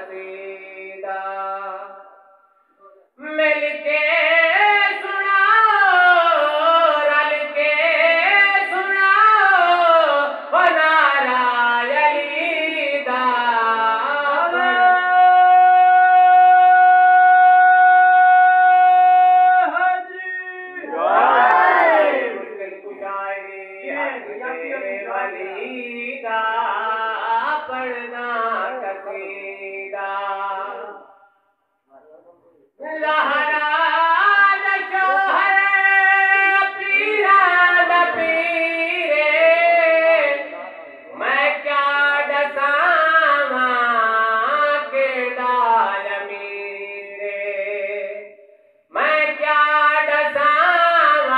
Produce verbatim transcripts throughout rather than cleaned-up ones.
قصیدہ مل کے سنا رل کے سنا وہ نعرہ علی دا پڑھنا قصیدہ لہرا شوہر پیرا دا پیرے میں کیا ڈساواں کردار میرے میں کیا ڈساواں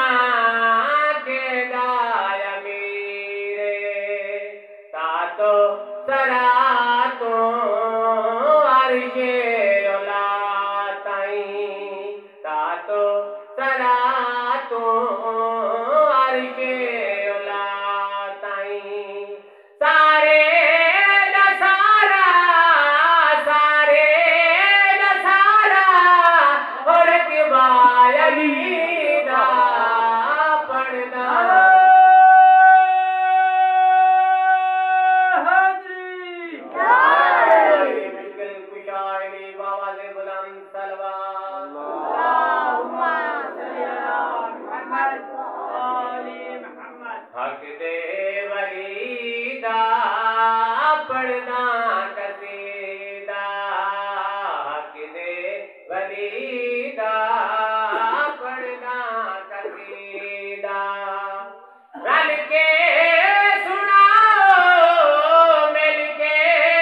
کردار میرے تا تو سرا تو عرش اولا تائیں تا تو سرا تو عرش اولا تائیں سارے دا سارا سارے دا سارا اور اقبال علی دا پڑھنا حق دے ولی دا پڑھنا قصیدہ حق دے ولی دا پڑھنا قصیدہ رل کے سناؤ مل کے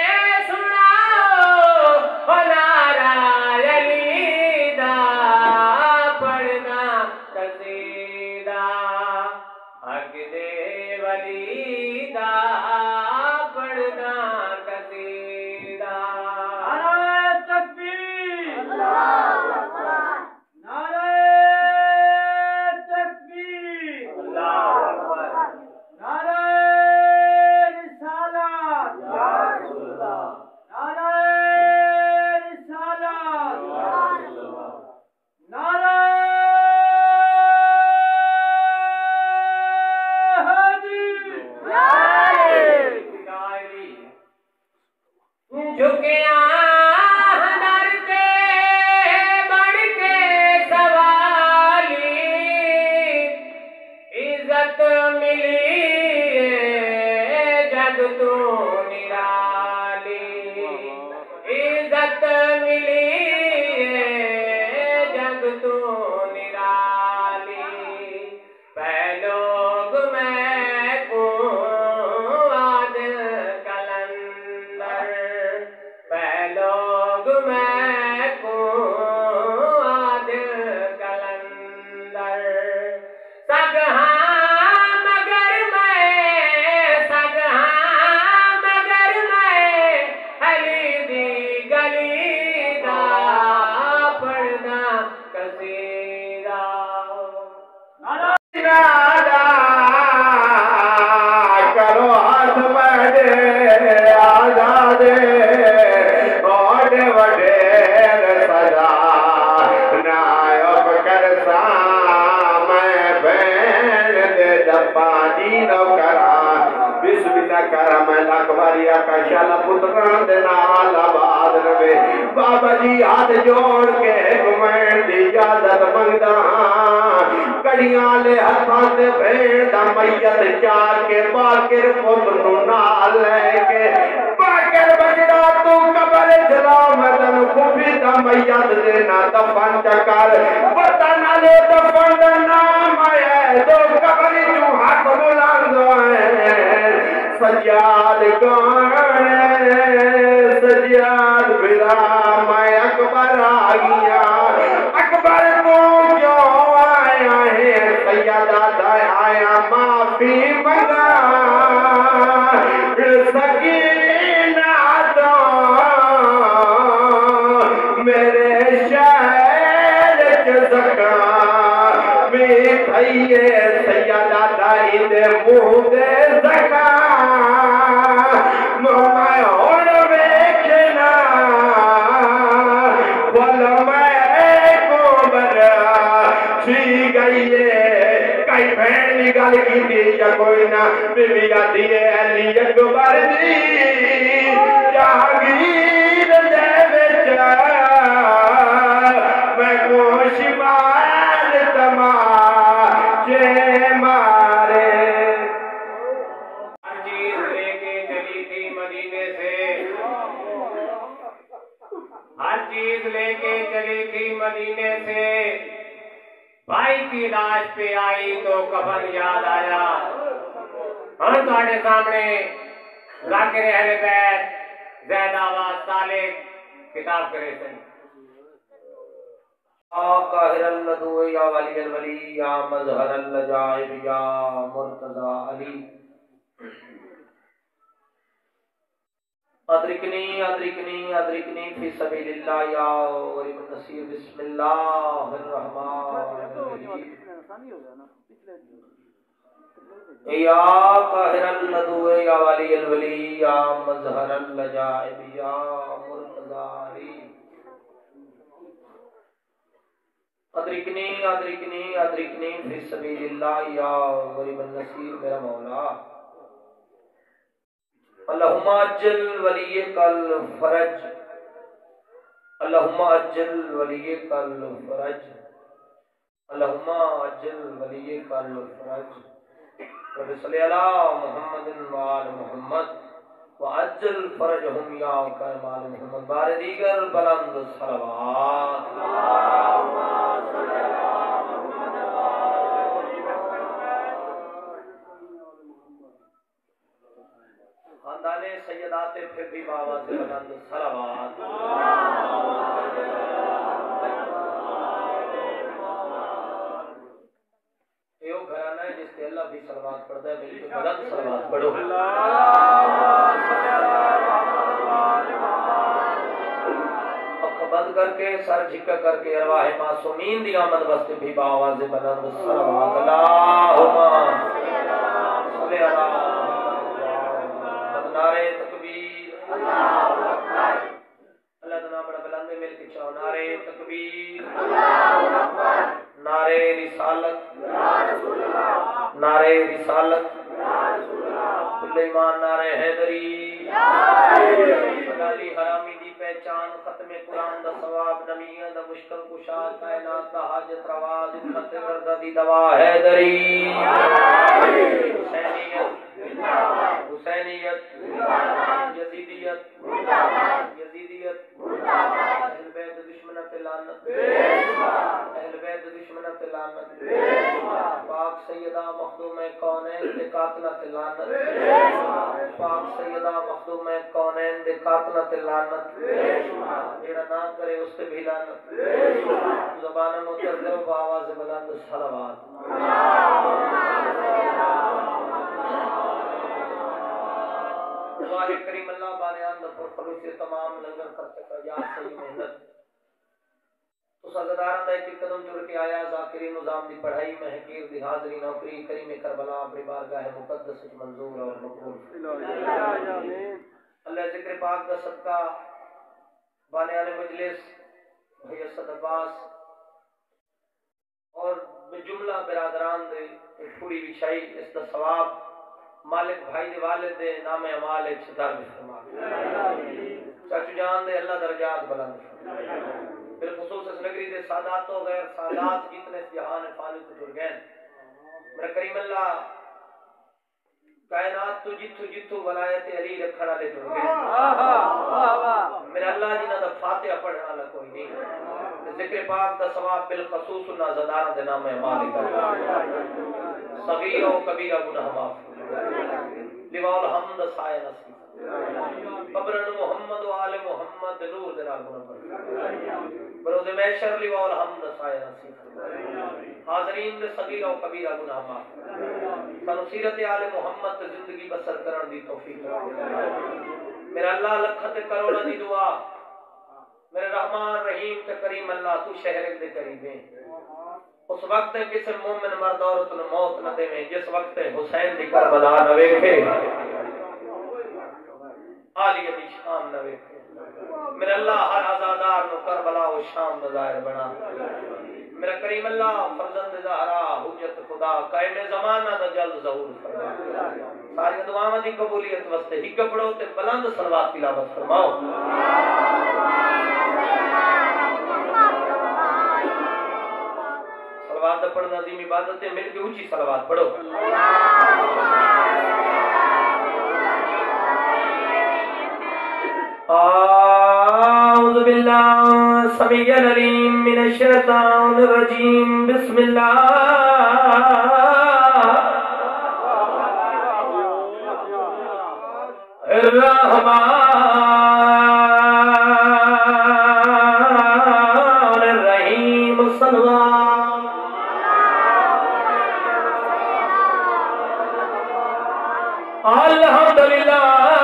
سناؤ وہ نعرہ علی دا پڑھنا قصیدہ حق دے ولی دا پڑھنا قصیدہ نعرہ تکبیر اللہ اکبر نعرہ تکبیر اللہ اکبر نعرہ رسالت یا رسول اللہ نعرہ رسالت یا رسول اللہ نعرہ جھکیاں در کے بڑھ کے سوالی عزت ملی جگ تو نرالی عزت ملی جگ تو نرالی پہلوگ میں کو عادل کلندر پہلوگ میں کو عادل کلندر سگہاں مگر میں سگہاں مگر میں علی دی گلی دا پڑھنا قصیدہ کرو ہاتھ بڑھے آزادے بڑے بڑے سجا نائب کرسا میں بین دے جپانی نو کرا بسم اللہ کرم اکبریا کا شل پتران دے نال آباد رہے بابا جی ہاتھ جوڑ کے گمین دی اجازت منگدا کڑیاں لے ہتھاں تے بھیڑ دا میت چار کے باکر پتر نو نال لے کے باکر بجڑا تو قبر اسلام تن خوبی دا میت دے نا دفن چکر پتہ نہ لے دفن دا نام ہے تو قبر جو ہاتھ بلند ہے سجاد کون سجاد بلا میں اکبر آگیا اکبر کو جو آیا ہے سیدہ آیا معافی منگا سکینہ دو میرے شہر کے زکاں میں تھئیے سیدہ دائی دے منہ دے زکاں میں اور ویکھنا گل کی دی یا کوئی نہ بیوی آتی ہے علی اکبر دی جہانگیر دے وچ میں گوش مال تماچے مارے ہر چیز لے کے چلی تھی مدینے سے ہر چیز لے کے چلی تھی مدینے سے بھائی کی لاش پہ آئی تو کفن یاد آیا ہم تمہارے سامنے ذاکر اہل بیت زید آواز صالح کتاب کرے سے یا قاہر اللدو یا ولی الولی یا مظہر اللجائب یا مرتضی علی ادرکنی ادرکنی ادرکنی فی سبیل اللہ یا غریب النصیر بسم اللہ الرحمن الرحیم یا قاہر اللدو یا ولی الولی یا مظہر اللجائب یا مرتضی علی ادرکنی ادرکنی ادرکنی فی سبیل اللہ یا غریب النصیر میرا مولا اللہم اجل ولی کل فرج اللہم اجل ولی کل فرج اللہم اجل ولی کل فرج رب صلی اللہ محمد وآل محمد وعجل فرجہم یا کرمال محمد بار دیگر بلند صلوات اللہم صلی اللہ محمد خاندان سیدات پھر بھی بابا سے بلند صلوات یہ گھرانہ ہے جس کے اللہ بھی صلوات پڑھتا ہے مل کے بلند صلوات پڑھو اکھ بند کر کے سر جھکا کر کے ارواح معصومین دی آمد وسط بھی بابا سے بلند صلوات اللہم صلی اللہ نعرہ تکبیر اللہ اکبر اللہ کا نام بڑا بلند ہے مل کے چاہو نعرہ تکبیر اللہ اکبر نعرہ رسالت یا رسول اللہ نعرہ رسالت یا رسول اللہ کل ایمان نعرہ حیدری یا علی حرامی دی پہچان ختم قرآن دا ثواب نمیہ دا مشکل کشاد کائنات دا حاجت روا دکھت وردہ دی دوا حیدری حسینیت حسینیت یزیدیت یزیدیت اہل بیت دشمنت لعنت اہل بیت دشمنت لعنت پاک سیدہ مخدوم کونین دے قاتلت لعنت پاک سیدہ مخدوم کونین دے قاتلت لعنت جیڑا نہ کرے اس سے بھی لعنت زبان متر دو بآواز بلند صلوات واحد کریم اللہ بانیان دفر خلوص تمام لنگر کرتے کا یا صحیح محنت اس عزداران دا ایک قدم جڑ کے آیا ذاکری نظام دی پڑھائی میں حقیر دی حاضری نوکری کریم کربلا اپنی بارگاہ مقدس منظور اور مقبول اللہ ذکر پاک دا صدقہ بانیان مجلس بھائی اسد عباس اور جملہ برادران دے ایک پوری بچھائی اس دا ثواب مالک بھائی دے والد دے نام عمال ایک صدار میں فرما چاچو جان دے اللہ درجات بلند بالخصوص اس نگری دے سادات و غیر سادات جتنے اس جہان فانی کو جڑ گئے میرا کریم اللہ کائنات تو جتو جتو ولایت علی رکھنا لے جڑ گئے میرا اللہ جنہ دا فاتحہ پڑھنا لے کوئی نہیں ذکر پاک دا ثواب بالخصوص نہ زدار دے نام عمال صغیر و کبیرہ گناہ معاف لواء الحمد سائے نصیب قبرن محمد و آل محمد نور دنا گناہ برود میشر لواء الحمد سائے نصیب حاضرین دے صغیر و کبیرہ گناہ معاف سنصیرت آل محمد زندگی بسر کرن دی توفیق میرا اللہ لکھت کرونا دی دعا میرے رحمان رحیم تے کریم اللہ تو شہر دے قریبیں اس وقت کسی مومن مرد عورت نے موت نہ دے جس وقت حسین دی کربلا نہ ویکھے عالی دی شام نہ ویکھے میرے اللہ ہر عزادار نو کربلا و شام دا ظاہر بنا میرا کریم اللہ فرزند زہرا حجت خدا قائم زمانہ دا جلد ظہور فرما ساری دعاواں دی قبولیت واسطے ہی کپڑوں تے بلند صلوات تلاوت فرماؤ صلوات پڑھنا عظیم عبادت ہے مل کے اونچی صلوات پڑھو اعوذ باللہ السمیع العلیم من الشیطان الرجیم بسم اللہ الرحمن الرحیم صلی اللہ الحمدللہ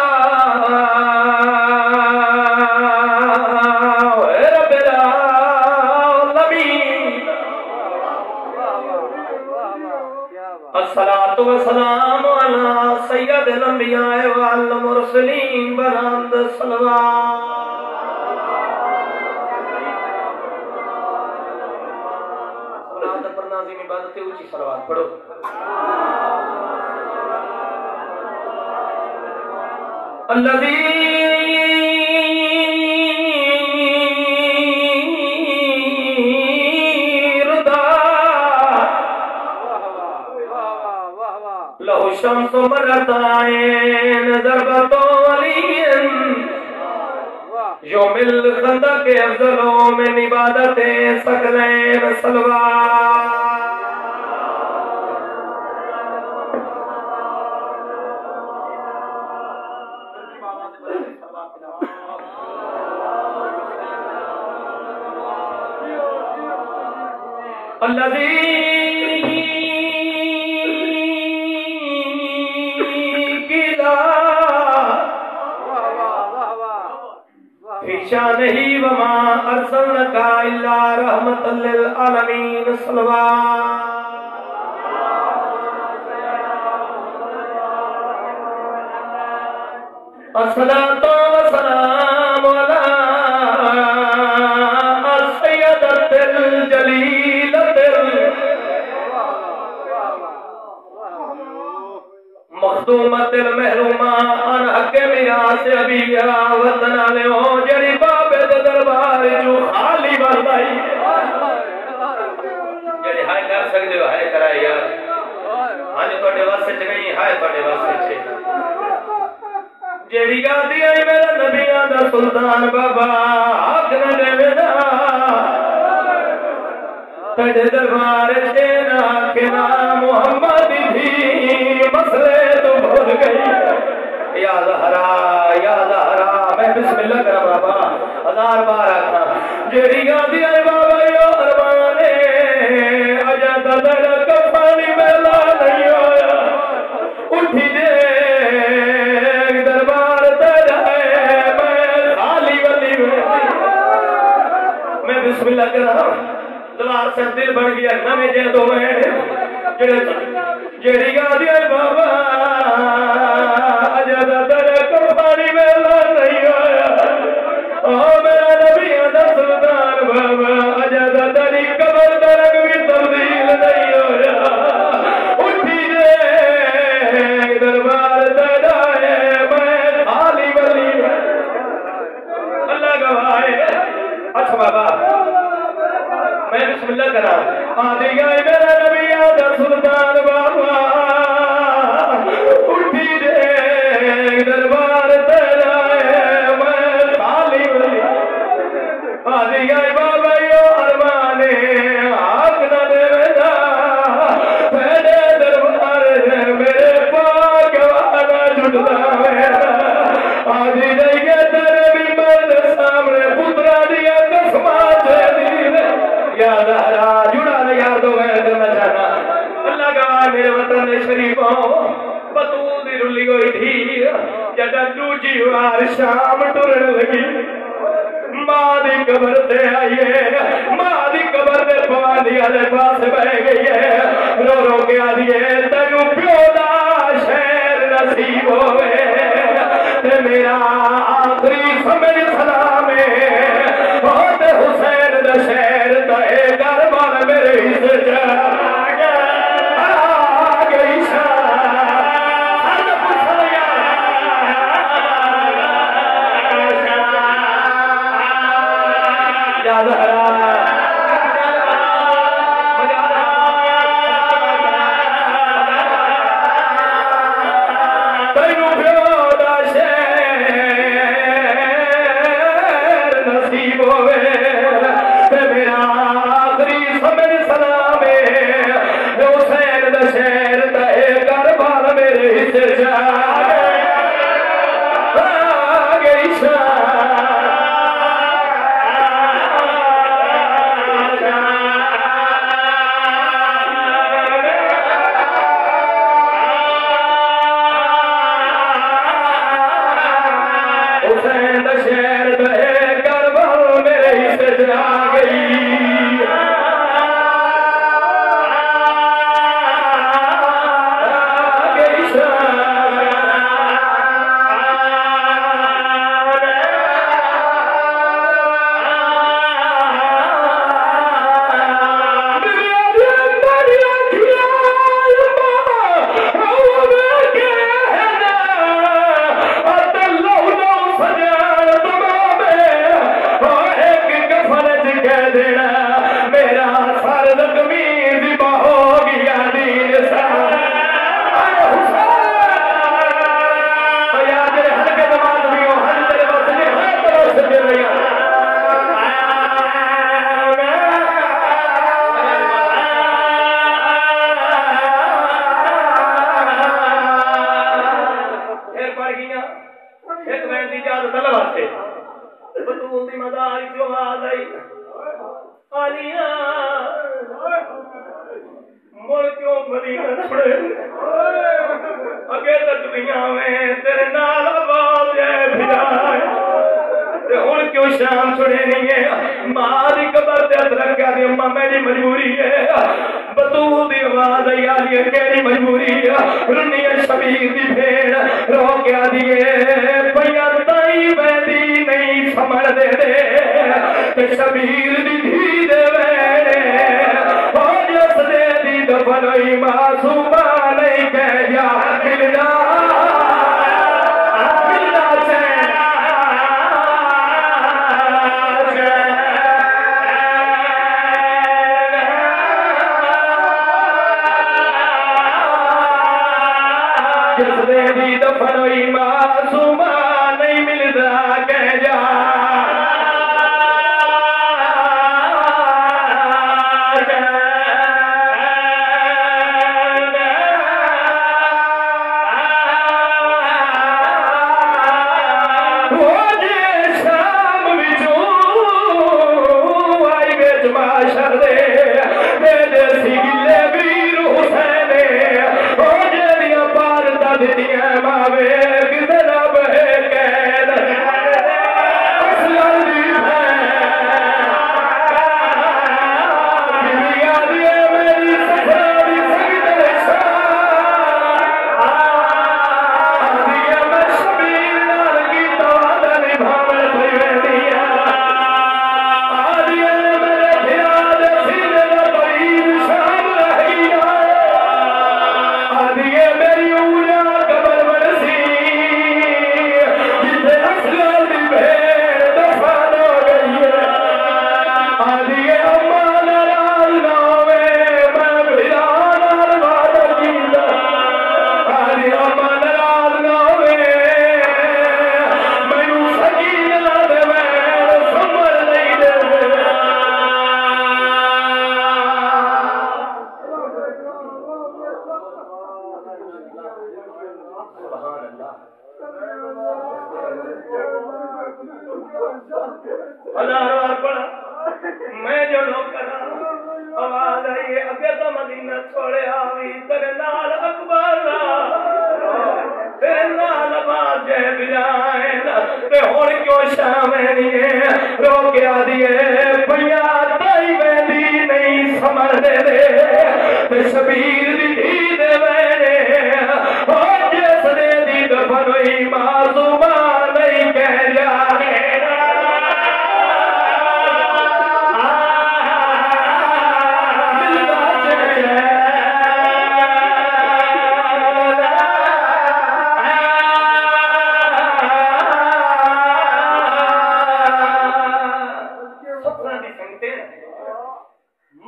الصلاة والسلام على سید الانبیاء والمرسلین برحمد صلوات صلوات پر نازم عبادت اونچی صلوات پڑھو الذی شمس مرتائن ضربت ولین یوم الخندق کے افضلوں میں عبادتیں سکلین صلوات الذی شانہی وما ارسلنکا الا رحمت للعالمین صلوات الصلاة والسلام علی السیدۃ الجلیلۃ مخدومت المحرومہ ان حق میراث ابیہ وطن علیہ جڑی بابے دربار جو خالی بردائی جڑی ہائے کر سکتے ہو ہائے کرائے یار آج توڑے واسے چگئی ہائے توڑے واسے چھے جڑی گاتی آئی میرا نبی آدھا سلطان بابا حق نہ دے میرا تڑے دربار چھینا کہ نام محمد بھی مسئلے تو بھول گئی یا زہرا یا زہرا میں بسم اللہ کرا بابا ہزار بار آتا جیڑی گاندی آئے بابا یا ارمانے اجا دردر کفانی میلا نہیں آیا اٹھی دے دربار تجھائے میں خالی ولی میں بسم اللہ کرا دوار سے دل بڑھ گیا نمی جے دو میں جیڑی گاندی آئے بابا اجا دردر کفانی میلا نہیں آیا او میرا نبی آدھا سلطان بابا اجا دردی قبر درگ بھی تبدیل نہیں ہو رہا اٹھی دے دربار تجھائے میں خالی ولی اللہ گواہے اچھا بابا میں بسم اللہ کرا آدھی گئے میرا نبی آدھا سلطان بابا اٹھی دے دربار تجھائے میں خالی ولی آدھی گئے بابا یو ارمانے آگ نہ دے میرا پہلے دربار میرے پاک والا جھٹتا میرا آدھی نہیں گئے تیرے بھی مرد سامنے پترا دیا قسمہ سے دین یا زہرا جڑا نہ یار دو میں دلنا چاہنا اللہ کا میرے وطن شریفوں بطول دی رلی ہوئی تھی جدہ دوجی وار شام ٹرن لگی ماں دی قبر تے آئیے ماں دی قبر دے پواندی آلے پاس بہ گئی ہے رو رو کے آدھیے تنو پیودا شہر نصیب ہوئے تے میرا آخری سمجھ سلام ہے بہت حسین دا شہر تے گھر بار سیدہ زہرا تینو پیو دا شہر نصیب ہوئے میرا آخری سمجھ سلام حسین دا شہر دے کربلا میرے حصے جا گئی حسین دا شہر دے کربلا میرے حصے جا گئی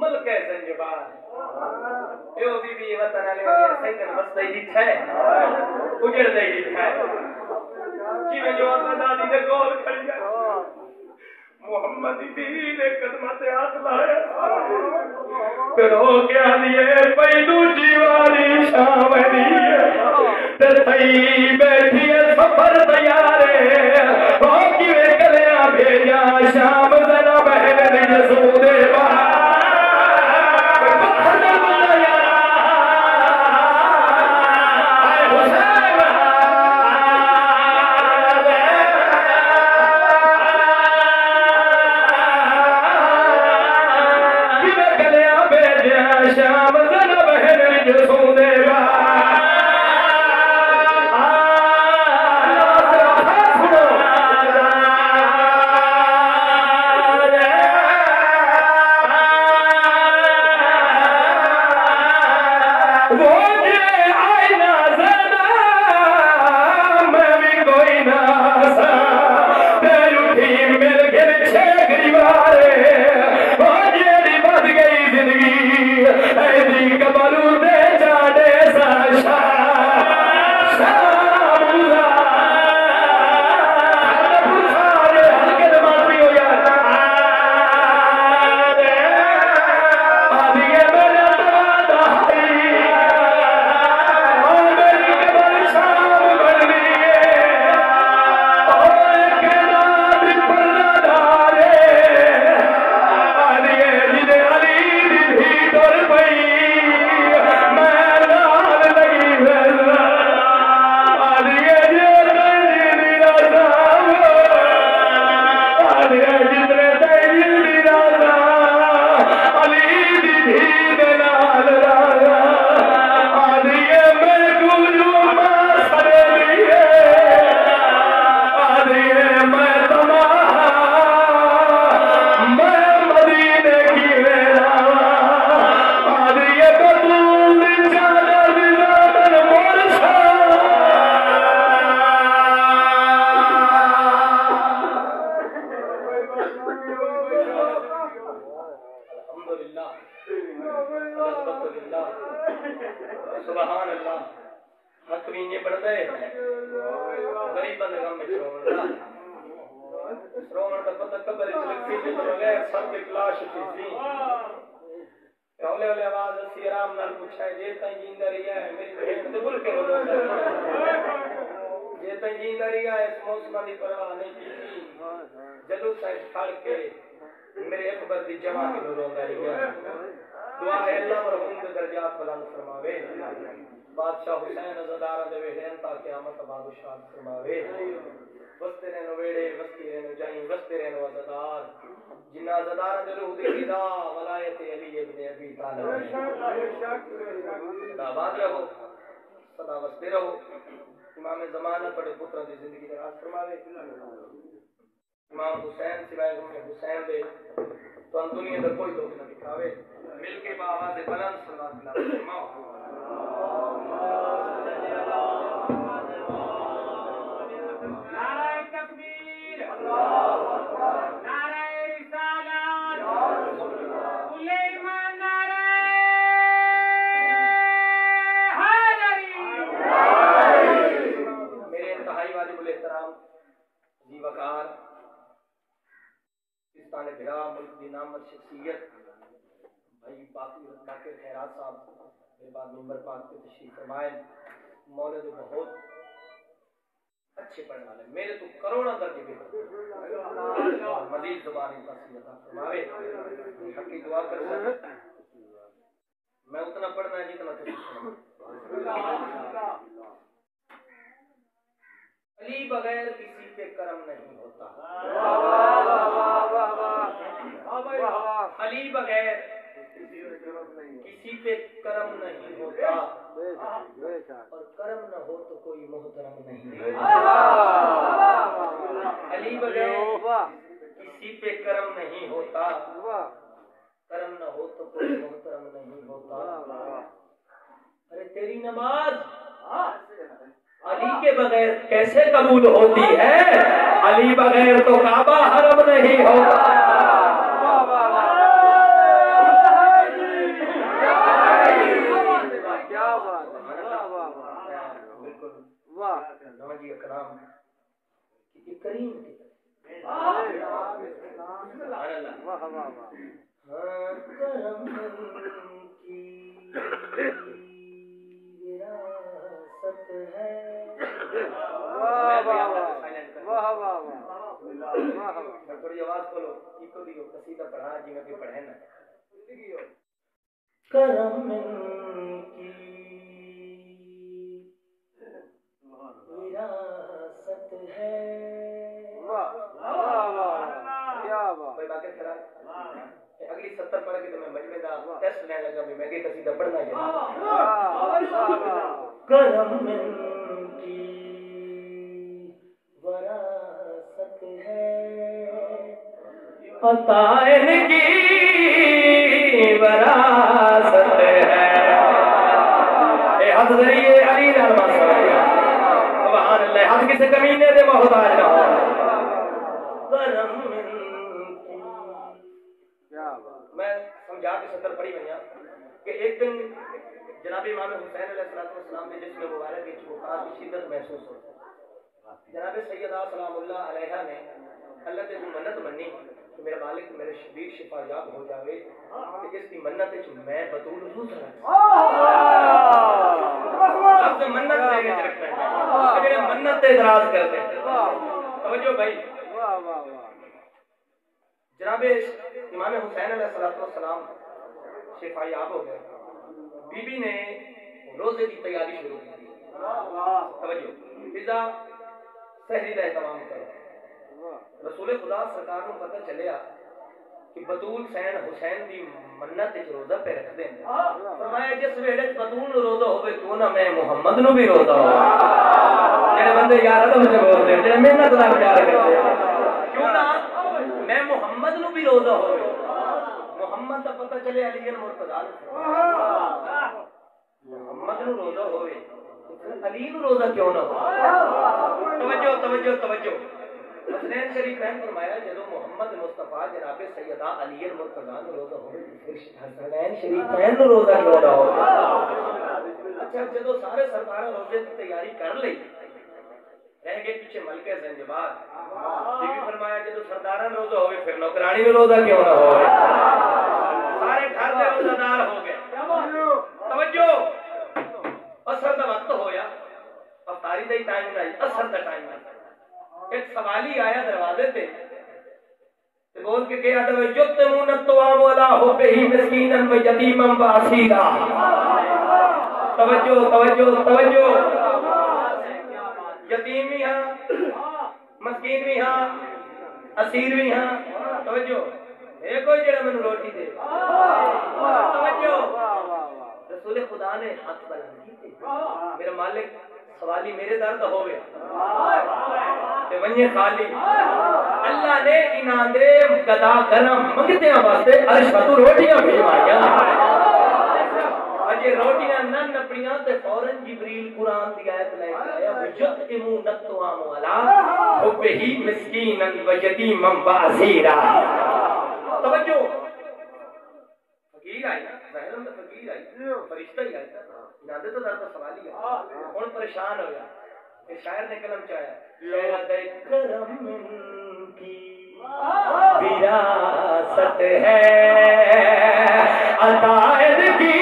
ملک ہے زنجبار ایو بی بی وطن علی علی سیدن بس دائی دیت ہے اجڑ دائی دیت ہے جی میں جو اللہ دادی نے گول کھڑی ہے محمد دین قدمت ہاتھ لائے پھر ہو گیا دیئے پیدو جیواری شام دیئے تے تھئی بیٹھی ہے سفر تیارے ہو کیوے کلیاں بھیجا شام ذرا بہن دیئے سودے باہر بادشاہ حسین ازدارہ دے ویڑین تا قیامت بادشاہ فرماوے وستے رہنو ویڑے وستی رہنو جائیں وستے رہنو ازدار جنہ ازدار دے روح دی خدا ولایت علی ابن ابی طالب صدا باد رہو صدا وستے رہو امام زمانہ پڑے پترہ دی زندگی دراز فرماوے امام حسین سوائے گھومے حسین دے تو ان دنیا در کوئی لوگ نہ دکھاوے مل کے باواز بلند صلوات اللہ فرماؤ نعرہ تکبیر نعرہ رسالت سلیمان نعرہ حیدری میرے انتہائی واجب الاحترام جی وقار پاکستان بھرا ملک دی نامت شخصیت بھائی باقی باقی خیرات صاحب میرے بعد ممبر پاک کے تشریف فرمائے مولد بہت اچھے پڑھنے والے میرے تو کروڑا درجے بہتر مزید زبانی تفصیل عطا فرمائے حق کی دعا کر سکتا میں اتنا پڑھنا ہے جتنا تشریف علی بغیر کسی پہ کرم نہیں ہوتا علی بغیر کسی پہ کرم نہیں ہوتا اور کرم نہ ہو تو کوئی محترم نہیں علی بغیر کسی پہ کرم نہیں ہوتا کرم نہ ہو تو کوئی محترم نہیں ہوتا ارے تیری نماز علی کے بغیر کیسے قبول ہوتی ہے علی بغیر تو کعبہ حرم نہیں ہوتا نمجی اکرام یہ کریم کی سبحان اللہ کرم کی وراثت ہے تھوڑی آواز کھولو کو دیو قصیدہ پڑھا جی میں کہ پڑھے نا کرم کی وراثت ہے کوئی باقی کھڑا اگلی ستر پڑھ کے تو میں مجمع دا ٹیسٹ لینے لگا بھی میں کہ قصیدہ پڑھنا ہے کرم کی وراثت ہے عطا ان کی وراثت ہے اے حضرت علی رحمہ سبحان اللہ حد کسی کمینے دے محتاج نہ ہو کرم میں سمجھا کے صدر پڑھی بنیا کہ ایک دن جناب امام حسین علیہ السلام نے جسم مبارک کی بخار کی شدت محسوس ہوتی جناب سیدہ سلام اللہ علیہ نے اللہ سے منت منی کہ میرے مالک میرے شبیر شفا یاب ہو جاوے کہ اس کی منت میں بطول روز رہا لفظ منت لے کے رکھتا ہے اگر منت سے اعتراض کرتے ہیں توجہ بھائی جناب امام حسین علیہ السلام شفا یاب ہو گئے بی بی نے روزے کی تیاری شروع کی تھی توجہ فضا سحری کا اہتمام کرو رسول خدا سرکار کو پتہ چلیا کہ بطول سین حسین دی منت وچ روزہ پہ رکھ دیں فرمایا جس ویلے بطول نو روزہ ہوے کیوں نہ میں محمد نو بھی روزہ ہو جڑے بندے یار تو مجھے بولتے ہیں جڑے محنت نال پیار کرتے ہیں کیوں نہ میں محمد نو بھی روزہ ہو محمد کا پتہ چلے علی مرتضی محمد نو روزہ ہوے علی نو روزہ کیوں نہ ہو توجہ توجہ توجہ حسین شریف نے فرمایا جدو محمد مصطفیٰ جناب سیدہ علی مرتضی نو روزہ ہوے پھر حسین شریف نو روزہ کیوں نہ ہو اچھا جدو سارے سرکار روزے کی تیاری کر لی رہ گئے پیچھے ملکہ زنجبار بی بی فرمایا جدو سرداراں روزہ ہوے پھر نوکرانی نو روزہ کیوں نہ ہو سارے گھر دے روزہ دار ہو گئے توجہ اثر دا وقت ہویا افطاری دا ہی ٹائم نہیں اثر دا ٹائم نہیں ایک سوالی آیا دروازے تے بول کے کہا توجتمون الطعام ولا حبہ مسکینا و یتیما و اسیرا توجہ توجہ توجہ یتیم بھی ہاں مسکین بھی ہاں اسیر بھی ہاں توجہ اے کوئی جڑا میں روٹی دے توجہ رسول خدا نے ہاتھ بلند کیتے میرا مالک سوالی میرے در دا ہوئے تے ونجے خالی اللہ نے انہاں دے گدا گرم منگتے ہیں واسطے عرش تو روٹیاں بھیجوایا اجے روٹیاں نہ نپڑیاں تے فوراً جبریل قرآن دی آیت لے کے آیا وجتمون الطعام ولا حبہ مسکینا و یتیما و اسیرا توجہ فقیر آئی ظاہر میں فقیر آئی فرشتہ ہی آئی نادے تو در سوال ہی ہے کون پریشان ہو گیا کہ شاعر نے کلم چاہیا شاید کرم کی وراثت ہے عطا کی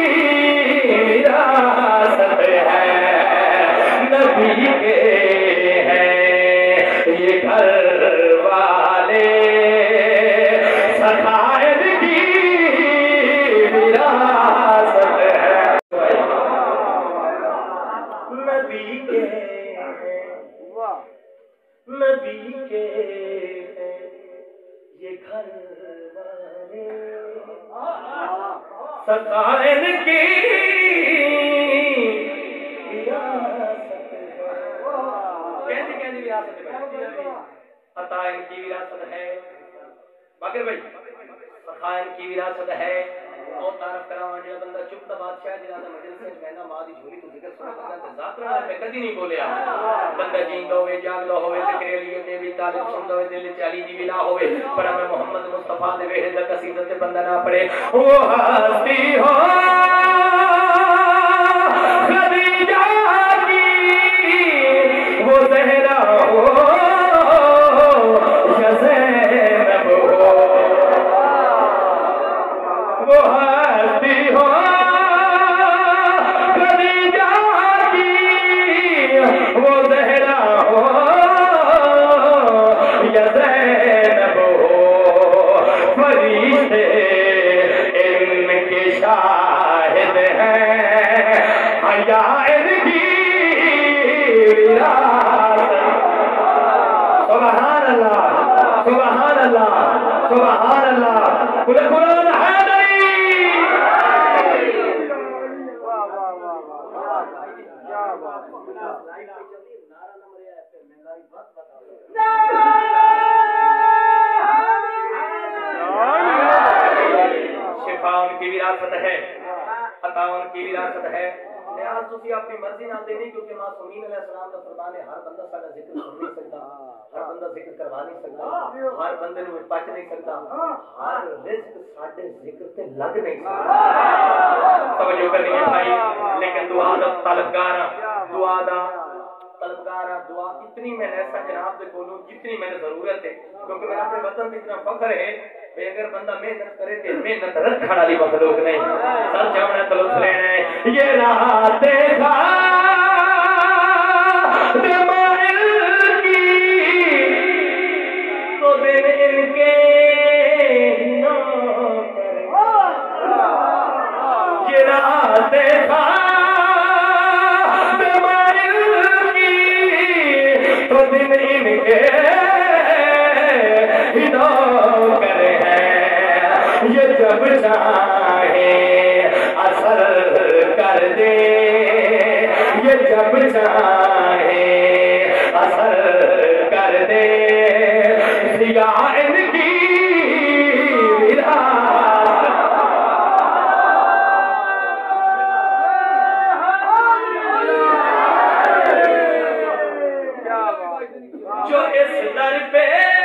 وراثت ہے نبی کے ہیں یہ گھر والے سخائر کی وراثت ہے نبی کے نبی کے یہ گھر والے سخائر کی عطا ان کی وراثت ہے باقر بھائی سخا ان کی وراثت ہے اور تعارف کراواں جڑا بندہ چپ تا بادشاہ جڑا تے مجلس وچ کہندا ماں دی جھولی تو ذکر سن بندہ تے ذات نال میں کدی نہیں بولیا بندہ جیندا ہوے جاگدا ہوے ذکر علی تے بھی طالب سندا ہوے دل وچ علی دی ولا ہوے پر میں محمد مصطفی دے ویڑے دا قصیدہ تے بندہ نہ پڑھے او ہستی ہو خدیجہ کی اللہ سبحان اللہ قل قرآن حیدری شفا ان کی وراثت ہے، عطا ان کی وراثت ہے۔ نیاز تسی اپنی مرضی نال دینی کیونکہ معصومین علیہ السلام کا فرمان ہے ہر بندہ سارا ذکر سن نہیں سکتا، ہر بندہ ذکر کروا نہیں سکتا، ہر بندے نو پچ نہیں سکتا، ہر رزق ساڈے ذکر تے لگ نہیں سکتا۔ توجہ کرنی ہے بھائی، لیکن دعا دا طلبگار دعا دا طلبگار دعا اتنی میں ایسا جناب دے کولوں جتنی میں ضرورت ہے، کیونکہ میں اپنے وطن پہ اتنا فخر ہے کہ اگر بندہ محنت کرے تو محنت رکھنے والی مخلوق نہیں، سر جمنا تو لطف لینا ہے۔ یہ رات دیکھا دمائل کی تو دن ان کے نہ کرے، یہ رات دیکھا دن ان کے ہدو کرے ہیں، یہ جب چاہے اثر کر دے، یہ جب چاہے اثر کر دے، ضیاء ان کی وراثت جو اس در پہ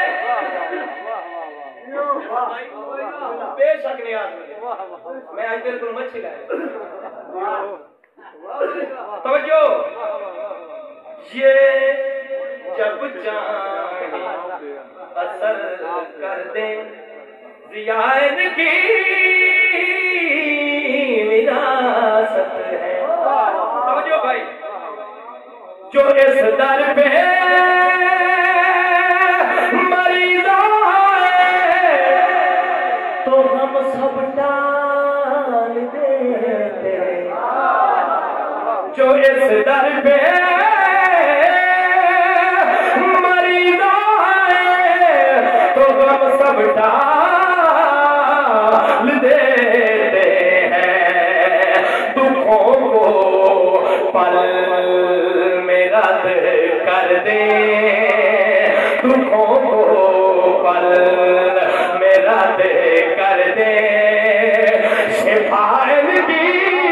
بے شک نیاز میں آج تیرے کو مچھی لائے توجہ، یہ جب چاہے اثر کر دیں ضیاء ان کی وراثت ہے۔ توجہ بھائی، جو اس در پہ مریض آئے تو ہم سب ڈال دیتے، جو اس در پہ مریض آئے تو ہم سب ڈال دیتے ہیں، دکھوں کو پل رد کر دے، دکھوں کو پل میں رد کر دے، شفا ان کی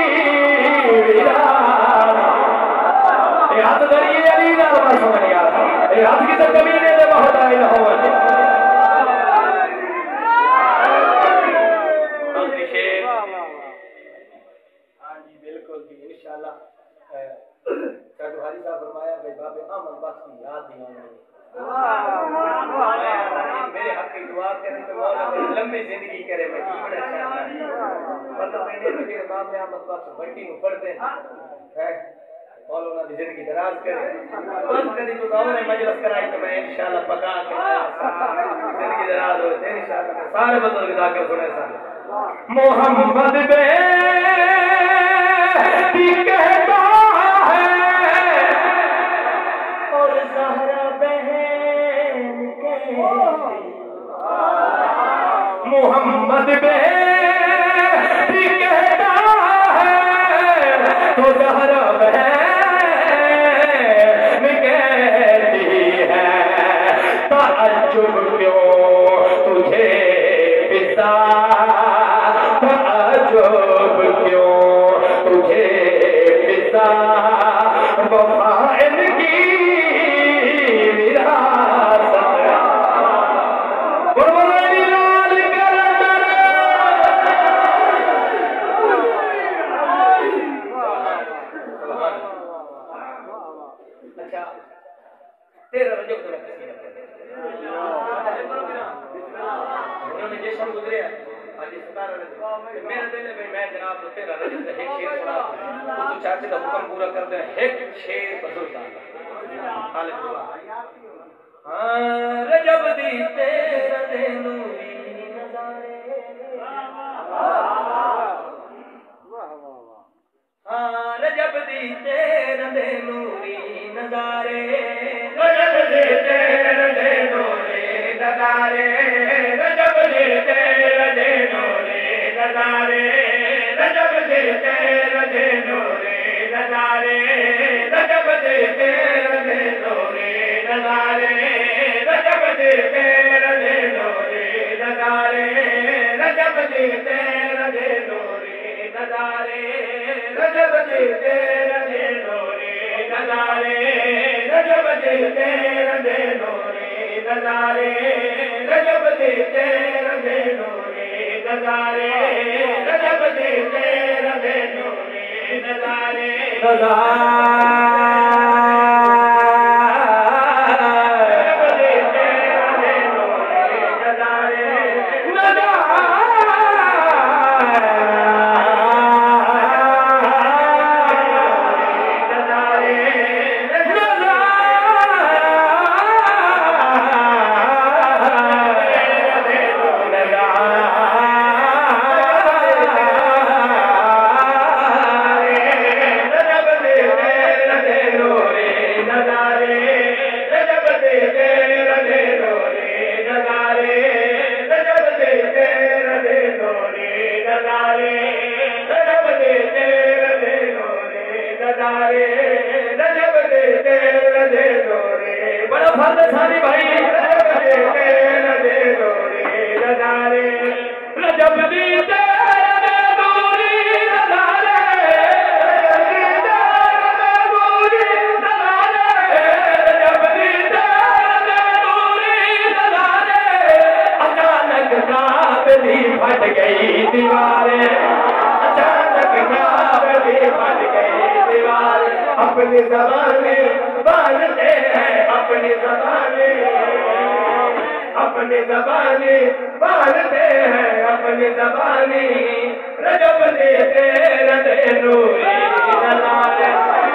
وراثت۔ یہ ہاتھ دریئے علی نارمہ سمجھ گیا تھا، یہ ہاتھ کی تو کمینے دے بہت آئی نہ ہوا تھا۔ ہاں جی بالکل جی انشاءاللہ چاہتو حاجی صاحب فرمایا کہ باب احمد بخش کی یاد دیوانا ہے، میرے حق کی دعا کریں تو مولا میری لمبی زندگی کرے، میں جیون اچھا مطلب میں نے کہ باب احمد بخش بھٹی میں پڑھ دیں مولا انہوں نے زندگی دراز کرے، بند کری تو دور مجلس کرائی تو میں انشاءاللہ پکا کے زندگی دراز ہوئے انشاءاللہ سارے بزرگ ذاکر سنے سارے۔ محمد بے دی کہتا محمد بے کہتا ہے تو زہرا بہن کہتی ہے، تعجب کیوں تجھے پتا، تعجب کیوں تجھے پتا، وفا ان کی وراثت۔ تیرہ رجب کو لگتی ہے انہوں نے جیسا گزرے آج ستارہ رجب میرے دل میں میں جناب تو تیرہ رجب کا ایک شیر سنا تو چاچے کا حکم پورا کر دیں، ایک شیر بزرگ آگا خالق دعا۔ ہاں رجب دی تیرہ دے نوری نظارے، ہاں رجب دی تیرہ دے نوری نظارے، رجب دی تیرہ دے نوری نظارے، تیرے نورے نظارے رجب دے تیرے نورے نظارے رجب دے تیرے نورے نظارے رجب دے تیرے نورے نظارے رجب دے تیرے نورے نظارے رجب دے تیرے نورے نظارے رجب دے تیرے نورے نظارے بڑا فرد ساری بھائی رجب دی تیرے نوری نظارے رجب دی تیرے نوری نظارے اچانک کعبے پھٹ گئی دیواریں اچانک کعبے پھٹ گئی دیواریں اپنی زبانیں باندھتے ہیں اپنی زبانیں اپنی زبانیں باندھتے ہیں اپنی زبانیں رجب دے تیرے نورے نظارے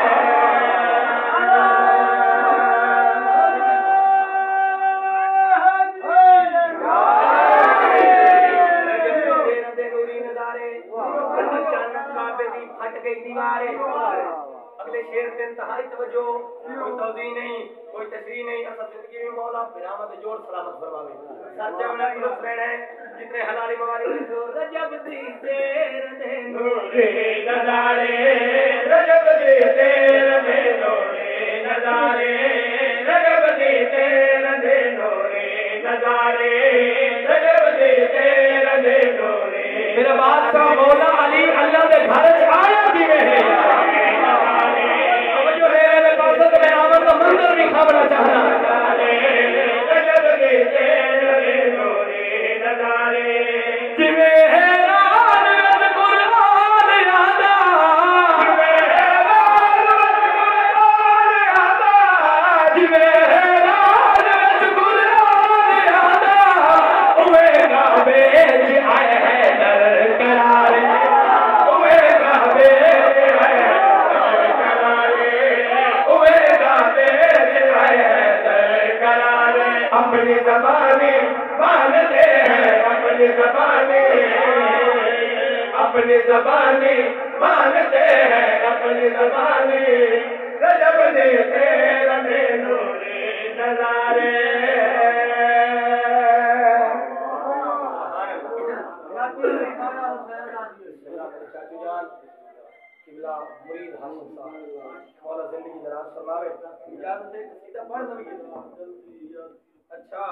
اگلے شیر سے انتہائی توجہ کوئی توضیح نہیں کوئی تشریح نہیں اصل زندگی میں مولا برامت جوڑ سلامت فرماوے سچا ہونا درست رہنا ہے جتنے حلالی موارد رجب دی تیرے نورے نظارے رجب دی تیرے نورے نظارے رجب دی تیرے نورے نظارے رجب دی تیرے نورے میرا بادشاہ مولا علی اللہ دے گھر آیا جی میں ہے منظر بھی خبرنا چاہنا رجب دے تیرے نورے نظارے جویں حیران وچ قرآن آندا جویں حیران وچ قرآن آندا جویں حیران وچ قرآن آندا اوے کعبے وچ آئے ہے در قرار اوے کعبے وچ آئے ہے اپنی زبانیں باندھتے ہیں اپنی زبانیں اپنی زبانیں باندھتے ہیں اپنی زبانیں رجب دے تیرے نورے نظارے مرید حاصل صاحب مولا زندگی دراز فرماوے اجازت دے قصیدہ پڑھ دو اچھا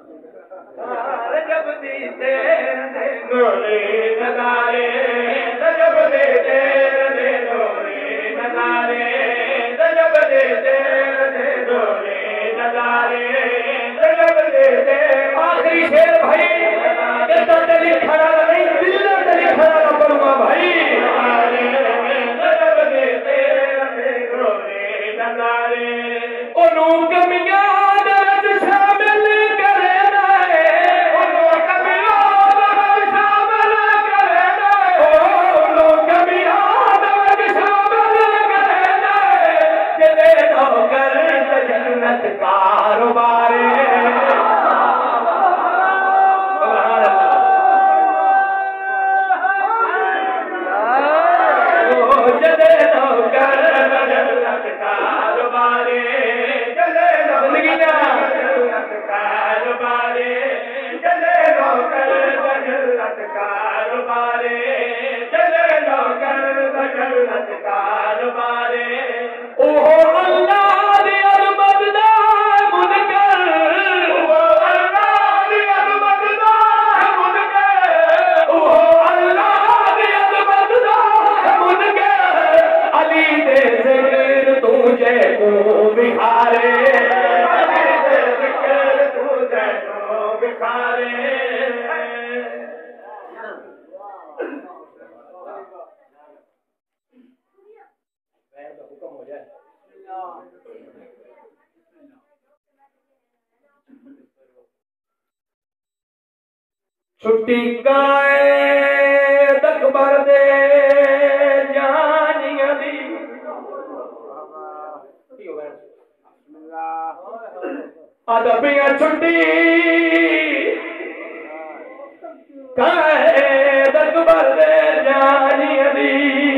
رجب دی تیرے نورے نظارے رجب دے تیرے نورے نظارے رجب دے تیرے نورے نظارے رجب دے تیرے آخری شیر بھائی جیسا دلی کھڑا نہیں دل دلی کھڑا نہ پڑھوں بھائی رجب دے تیرے نورے نظارے انہوں کمیاں اللہ چھٹی قائد اکبر دے جانیاں دی ادبیاں چھٹی قائد اکبر دے جانیاں دی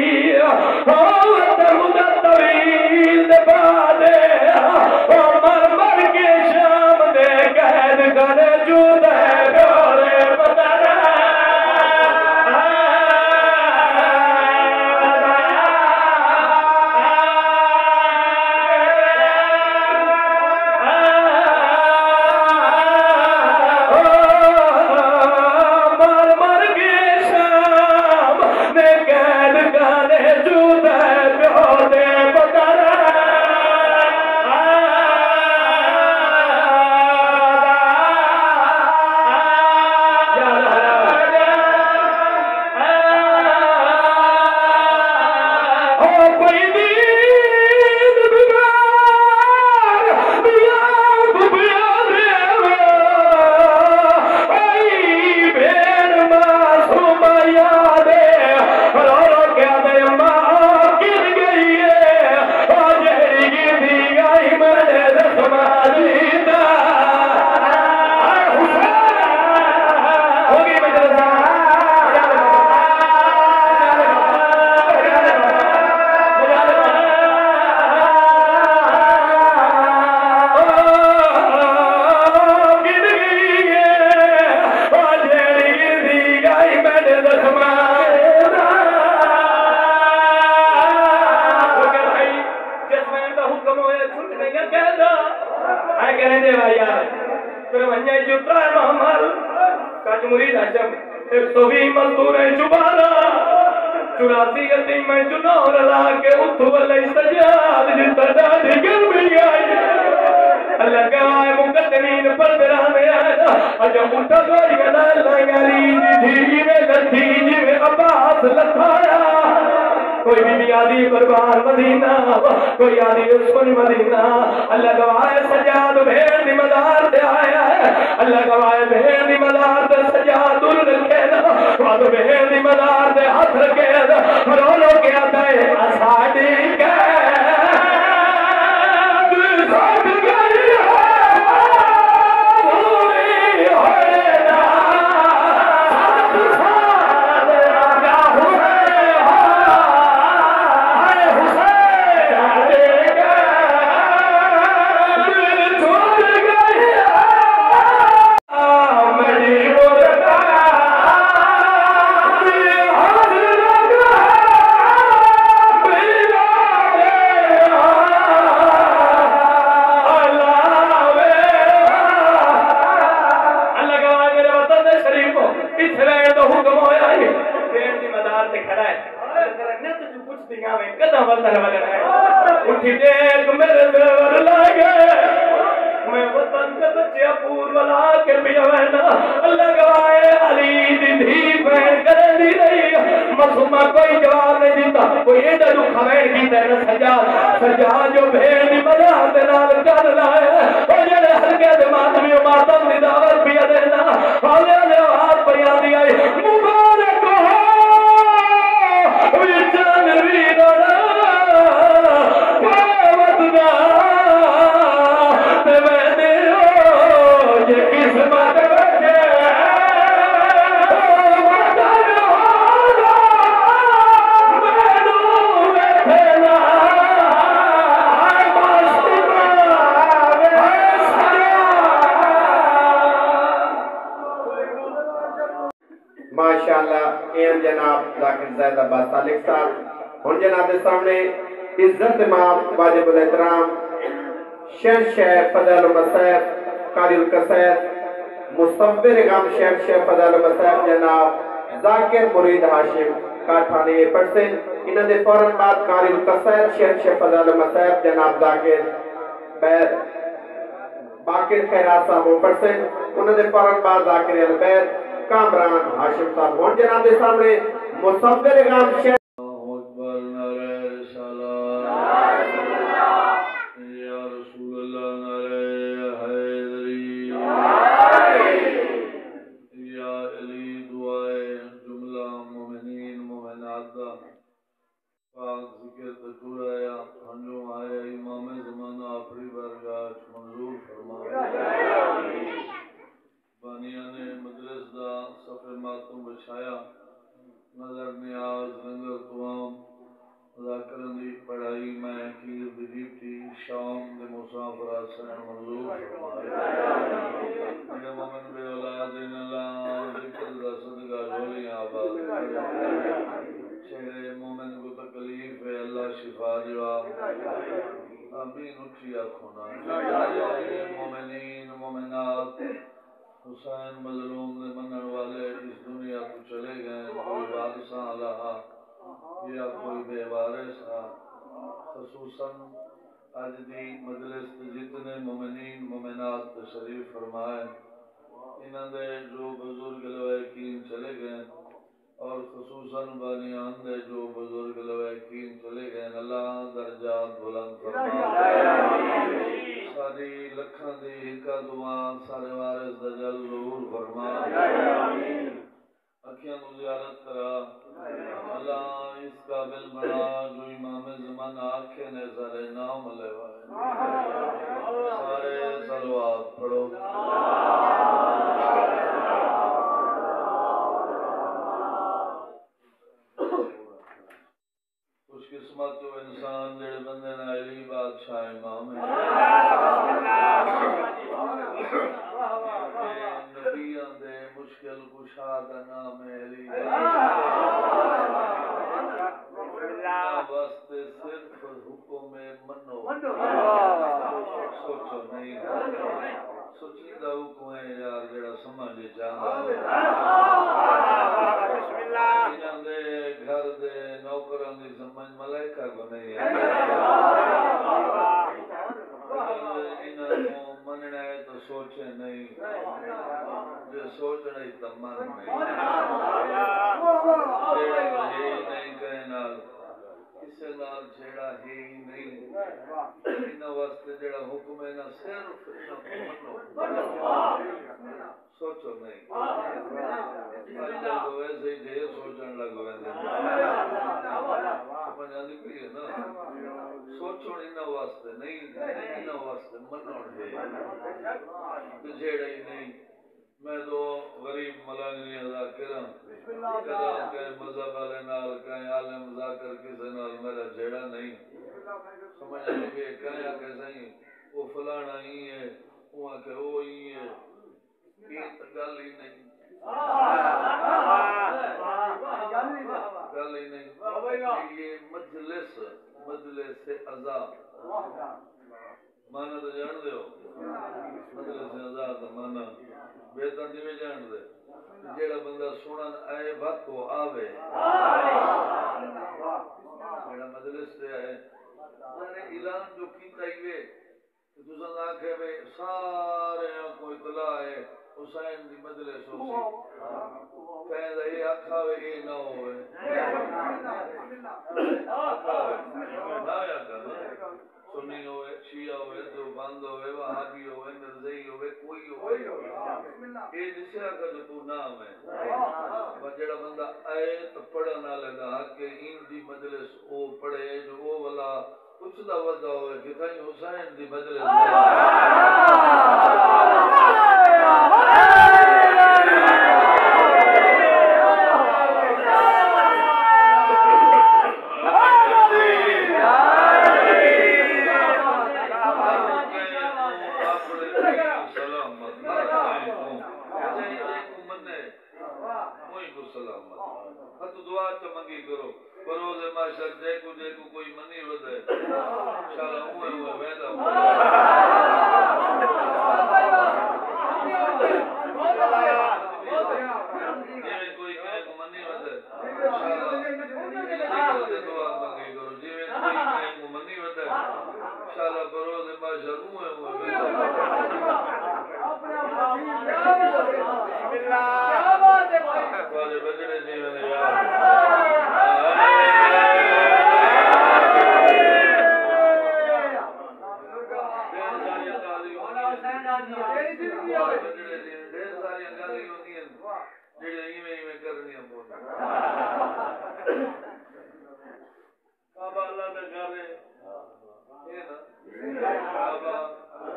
اور مدت طویل دے بعد مر مر کے شام دے قید کر جو دے پیارے بدر چوراسی یتیم میں چنور لا کے اتھو علیہ سجاد جتا ڈاڑی گرمی آئی اللہ گوائے مقدمین پر برانے آئے اجا اٹھا گوڑی گنا لائیں علی جی میں لتھی جی میں عباس لتھایا کوئی بھی بھی آدھی قربان مدینہ کوئی آدھی عثمان مدینہ اللہ گوائے سجاد بھیڑ دی مدار دے آیا ہے اللہ گوائے بھیڑ دی مدار دے سجاد دل رکھے نا واد بھیڑ دی مدار دے ہاتھ رکھے نا رولو کیا دے اساڑی کے دل ساتھ گئی پوری ہوئے نا ساتھ ساتھ یا اٹھی دیکھ میرے دیور لائے میں وطن کے بچے پور والا کے پیوینا اللہ گوائے علی دی دھی بہن کرے دی رہی مسومہ کوئی جواب نہیں دیتا کوئی ایڈا دکھا بہن کی تیرا سجاد سجاد جو بہن دی مدار دینال کر لائے اور جنہیں ہلکے دماغ میں ماتم دی دعوت پیا دینا حالے نے آواز پیا دی آئی مبارک ہو ویچان ویدانا ماشاءاللہ ایم جناب ذاکر زید عباس صالح صاحب ان جناب کے سامنے عزت امام واجب الاحترام شہر شیخ فضل المصیب قاری القصید مصور غم شیخ شیخ فضل المصیب جناب ذاکر مرید ہاشم کاٹھانی پرسن انہوں نے فوراً بعد قاری القصید شیخ شیخ فضل المصیب جناب ذاکر بیر باقر خیرات صاحب پرسن انہوں نے فوراً بعد ذاکر البید کامران ہاشم صاحب ہون جناب دے سامنے مصور غم شیخ یا علی بخشایا نظر نیاز لنگر توام ذاکرن دی پڑھائی میں کیر دی ڈیوٹی شام دے مسافر حسین منظور فرمائے میرے مومن بے اولاد ان اللہ ذکر دا صدقہ جھولیاں آباد چہرے مومن کو تکلیف ہے اللہ شفا دیوا آمین اٹھی آنکھونا مومنین مومنات حسین مظلوم نے منن والے اس دنیا کو چلے گئے کوئی وارثاں اللہ یا کوئی بے وارث خصوصاً آج دی مجلس جتنے مومنین مومنات تشریف فرمائے انہوں نے جو بزرگ لوائقین چلے گئے اور خصوصاً بانیان دے جو بزرگ لوائقین چلے گئے اللہ درجات بلند فرمائے ساری لکھاں دی ہکا دعا سارے وارث دجل ظہور فرمائے اکھیاں کو زیارت کرا اللہ اس قابل بنا جو امام زمان آنکھیں نے سارے نام لے وائے سارے صلوات پڑھو خوش قسمت تو انسان جڑے بندے نے علی بادشاہ امام ہے نبیاں دے مشکل کشا دا نام ہے علی واسطے صرف حکم منو سوچو نہیں سوچیدہ حکم ہے یار جڑا سمجھ چاہتا انہاں دے گھر دے نوکران دی سمجھ ملائکہ کو نہیں ہے انہاں کو مننا ہے تو سوچے نہیں جو سوچنا ہی تو من نہیں جیڑا ہی نہیں کہے نال کسے نال جیڑا ہی نہیں انہاں واسطے جیڑا حکم ہے نا صرف سوچو نہیں لوگ ویسے ہی ڈھیر سوچن لگ ویندے سمجھ آندی پئی ہے نا سوچو انہاں واسطے نہیں انہاں واسطے منو ہے جیڑا ہی نہیں میں تو غریب ملانگی ادا کراں کدا کہیں مذہب والے نال کہیں عالم ذاکر کسے نال میرا جیڑا نہیں سمجھ آندی پئی ہے کہیں آ کے صحیح وہ فلانا ہی ہے وہاں کہ وہ ہی ہے یہ تو گل ہی نہیں گل ہی نہیں یہ مجلس مجلس عذاب مانا تو جان دے ہو مجلس عذاب مانا بہتر نہیں میں جان دے جیڑا بندہ سنن آئے وقت کو آوے جیڑا مجلس سے آئے میں نے اعلان جو کیتا ہی وے دوسرا آنکھے میں سارے کو اطلاع ہے حسین دی مجلس ہو سی کہیں دا یہ آکھا ہوئے یہ نہ ہوئے آکھا ہوئے نہ یا کرنا سنی ہوئے شیعہ ہوئے دیوبند ہوئے وہابی ہوئے مرزئی ہوئے کوئی ہوئے یہ جسے آکھا جو تو نام ہے جڑا بندہ آئے تو پڑھا نہ لگا کہ ان دی مجلس او پڑھے جو او والا کچھ دا ودا ہوئے کہ کہیں حسین دی مجلس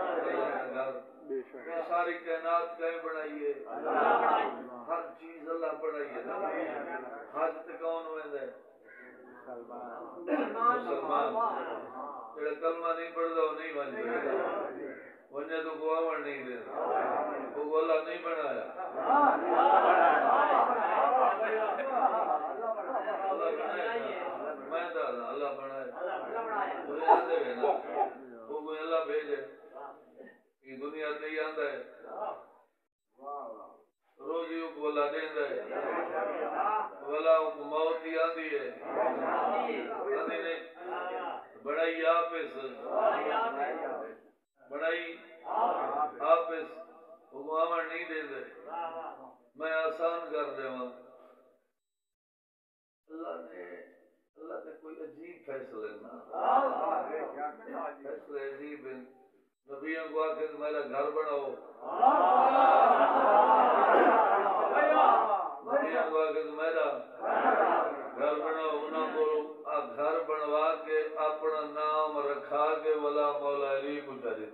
ساری کائنات کہیں بنائیے ہر چیز اللہ پڑھائیے نا حج تے کون ہوئے مسلمان جڑا کلمہ نہیں پڑھدا وہ نہیں بن سکدا ونے تو گواہن نہیں دیندا وہ گولا نہیں بنایا میں دادا اللہ بنایا وہ کوئی اللہ بھیجے یہ دنیا تے ہی آندا ہے روزی کو بولا دیندا ہے بولا کو موت ہی آندی ہے آندی نہیں بڑائی آپ اس بڑائی آپ اس حکم نہیں دیندے میں آسان کر دیواں اللہ نے اللہ نے کوئی عجیب فیصلے نہ فیصلے عجیب ہیں نبیوں کو آ کے میرا گھر بناؤ نبیوں کو آ کے میرا گھر بناؤ انہوں کو گھر بنوا کے اپنا نام رکھا کے ولا مولا علی کو چاہیے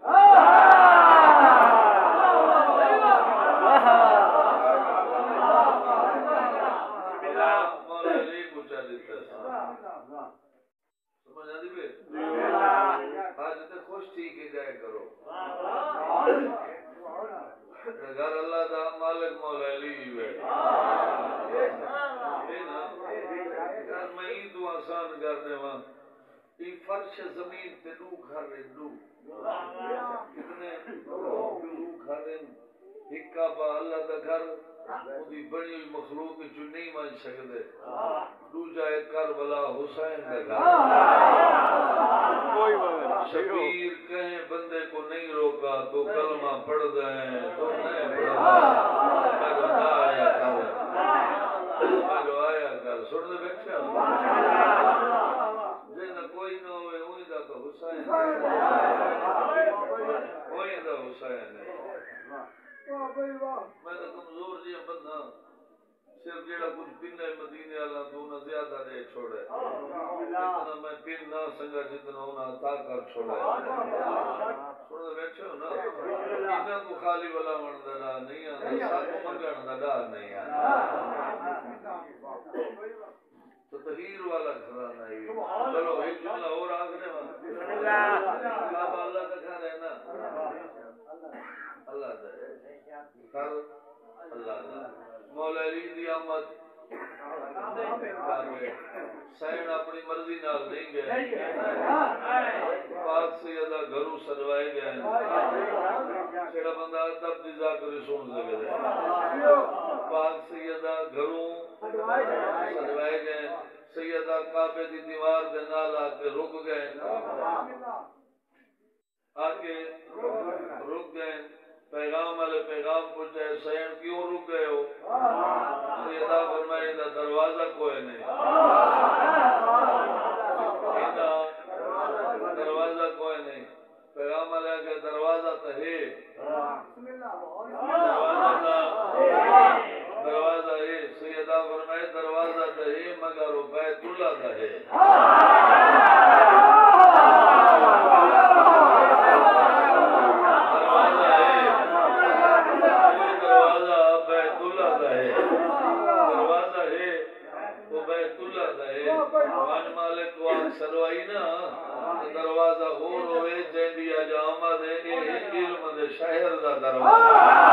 مولا علی کو چاہیے سمجھ آتی بھی آج تے خوش تھی کہ جائے کرو گھر اللہ دا مالک مولا علی بیٹھا گھر میں ہی تو آسان کر دے وہاں یہ فرش زمین تے لو گھر رہے لو کتنے لو گھر رہے ہکا با اللہ دا گھر وہ بڑی ہوئی مخلوق جو نہیں مان سکتے دو جائے کربلا حسین کا گھر شبیر کہیں بندے کو نہیں روکا تو کلمہ پڑھ دیں تو نہیں پڑھا میں جو آیا کر میں جو آیا کر سن دے بیٹھے جن کوئی نہ ہوئے وہی دا تو حسین وہی دا حسین میں تو کمزور جی بندہ صرف جیڑا کچھ پینے مدینے والا تو نہ زیادہ دے چھوڑے اتنا میں پین نہ سنگا جتنا ہونا عطا کر چھوڑے سن بیٹھے ہو نا انہاں کو خالی والا من دا ڈا نہیں آتا سب منگن دا ڈا نہیں آتا تو تحیر والا گھرانا ہے چلو ایک جملہ اور آگنے والا بابا اللہ کا گھر ہے نا اللہ دا گھر اللہ دا مولا علی دی آمد سین اپنی مرضی نال نہیں گئے پاک سیدہ گھروں سجوائے گئے چھڑا بندہ ادب دی ذاکری سن سکے دے پاک سیدہ گھروں سجوائے گئے سیدہ کعبے دی دیوار دے نال آ کے رک گئے آگے رک گئے پیغام والے پیغام پوچھے سین کیوں رک گئے ہو سیدہ فرمائے دا دروازہ کوئی نہیں دروازہ کوئی نہیں پیغام والے کے دروازہ تو ہے دروازہ دروازہ ہے سیدہ فرمائے دروازہ تو ہے مگر وہ بیت اللہ کا ہے سروائی نا دروازہ ہو روے جیندیا جامع دے علم دے شہر دا دروازہ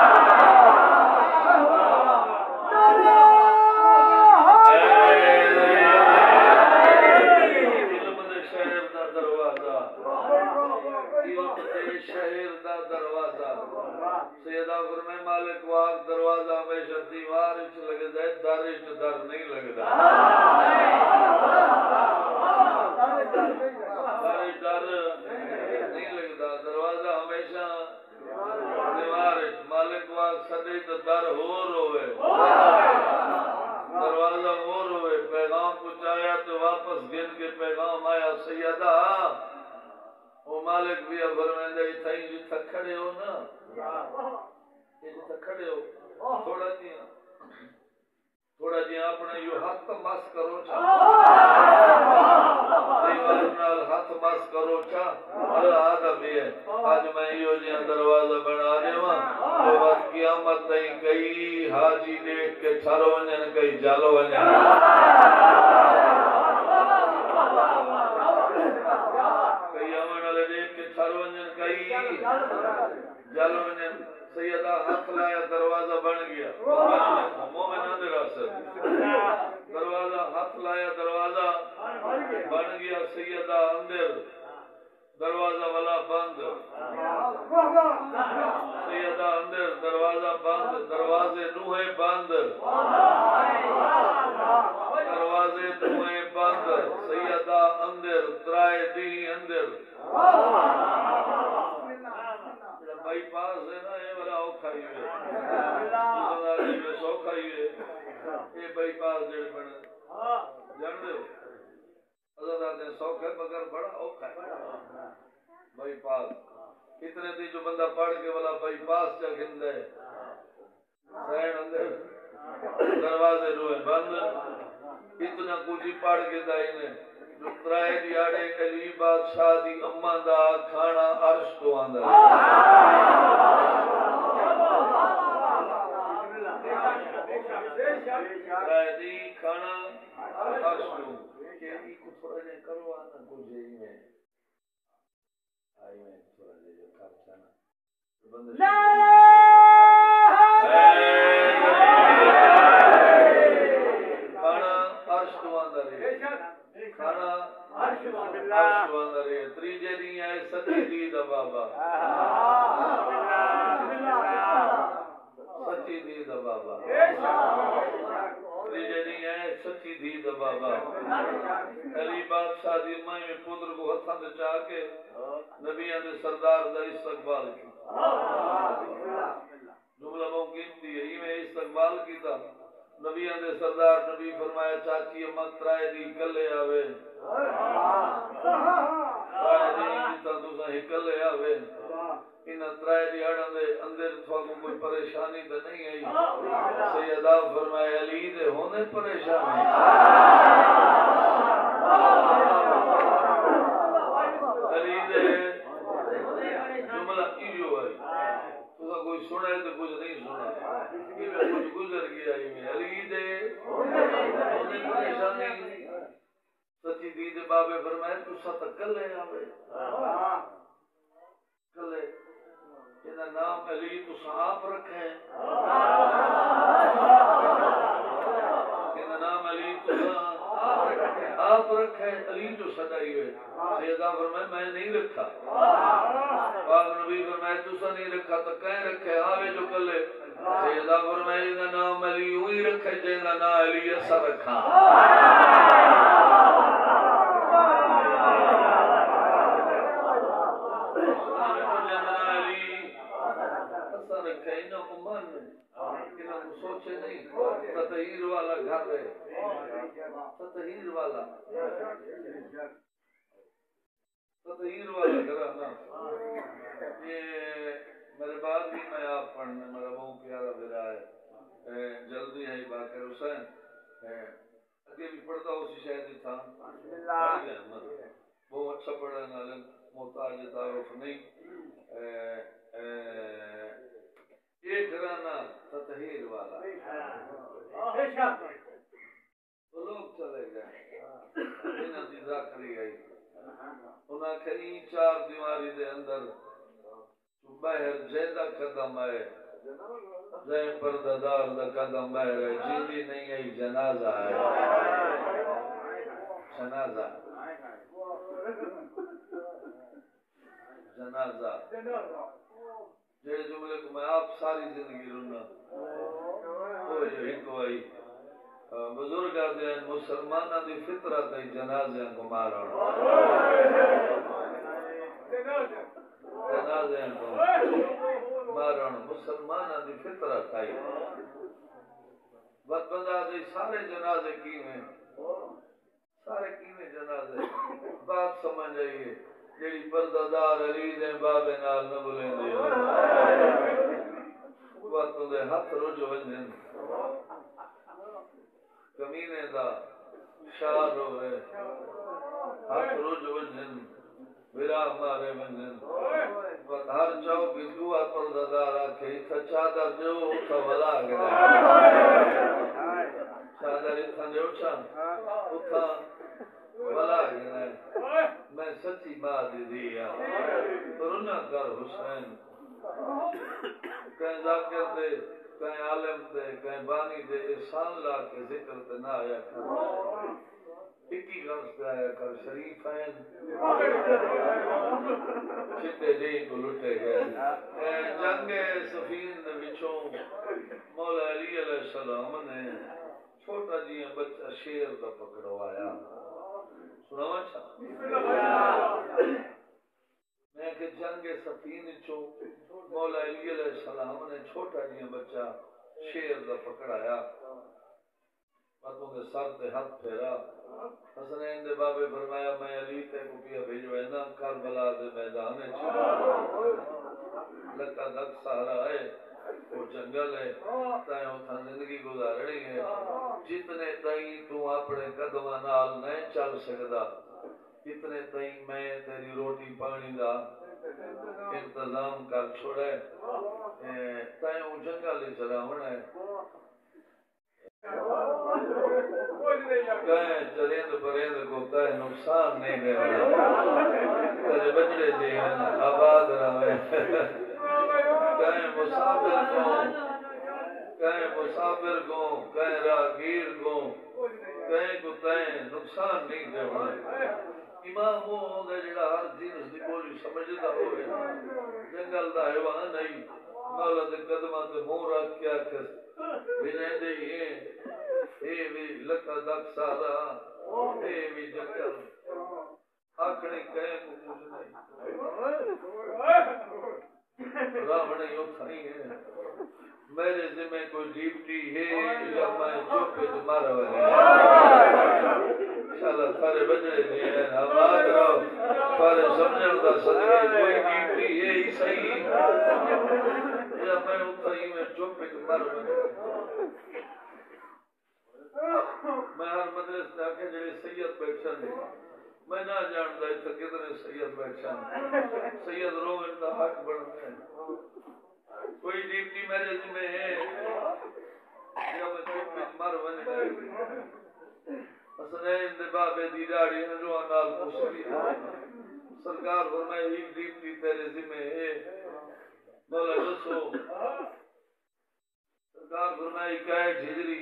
علم دے شہر دا دروازہ علم دے شہر دا دروازہ سیدہ فرمائے مالک واق دروازہ ہمیشہ دیوار اچھ لگے دے در اچھ در نہیں لگے دے ڈر نہیں لگتا دروازہ ہمیشہ دیوار مالک واق سدے تو در ہو روے دروازہ ہو روے پیغام پہنچایا تو واپس گن کے پیغام آیا سیدہ وہ مالک بھی فرمائندہ اتھائی جتھا کھڑے ہو نا جتھا کھڑے ہو تھوڑا دیا تھوڑا جی اپنے یو ہاتھ مس کرو چاہ دیوار نال ہاتھ مس کرو چاہ اللہ آدھا بھی ہے آج میں یو جی دروازہ بنا دے وہاں تو وقت قیامت نہیں کئی حاجی دیکھ کے ٹھر ونجن کئی جل ونجن کئی امن والے دیکھ کے ٹھر ونجن کئی جل ونجن سیدہ ہاتھ لایا دروازہ بن گیا مومن آدھے راسل دروازہ ہاتھ لایا دروازہ بن گیا سیدہ اندر دروازہ والا بند سیدہ اندر دروازہ بند دروازے نوہے بند دروازے نوہے بند سیدہ اندر ترائے دی اندر بائی پاس ہے نا یہ بڑا اوکھائی ہوئے سوکھائی ہوئے یہ بائی پاس جڑ بڑا جان دے ہو حضرت آتے ہیں سوکھ ہے مگر بڑا اوکھا ہے بائی پاس اتنے دی جو بندہ پڑھ کے والا بائی پاس چا گھند ہے سین اندر دروازے روئے بند اتنا کچھ پڑھ کے دائنے جو ترائے دی آڑے علی بادشاہ دی اماں دا کھانا عرش تو آندہ ترائے دی کھانا عرش تو کیونکہ کو تھوڑا جائے کرو آنا کچھ جائے میں آئی میں تھوڑا جائے جو کھاپ چانا کھانا عرش تو آندہ رہے کھانا عرش تو آندہ رہے تریجے نہیں آئے سچی دید بابا سچی دید بابا تریجے نہیں آئے سچی دید بابا علی بادشاہ دی مائی میں پودر کو ہتھاں دے چاہ کے نبیان دے سردار دا استقبال کی جملہ ممکن دی ہے میں استقبال کی تھا نبیان دے سردار نبی فرمایا چاچی امت ترائے دی کلے آوے ترائے دی جیتا دوسرا ہی کلے آوے انہاں ترائے دی اڑھن دے اندر تھوڑا کوئی پریشانی تو نہیں آئی سیدہ فرمایا علی دے ہونے پریشانی علی دے جملہ ایو ہے تو کوئی سنا ہے تو کچھ نہیں سنا یہ میں کچھ گزر گیا ہی میں علی دے ہونے پریشانی سچی دید بابے فرمائے تو ست کلے آوے کلے جنہ نام علی تو صحاب رکھیں جنہ نام علی تو آپ رکھیں علی جو سجائی ہوئے سیدہ فرمائے میں نہیں رکھا پاک نبی فرمائے تو سا نہیں رکھا تو کہیں رکھے آوے جو کلے سیدہ فرمائے جنہ نام علی ہوئی رکھے جنہ نام علی ایسا رکھا سوچے نہیں تطہیر والا گھر ہے تطہیر والا تطہیر والا گھر نا یہ میرے بعد بھی میں آپ پڑھنے میرا بہت پیارا بھیرا ہے جلدی ہے باقر حسین اگے بھی پڑھتا اسی شاید تھا بہت اچھا پڑھا نالے محتاج تعارف نہیں یہ گھرانہ تطہیر والا تو لوگ چلے گئے انہاں دی ذاکری آئی انہاں کہیں چار دیواری دے اندر باہر جیدہ قدم آئے زین پردادار دا قدم باہر ہے جیدی نہیں آئی جنازہ ہے جنازہ جنازہ جیڑے جملے کو میں آپ ساری زندگی رونا وہ یہی کو آئی بزرگ آتے ہیں مسلمانہ دی فطرت ہے جنازے کو مارانا جنازے کو مارانا مسلمانہ دی فطرت ہے بات بندہ دے سارے جنازے کی میں سارے کی میں جنازے بات سمجھ آئیے جیڑی پردادار علی دے بابے نال نہ بلیں دے وقتوں دے ہاتھ رجو ونجن کمینے دا شار ہوئے ہاتھ رجو ونجن برا مارے ونجن ہر چاو کی دعا پردگار آکھے اتھا چادر جو اتھا ولا گیا چادر اتھا جو چاہ اتھا ولا گیا میں سچی بات دیا ترنا کر حسین کہیں ذاکر دے کہیں عالم دے کہیں بانی دے احسان لا کے ذکر تے نہ آیا کر اکی غرض پہ آیا کر شریف ہیں چھتے دے کو لٹے گئے جنگ صفین دے وچوں مولا علی علیہ السلام نے چھوٹا جی بچہ شیر دا پکڑوایا سناواں چھا میں کہ جنگ صفین چوں مولا علی علیہ السلام نے چھوٹا جی بچہ شیر دا پکڑایا باتوں کے سر تے ہاتھ پھیرا حسنین دے بابے فرمایا میں علی تے کو کیا بھیجوے نا کربلا دے میدان چھوڑا لکا دک سہارا ہے وہ جنگل ہے تائیں اتھا زندگی گزارنی ہے جتنے تائیں تو اپنے قدمہ نال نہیں چل سکدا اتنے تائیں میں تیری روٹی پانی دا انتظام کر چھوڑے تائیں وہ جنگل چلا ہونا ہے کہیں چریند پریند کو تائیں نقصان نہیں دے رہا تیرے بچے جی ہیں آباد رہے کہیں مسافر کو کہیں مسافر کو کہیں راگیر کو کہیں کو تائیں نقصان نہیں دے رہا امام وہ ہوندے جڑا ہر جنس دی بولی سمجھدا ہوئے جنگل دا حیوان نہیں مولا دے قدماں تے منہ رکھ کے آکھے بھی رہندے یہ اے بھی لکا دک سارا اے بھی جنگل آکھنے کہیں کو کچھ نہیں راوڑے یوں کھائی ہے میرے ذمہ کوئی ڈیوٹی ہے یا میں چوپے مار ہوئے انشاءاللہ سارے بجرے دیئے ہیں آباد رہو سارے سمجھر دا صدقے کوئی ڈیوٹی ہے ہی صحیح یا میں اتھائی میں چوپے مار ہوئے میں ہر مدرس نے آکھے جڑے سید بیٹھن میں نہ جانتا اتھا کتنے سید بیٹھن سید رو انتا حق بڑھتے ہیں کوئی ڈیوٹی میرے ذمہ ہے یا میں چوپے مار ہوئے حسنین دے بابے دی داڑی ہنجوان نال پوچھلی سرکار فرمائے ہی ڈیوٹی تیرے ذمہ ہے مولا دسو سرکار فرمائے کائے ہجری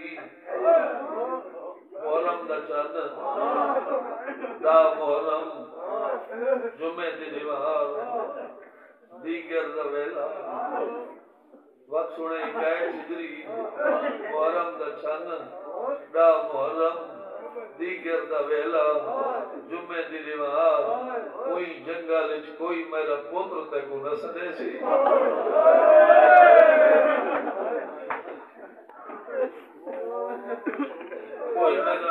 محرم دا چاند دا محرم جمعہ دی نوار دیگر دا ویلا وقت سنے کائے ہجری محرم دا چاند دا محرم دیگر دا ویلا جمعے دی نوار کوئی جنگل وچ کوئی میرا پوتر تے کو نہ سدے سی کوئی میرا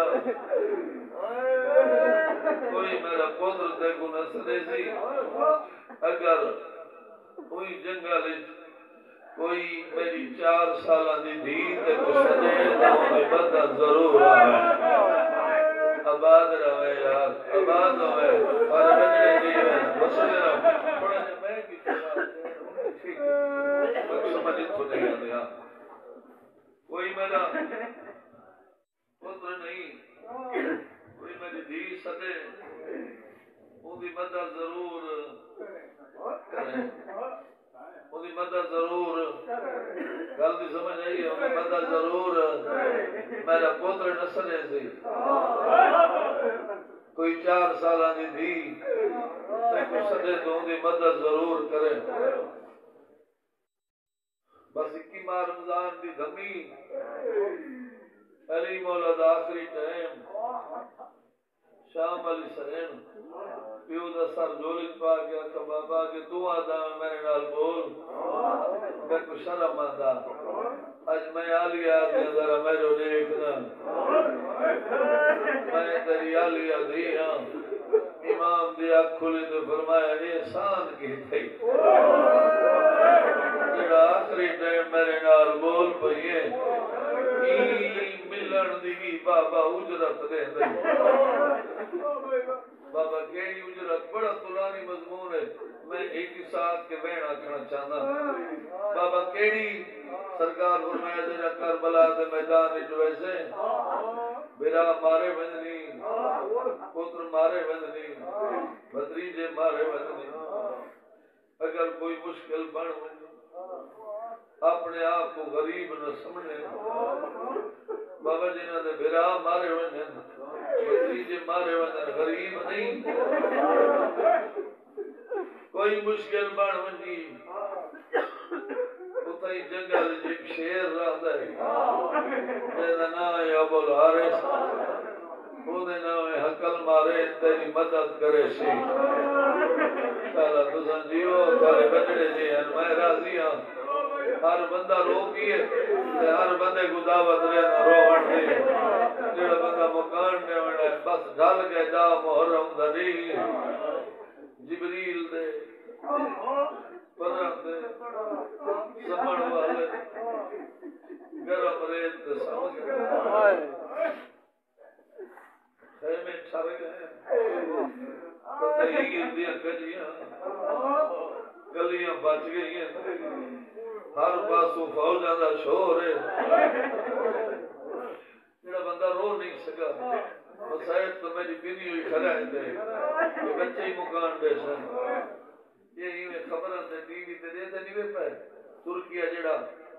کوئی میرا پوتر تے کو نہ سدے سی اگر کوئی جنگل وچ کوئی میری چار سالہ دی دھی تے کو سدے تو میں بندہ ضرور ہے آباد رہے یار آباد ہوئے اور بجنے دیئے مسئلے رہو تھوڑا جب میں کی چلا ٹھیک میں سمجھت ہو نہیں آدھیا کوئی میرا پتر نہیں کوئی میری دھی سدے وہ بھی مدد ضرور کریں وہ بھی مدد ضرور گل بھی سمجھ آئی ہے وہ مدد ضرور میرا پوتر نسلے سے کوئی چار سالہ دی دی کو سدے تو ان کی مدد ضرور کرے بس اکی ماہ رمضان دی دھمی علی مولا دا آخری ٹائم شام علی سرین پیو دا سر جولت پا گیا کہ بابا کہ تو آدھا میں میرے نال بول میں کو شرم آدھا آج میں آلی آدھی ذرا میرے دیکھنا میں تیری آلی آدھی ہاں امام دیا کھلی تو فرمایا احسان کی تھی جڑا آخری ٹائم میرے نال بول پئیے ملن دی بابا اجرت دے دی بابا کیڑی اجرت بڑا طولانی مضمون ہے میں ایک ہی ساتھ کے بہن آکھنا چاہنا بابا کیڑی سرکار فرمایا تیرا کربلا دے میدان وچ ویسے میرا مارے بندنی پتر مارے بندنی بھتریجے مارے بندنی اگر کوئی مشکل بن اپنے آپ کو غریب نہ سمجھے بابا جنہاں دے بھرا مارے ہوئے بھتریجے مارے ہوئے غریب نہیں کوئی مشکل بن ونجی اتائی جنگل ایک شیر رہتا ہے جیسا نام ہے ابو الحارث وہ دے نام ہے حقل مارے تیری مدد کرے سی سالا تسان جیو سارے بچڑے جی ہیں میں راضی ہوں ہر بندہ رو کیے ہر بندے کو دعوت رہنا رو ہٹ دے جڑا بندہ مکان نے وڑا بس ڈال کے جا محرم دری جبریل دے پرم دے سمن والے گرم ریت دے سمجھ خیمے چھر گئے تحیر دیا گجیاں گلیاں بچ گئی ہیں ہر پاسوں فوجاں دا شور ہے جڑا بندہ رو نہیں سکا مسائل تو میری بینی ہوئی کھڑا ہے دے یہ بچے ہی مکان دے سن یہ ہی میں خبریں دے ٹی وی تے دیتے نہیں وے پہ ترکیہ جڑا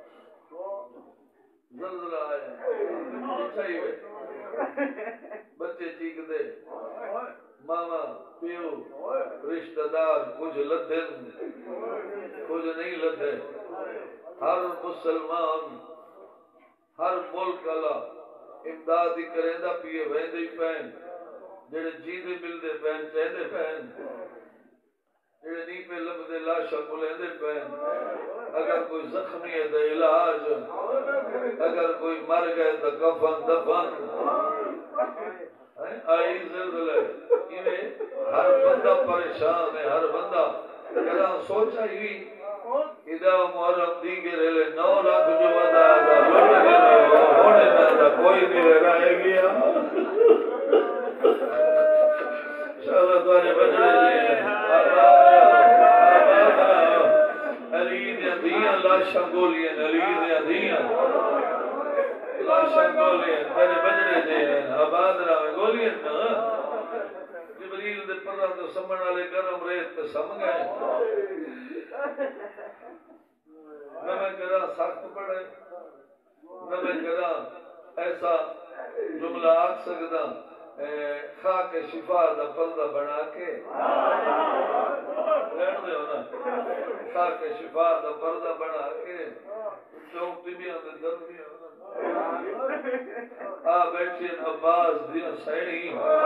زلزلہ آیا اچھا ہی وے بچے چیک دے ماما پیو رشتہ دار کچھ لدھن کچھ نہیں لدھے ہر مسلمان ہر ملک اللہ امدادی کریندہ پیے ویندے پین جڑے جیندے ملدے پین چہندے پین جڑے نہیں پہ لبدے لاشا ملیندے پین اگر کوئی زخمی ہے تو علاج اگر کوئی مر گئے تو کفن دفن آئی زلزلے انہیں ہر بندہ پریشان ہے ہر بندہ کہاں سوچا ہی ادا محرم دیگر لے نو لاکھ جو ودا دا لوٹ گئے ہونے نہ کوئی نہیں رہے گیا انشاءاللہ تمہارے بچڑے جی علی دیا دیاں لاشاں گولیاں علی دیا دیاں لاشاں گولیاں تیرے بچڑے جی آباد رہا گولیاں نا جبریل دے پرہ تو سمن والے گرم ریت تے سم گئے نہ میں کرا سخت پڑے نہ میں کرا ایسا جملہ آگ سکتا خاک شفا دا پردہ بنا کے رہن دے ہونا خاک شفا دا پردہ بنا کے چونک طبیان دے درمیان آ بیٹھیں عباس دیا سیڑی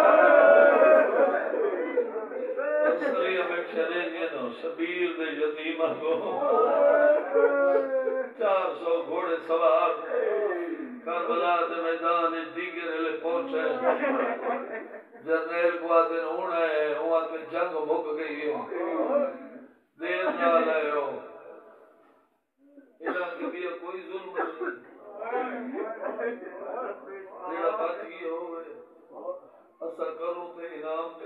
اصلیہ بیٹھے رہ گئے نو شبیر دے یتیمہ کو چار سو گھوڑے سوار کربلا دے میدان دیگر لے پہنچے جنریل کو آتے ہونا ہے ہوا کہ جنگ مک گئی ہے دیر نہ لائے ہو انہاں کے بھی کوئی ظلم نہیں جیڑا بچ گئی ہوئے اثر کروں تے انعام تے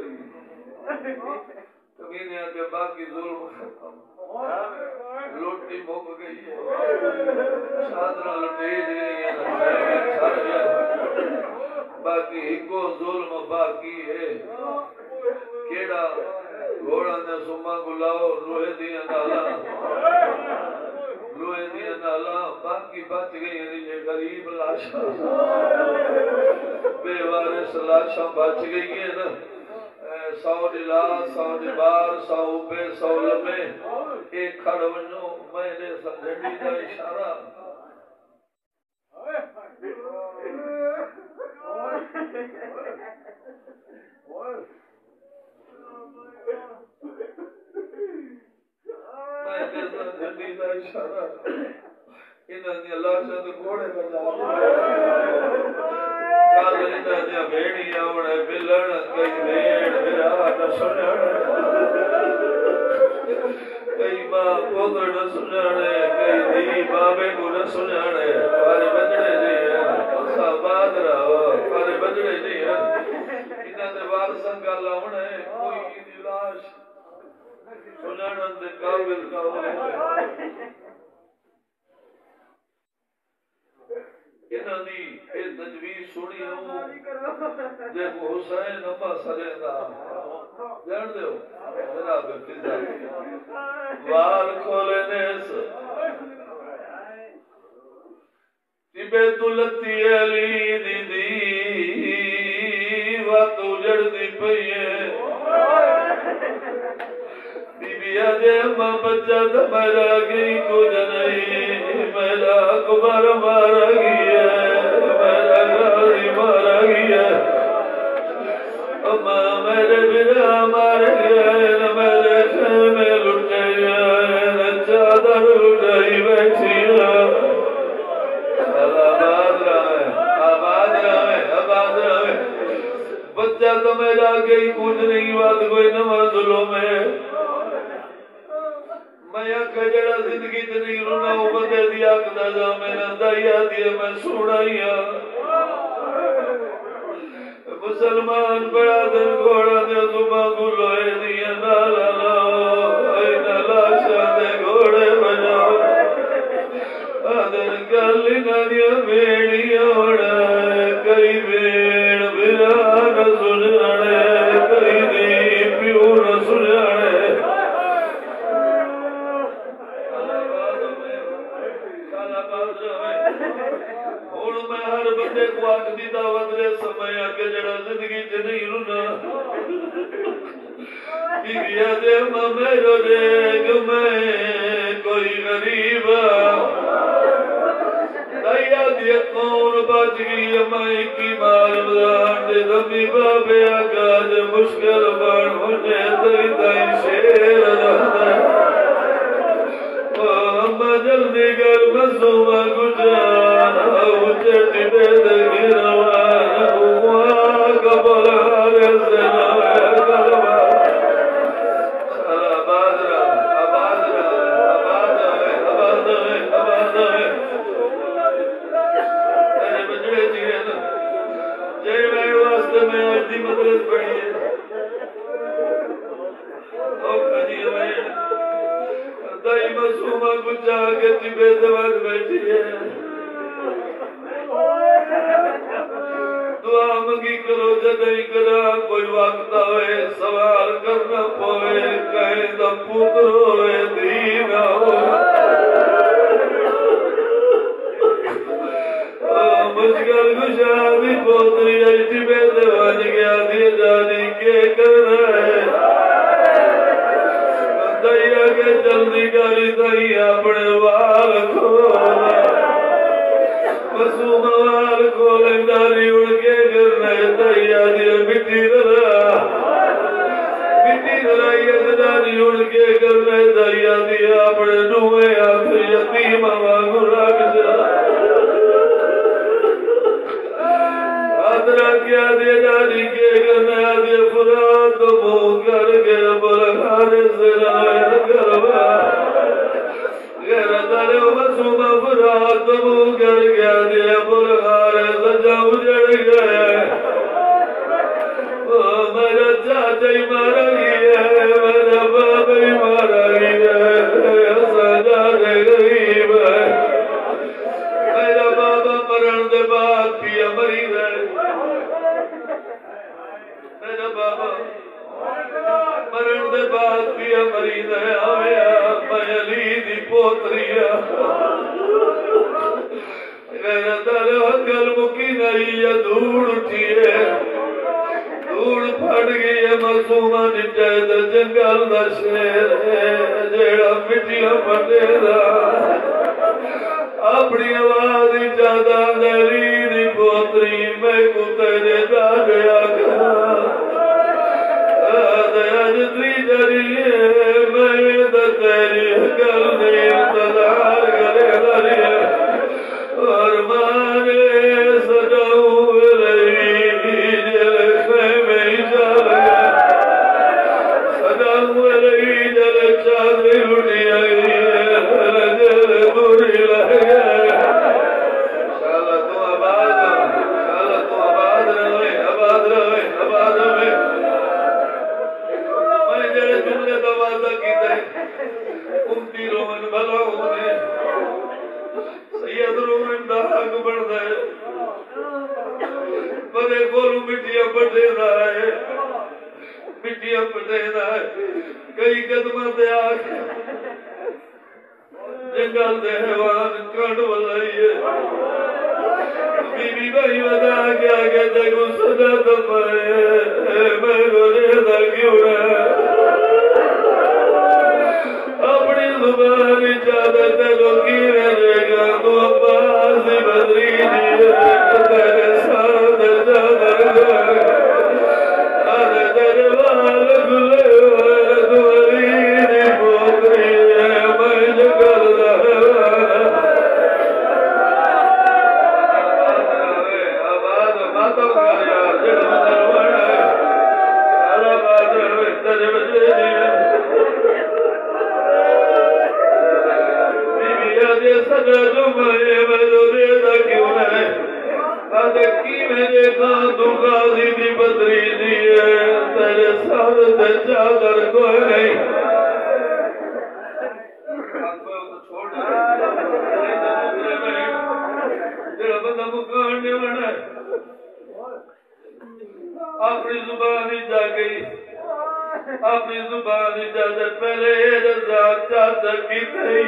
کمینے آگے باقی ظلم ختم لوٹی مک گئی ہے شادرہ لٹی دی ہے چھر گیا باقی ہکو ظلم باقی ہے کیڑا گھوڑا نے سما گلاؤ روحے دیا نالا روحے دیا نالا باقی بچ گئی ہے یہ غریب لاشا بے وارث لاشا بچ گئی ہے نا سو ڈلا سو ڈبار سو اوپے سو لمے ایک کھڑ ونجو میں نے سمجھنی دا اشارہ میں نے سمجھنی دا اشارہ انہاں نے لاشا تو گھوڑے بجا کال انہاں نے بھیڑیاں وڑے بلڑ کئی بھیڑ بھرا نہ سنن کئی ماں پوتر نہ سننے کئی دی بابے کو نہ سننے پارے بچڑے جی ہیں آباد رہو پارے بچڑے جی ہیں انہاں نے وارثاں گل ہونے کوئی دی لاش سنن جانن دے قابل کا ہوئے انہاں دی اے تجویز سنی ہوں جے کو حسین اما سرے دا جان دیو جناب فضا وال کھولے نیس بیت لتی علی دی دی وات اجڑ دی پئیے بی بی آجے ماں بچہ تو میرا گئی کچھ نہیں میرا اکبر مارا گیا میرا غازی مارا گیا اماں میرے بنا مار گیا میرے خیمے لٹے گیا چادر لٹائی بیٹھی بچہ تو میرا گئی کچھ نہیں بات کوئی نمازلوں میں میں آکھا جڑا زندگی تے نہیں رونا ہوں بندے دیا کدا جا میں نے دائیا دیا میں سوڑایا مسلمان بڑا دن گھوڑا دے زباں گلوئے دیا نالا لاؤ اینا لاشا دے گھوڑے بجاؤ آدھر گلی نانیا بیڑی اوڑا کئی بیڑ بھرا نہ سجانے کئی دی پیو نہ سجانے ہوں میں ہر بندے کو آگ دی دعوت دے سمے آگے جڑا زندگی چ نہیں رونا بیویا دے ماں میرو ریگ میں کوئی غریب دائیا دیا کون بچ گئی مائی کی مار بدان دے دمی بابے آگاج مشکل بان مجھے دائی دائی شیر رہتا اما جلدی گر مسوما گجان او چٹی بید گروان اوہ قبل حارس نوے قلبا آباد را آباد را آباد را آباد را آباد را اے بجڑے چیئے نا جے میں واسطے میں آج دی مدرس پڑھی ہے او کھجی ہوئے دائی مسومہ کچھ آگے چبے دوان بیٹھی ہے دعا مگی کرو جدائی کرا کوئی وقت آوے سوال کرنا پوے کہیں دا پتر ہوئے دینا ہوئے مشکل گشادی پوتری آئی چبے دوان گیا دی جانی کے کرنا ہے دائیا کے جلدی گاری دائی اپنے وال کھولا مسوم وال کھولیں داری اڑ کے گرنے دائیا دیا مٹی رلا مٹی رلائی داری اڑ کے گرنے دائیا دیا اپنے نوے آت یتیم وانگو رکھ جا آدرہ کیا دیا داری کے گرنے آدھے فرات مو کر کے بلغار سے رائے کروا غیر دارے مسوم فرات مو کر کے آدھے بلغار سے جا اجڑ گئے میرا چاچا ہی مارا گیا ہے میرا بابا ہی مارا گیا ہے سجا دے غریب ہے میرا بابا مرن دے بعد پیا مریض ہے میرا بابا مرن دے بعد پیا مریض ہے آیا میں علی دی پوتریا غیر دل اکل مکی نہیں یا دھوڑ اٹھیے دھوڑ پھڑ گئی ہے مسومہ نٹے دا جنگل دا شیر ہے جیڑا مٹیاں پھٹے دا اپنی آواز ہی جادا دلی دی پوتری میں کو تیرے دادے آگا آج دی جریے میں دا تیری حکل نہیں انتظار کرے دلی اور مانے سجاؤں رہی جل خیمے ہی جال گیا سجاؤں رہی جل چادری لٹی آئی جل بری لگ گیا شاءاللہ تو آباد شاءاللہ تو آباد رہے آباد رہے آباد رہے میں جڑے جملے کا وعدہ کیتا ہے پٹے دا ہے مٹیاں پٹے دا ہے کئی قدمہ دے آکھ جنگل دے حیوان کنڈ والائیے بی بی بھائی ودا کیا کہ دیکھو سجا دمائے میں گوڑے دا کیوں ہے اپنی زبان اجازت کو کینے لے گا تو عباس بدری دیئے تیرے ساتھ جادر گئے آدھے دربال گلے ہوئے دوری پوکری ہے میں جگل دہوانا آباد ماتم کر یار جڑ مدروانا ہے آباد رہے تجھے بچے دیئے سجا جمعے میں جو دیتا کیوں ہے آدھے کی میں دیکھا تو غازی دی بدری دیئے تیرے ساتھ تے چادر کوئی نہیں چھوڑ جڑا بندہ مکان نے بنا اپنی زبانی جا گئی اپنی زبانی جا دے پہلے رضا چاچا کی تھی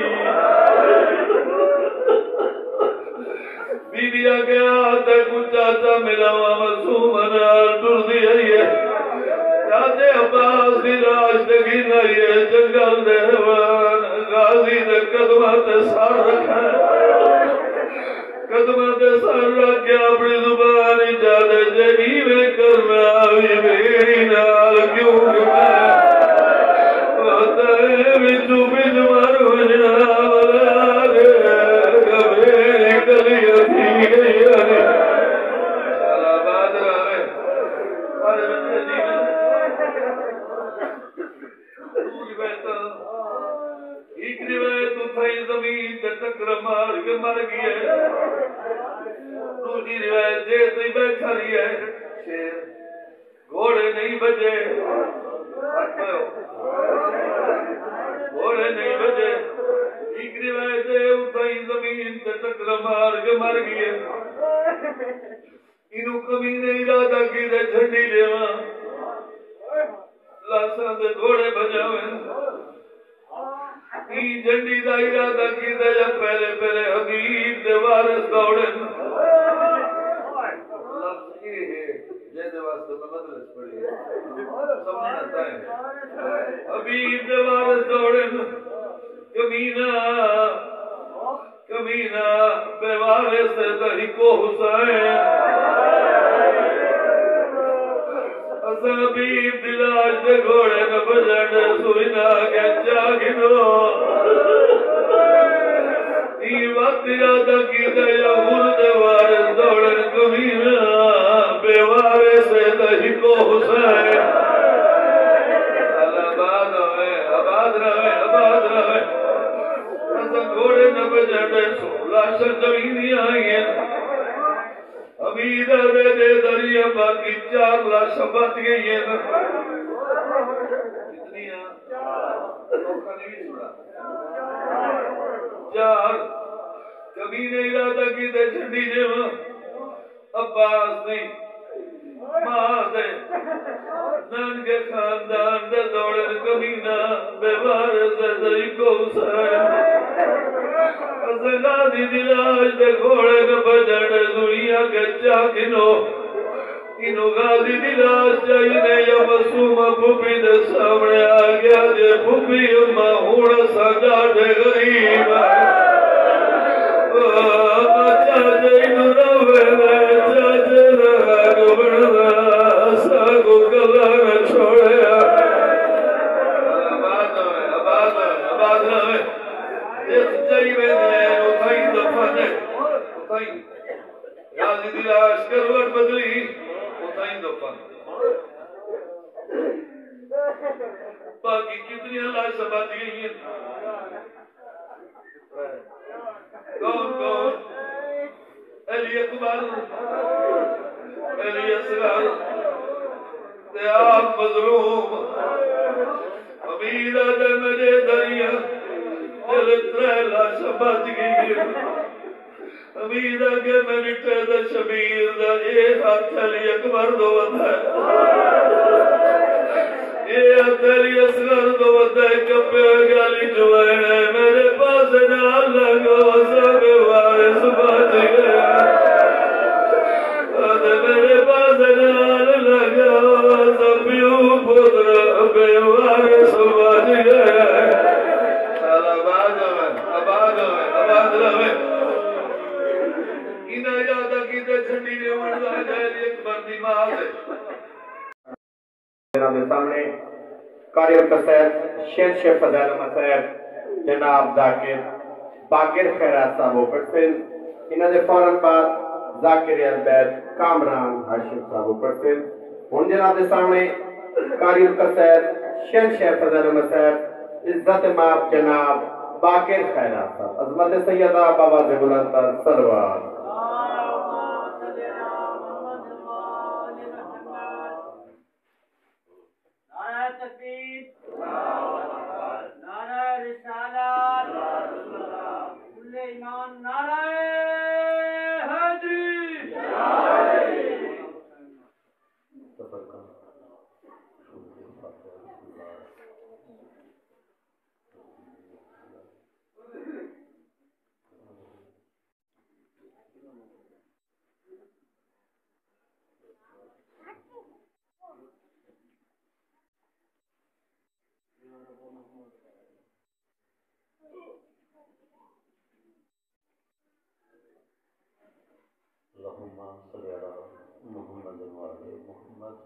بی بی آگے آتا کو چاچا ملا معصوم نال ٹر دی ہے چاچے عباس دی لاش لگی نہیں ہے جنگل دے حیوان غازی دے قدمہ تے سر رکھا قدمہ تے سر رکھ کے اپنی زبانی جا دے جہی میں کرنا آوی میری نال کیوں میں ہوتا ہے بچو بچ مارو جناب کبھی کلی اتی گئی آنے سالا باد رہے آنے بچے دینا دوری بیتا ایک روایت اٹھائی زمین تے ٹکر مار کے مر گیا دوسری روایت جیت ہی بیٹھا رہی ہے شیر گھوڑے نہیں بجے گھوڑے نہیں بجے ایک روایت اٹھائی زمین تے ٹکر مار کے مر گیا انہوں کمی نہیں ارادہ کی دے جھنڈی لیوا لاساں دے گھوڑے بجاویں ای جھنڈی دا ارادہ کی دے یا پہلے پہلے حبیب دے وارث دوڑن لفظ یہ ہے جیسے واسطے میں مدرس پڑھی ہے سمجھنا چاہیں حبیب دے وارث دوڑن کمینہ کمینہ بے وارث دہی کو حسین حبیب دلاش دے گھوڑے نہ بجڑ سوئنا کے چاگنو ای وقت ارادہ کی دے یہود دے وارث دوڑن کمینہ بے وارث دہی کو حسین آباد رہے آباد رہے آباد رہے حسن گھوڑے نہ بجڑ لاشا زمینی آئی ہیں امید دے دے دریا باقی چار لاشا بچ گئی ہیں کتنی ہیں سوکھا نہیں سنا چار کبھی نہیں ارادہ کی دے جھنڈی جیو عباس نہیں ماں دے ننگے خاندان دے دوڑن کمینہ بے وارث دے کو حسین غازی دلاش دے گھوڑے نہ بجڑ دنیا کے چاکنو انہوں غازی دلاش چاہینے یا مسومہ پھوپی دے سامنے آگیا جے پھوپی امہ ہوڑا ساڈا دے غریب چاچے انہوں روے دے چاچے راگ بڑھنا ساگو کلا نہ چھوڑیا آباد ہوئے آباد ہوئے آباد ہوئے اس جائی میں دے اٹھائی دفعہ اٹھائی غازی دلاش کروٹ بدلی اٹھائی دفعہ باقی کتنی اللہ سے بات گئی ہیں کون کون علی اکبر علی اصغر تیاب مظلوم امید دے میرے دریا دل ترے لاش بچ گئی امید ہے کہ میں نٹے دا شبیر دا یہ ہاتھ علی اکبر دو ہے یہ ہاتھ علی اصغر دو ہے کپے گالی جو ہے میرے پاس جان لگو سب وارث بچ گئے میرے پاس جان لگو سب پیو پتر بے وارث بچ گئے آباد ہوئے آباد ہوئے آباد رہے انہیں یادہ کی تے چھٹی نے اڑا جائے اکبر دی ماں دے جناب سامنے قاری القصائد شیر شیخ فضائل مسائب جناب ذاکر باقر خیرات صاحب اوپرسل انہوں نے فوراً بعد ذاکر البید کامران حاشم صاحب اوپرسل ان جناب سامنے قاری القصائد شیر شیخ فضائل مسائب عزت ماب جناب باقر خیرات صاحب عظمت سیدہ بابا بلندر سلوات اللہم صلی علی محمد وعلی محمد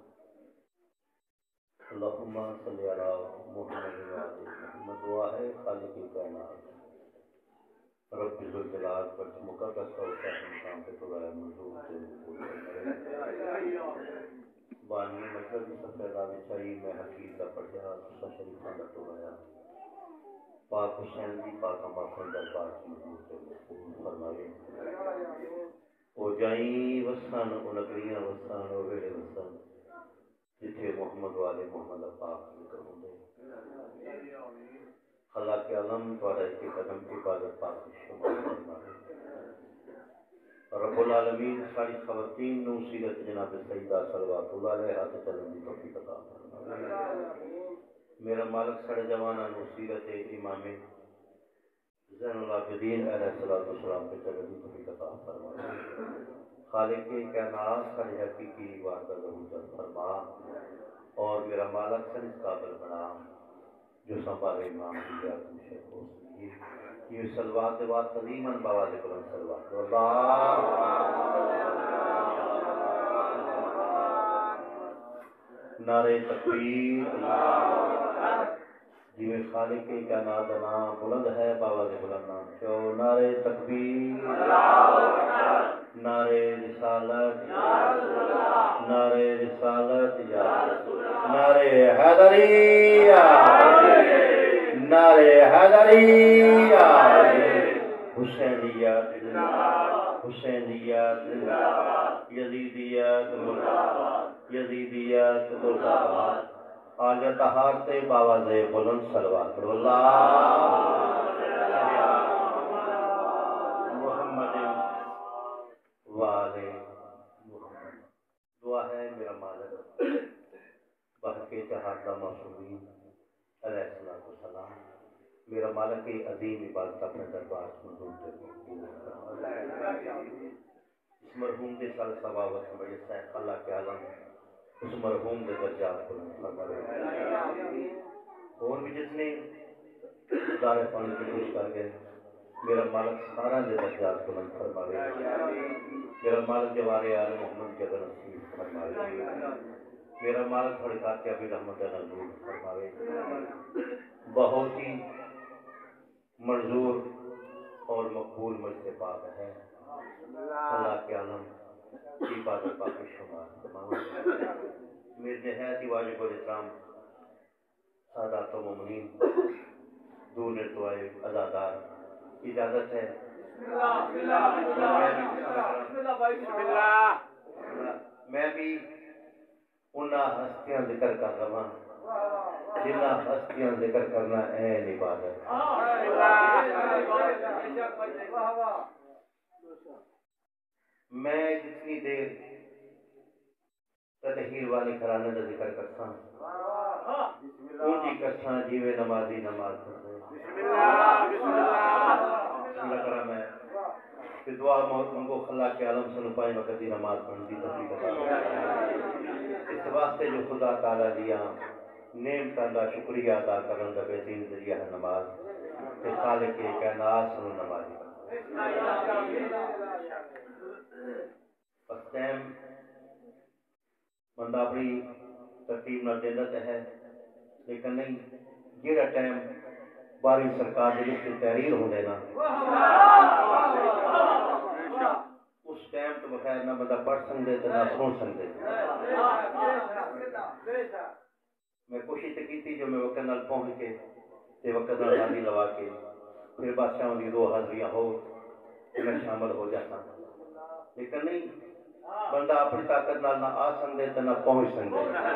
اللہم صلی علی محمد وعلی محمد واحد خالق کائنات رب ذوالجلال پر مقدس ہوتا ہے انسان پہ تو رائے منظور سے مقبول کرنے بانی مجد سفیدہ بچائی میں حقیق کا پڑھیا سسا شریفہ کا تو رہا پاک حسین بھی پاک مخن دربار کی منظور سے مقبول فرمائے او جائیں وسان او نگریاں وسان او ویڑے وسان جتھے محمد والے محمد پاک ذکر ہوں دے خلاق عالم توڑا کے قدم کی عبادت پاک شمار فرمائے رب العالمین ساری خواتین نو سیرت جناب سیدہ صلوات اللہ علیہ ہاتھ چلن دی توفیق عطا فرمائے میرا مالک سڑ جوانا نو سیرت امام زین العابدین علیہ السلام پہ چلن دی توفیق عطا فرمائے خالق کائنات کا حقیقی وعدہ ضرور فرما اور میرا مالک سن اس قابل بنا جو سنبھالے امام کی یاد مشرف ہو سکی یہ صلوات وات قدیماً بواز قرآن صلوات اللہ نعرہ تکبیر جی میں خالق کائنات نام بلند ہے بواز بلند نام چو نعرہ تکبیر نعرہ رسالت نعرہ رسالت نعرہ حیدریہ نعرہ حیدریہ حسینیت حسینیت یزیدیت یزیدیت آج تہار تے باواز بلند صلوات اللہ محمد والے محمد دعا ہے میرا مالک بحق چہارتا معصومین علیہ السلام میرا مالک عظیم عبادت اپنے دربار منظور دے اس مرحوم کے سال ثوابت بڑے سیخ اللہ کے عالم اس مرحوم کے درجات کو فرمائے اور بھی جتنے دار فن کی کوشش کر گئے میرا مالک سارا دے درجات کو فرمائے میرا مالک جوارے آل محمد کے نصیب فرمائے میرا مالک تھوڑے کہا کہ ابھی رحمت نور فرمائے بہت ہی منظور اور مقبول مجد پاک ہے اللہ کے عالم کی عبادت پاک شمار میرے نہایت ہی واجب الاسلام سادات و مومنین دور نرتوائے عزادار اجازت ہے میں بھی انہاں ہستیاں ذکر کر رہا جنہ ہستیاں ذکر کرنا این عبادت میں جتنی دیر تطہیر والے گھرانے کا ذکر کرتا ہوں اونجی کرتا جیوے نمازی نماز پڑھتے بسم اللہ کرم ہے کہ دعا ان کو خلا کے عالم سے پائیں وقت دی نماز پڑھتی تفریح کرتا اس واسطے جو خدا تعالیٰ دیا نعمتاں دا شکریہ ادا کرن دا بہترین ذریعہ ہے نماز کہ خالق کائنات سنو نمازی بس ٹائم بندہ اپنی ترتیب نہ دینا ہے لیکن نہیں جہاں ٹائم باری سرکار کے لئے تحریر ہو دینا اس ٹائم تو بخیر نہ بندہ پڑھ سکتے تو نہ سن سکتے میں کوشش کی تھی جو میں وقت نال پہنچ کے تے وقت نال حاضری لوا کے پھر بادشاہوں کی دو حاضریاں ہو میں شامل ہو جاتا لیکن نہیں بندہ اپنی طاقت نال نہ آ سکتے تو نہ پہنچ سکتے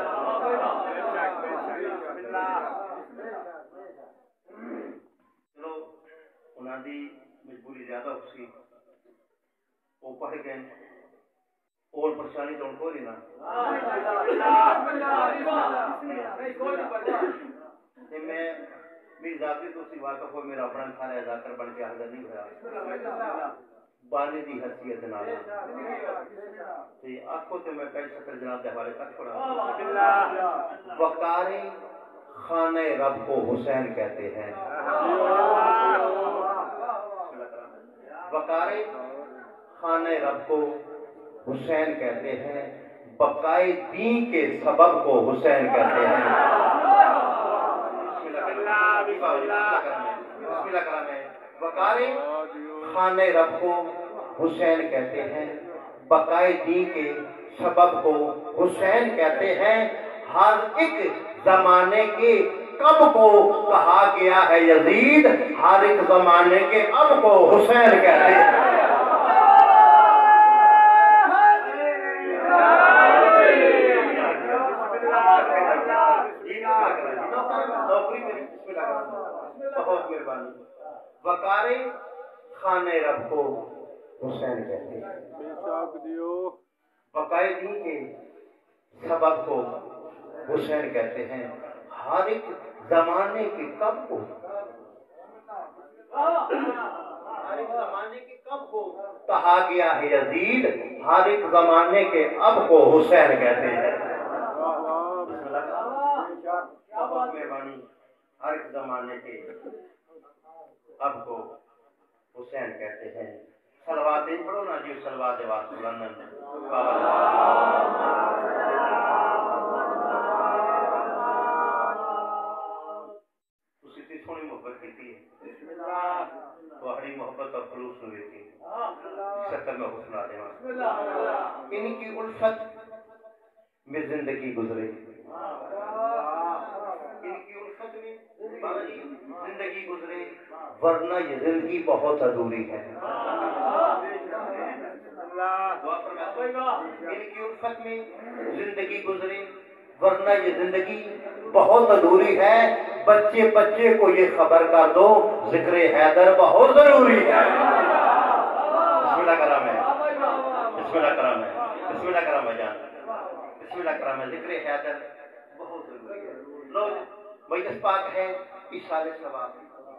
چلو انہاں دی مجبوری زیادہ ہو سی وہ پڑھ گئے اور پریشانی تو ان کو لینا میں میری ذاتی تو سی واقف ہو میرا اپنا کھانا ادا کر بن کے حاضر نہیں ہوا بانی دی حیثیت نال تے آنکھوں تے میں کئی شکر جناب دے حوالے تک پڑھا وقار خانہ رب کو حسین کہتے ہیں وقار خانہ رب کو حسین کہتے ہیں بقائے دین کے سبب کو حسین کہتے ہیں وقار خانہ رب کو حسین کہتے ہیں بقائے دین کے سبب کو حسین کہتے ہیں ہر ایک زمانے کے کب کو کہا گیا ہے یزید ہر ایک زمانے کے اب کو حسین کہتے ہیں بہت مہربانی وقار خانہ رب کو حسین کہتے ہیں بقائے دین کے سبب کو حسین کہتے ہیں ہر ایک زمانے کے کب کو ہر ایک زمانے کے کب کو کہا گیا ہے یزید ہر ایک زمانے کے اب کو حسین کہتے ہیں بہت مہربانی ہر ایک زمانے کے اب کو حسین کہتے ہیں سلوات دیں پڑھو نا جی سلوات واسطے لندن اسی سے تھوڑی محبت کی تھی تھوڑی محبت اور خلوص ہوئی تھی شکل میں حسن آدھے ان کی الفت میں زندگی گزرے ان کی الفت میں زندگی گزرے ورنہ یہ زندگی بہت ادھوری ہے ان کی الفت میں زندگی گزرے ورنہ یہ زندگی بہت ادھوری ہے بچے بچے کو یہ خبر کر دو ذکر حیدر بہت ضروری ہے بسم اللہ کرام ہے بسم اللہ کرام ہے بسم اللہ کرام ہے جان بسم اللہ کرام ہے ذکر حیدر بہت ضروری ہے لو مجلس پاک ہے اشارے ثواب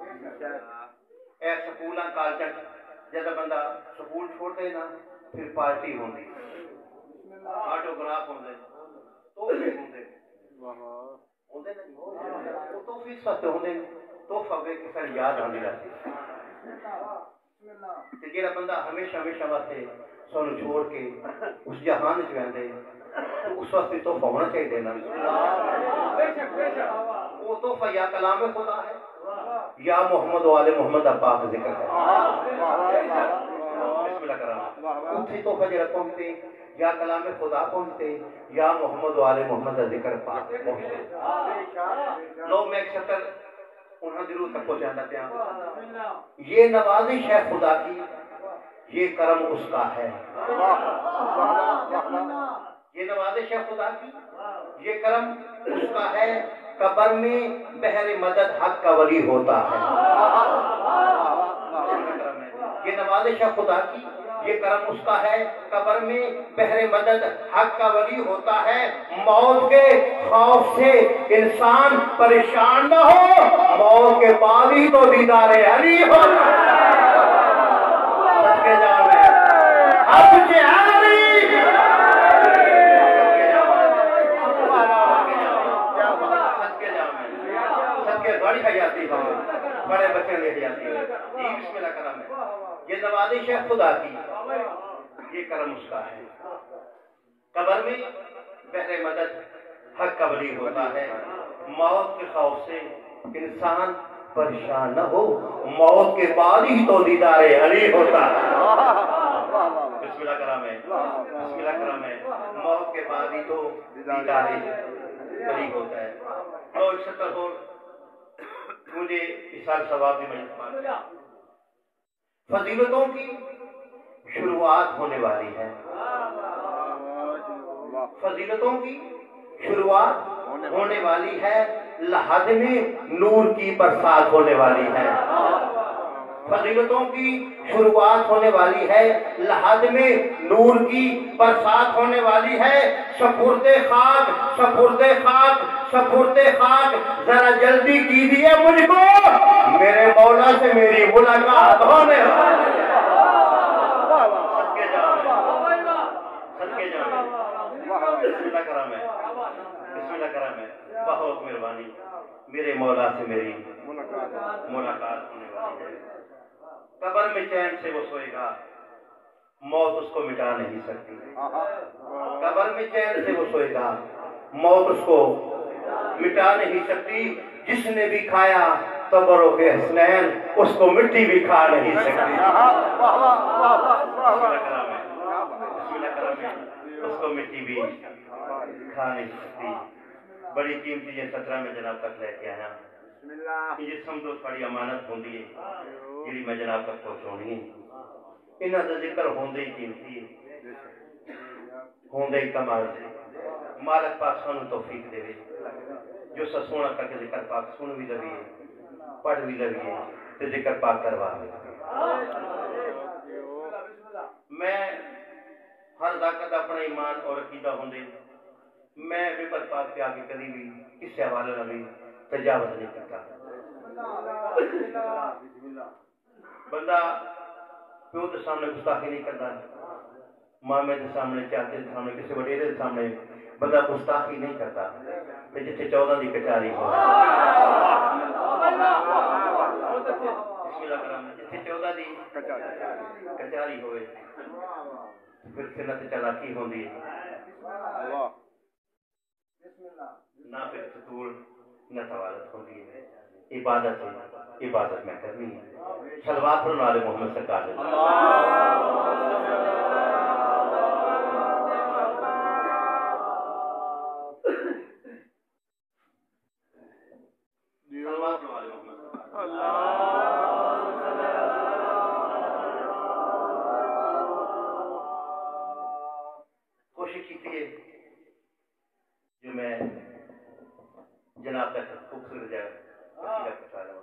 اے سکولاں کالجاں جب بندہ سکول چھوڑ دے نا پھر پارٹی ہوندی آٹوگراف ہوندے تحفے ہوندے ہوندے نہیں وہ تحفے سستے ہوندے تحفہ وے کسے یاد آندی رہتی کہ جیڑا بندہ ہمیشہ ہمیشہ واسطے سانو چھوڑ کے اس جہان وچ ویندے اس واسطے تحفہ ہونا چاہیے دینا وہ تحفہ یا کلام خدا ہے یا محمد و آل محمد پاک ذکر ہے بسم اللہ کرام اتھی تحفہ جڑا پہنچتے یا کلام خدا پہنچتے یا محمد و آل محمد ذکر پاک پہنچتے لو میں ایک شطر انہاں ضرور تک پہنچانا پیا یہ نوازش ہے خدا کی یہ کرم اس کا ہے یہ نوازش ہے خدا کی یہ کرم اس کا ہے قبر میں بہر مدد حق کا ولی ہوتا ہے یہ نوازش ہے خدا کی یہ کرم اس کا ہے قبر میں بہر مدد حق کا ولی ہوتا ہے موت کے خوف سے انسان پریشان نہ ہو موت کے بعد ہی تو دیدار علی ہوتا ہے صدقے جاؤ میں حق کے علی صدقے جاؤ میں صدقے گاڑی کھائی جاتی ہے بڑے بچے لے جاتی ہے یہ بسم اللہ کرم ہے یہ نوازش ہے خدا کی یہ کرم اس کا ہے قبر میں بہر مدد حق کا ولی ہوتا ہے موت کے خوف سے انسان پریشان نہ ہو موت کے بعد ہی تو دیدار علی ہوتا ہے بسم اللہ کرم ہے بسم اللہ کرم ہے موت کے بعد ہی تو دیدار علی ہوتا ہے تو ستر ہو مجھے اشار ثواب بھی مجھے فضیلتوں کی شروعات ہونے والی ہے فضیلتوں کی شروعات ہونے والی ہے لحد میں نور کی برسات ہونے والی ہے فضیلتوں کی شروعات ہونے والی ہے لحد میں نور کی برسات ہونے والی ہے سپرد خاک سپرد خاک سپرد خاک ذرا جلدی کیجیے مجھ کو میرے مولا سے میری ملاقات ہونے والی ہے صدقے جاؤ صدقے جاؤ بسم اللہ کرم ہے بسم اللہ کرم ہے بہت مہربانی میرے مولا سے میری ملاقات ہونے والی ہے قبر میں چین سے وہ سوئے گا موت اس کو مٹا نہیں سکتی قبر میں چین سے وہ سوئے گا موت اس کو مٹا نہیں سکتی جس نے بھی کھایا قبروں کے حسنین اس کو مٹی بھی کھا نہیں سکتی اس کو مٹی بھی کھا نہیں سکتی بڑی قیمتی یہ سترہ میں جناب تک لے کے آیا یہ سمجھو بڑی امانت ہوندی ہے جی میں جناب تک پہنچونی ہے انہاں دا ذکر ہوندے ہی قیمتی ہے ہوندے ہی کمال ہے مالک پاک سانو توفیق دے جو سسونا کر کے ذکر پاک سن بھی لگی پڑھ بھی لگی تے ذکر پاک کروا بھی میں ہر ذاکت اپنا ایمان اور عقیدہ ہوندے میں بے پاک کے آگے کبھی بھی کسی حوالے نہ بھی تجاوز نہیں کرتا بندہ پیو کے سامنے گستاخی نہیں کرتا مامے کے سامنے چاچے کے سامنے کسی وڈیرے کے سامنے بندہ گستاخی نہیں کرتا جتنے چودہ دی کچاری ہو جتنے چودہ دی کچاری ہوئے پھر سنت چلاکی ہوندی ہے نہ پھر ستور نہ سوالت ہوندی ہے عبادت ہے عبادت میں کرنی ہے صلوات پر نال محمد سرکار کوشش کی تھی جو میں جناب تک خوبصورت جائے وسیلہ پہنچا رہا ہوں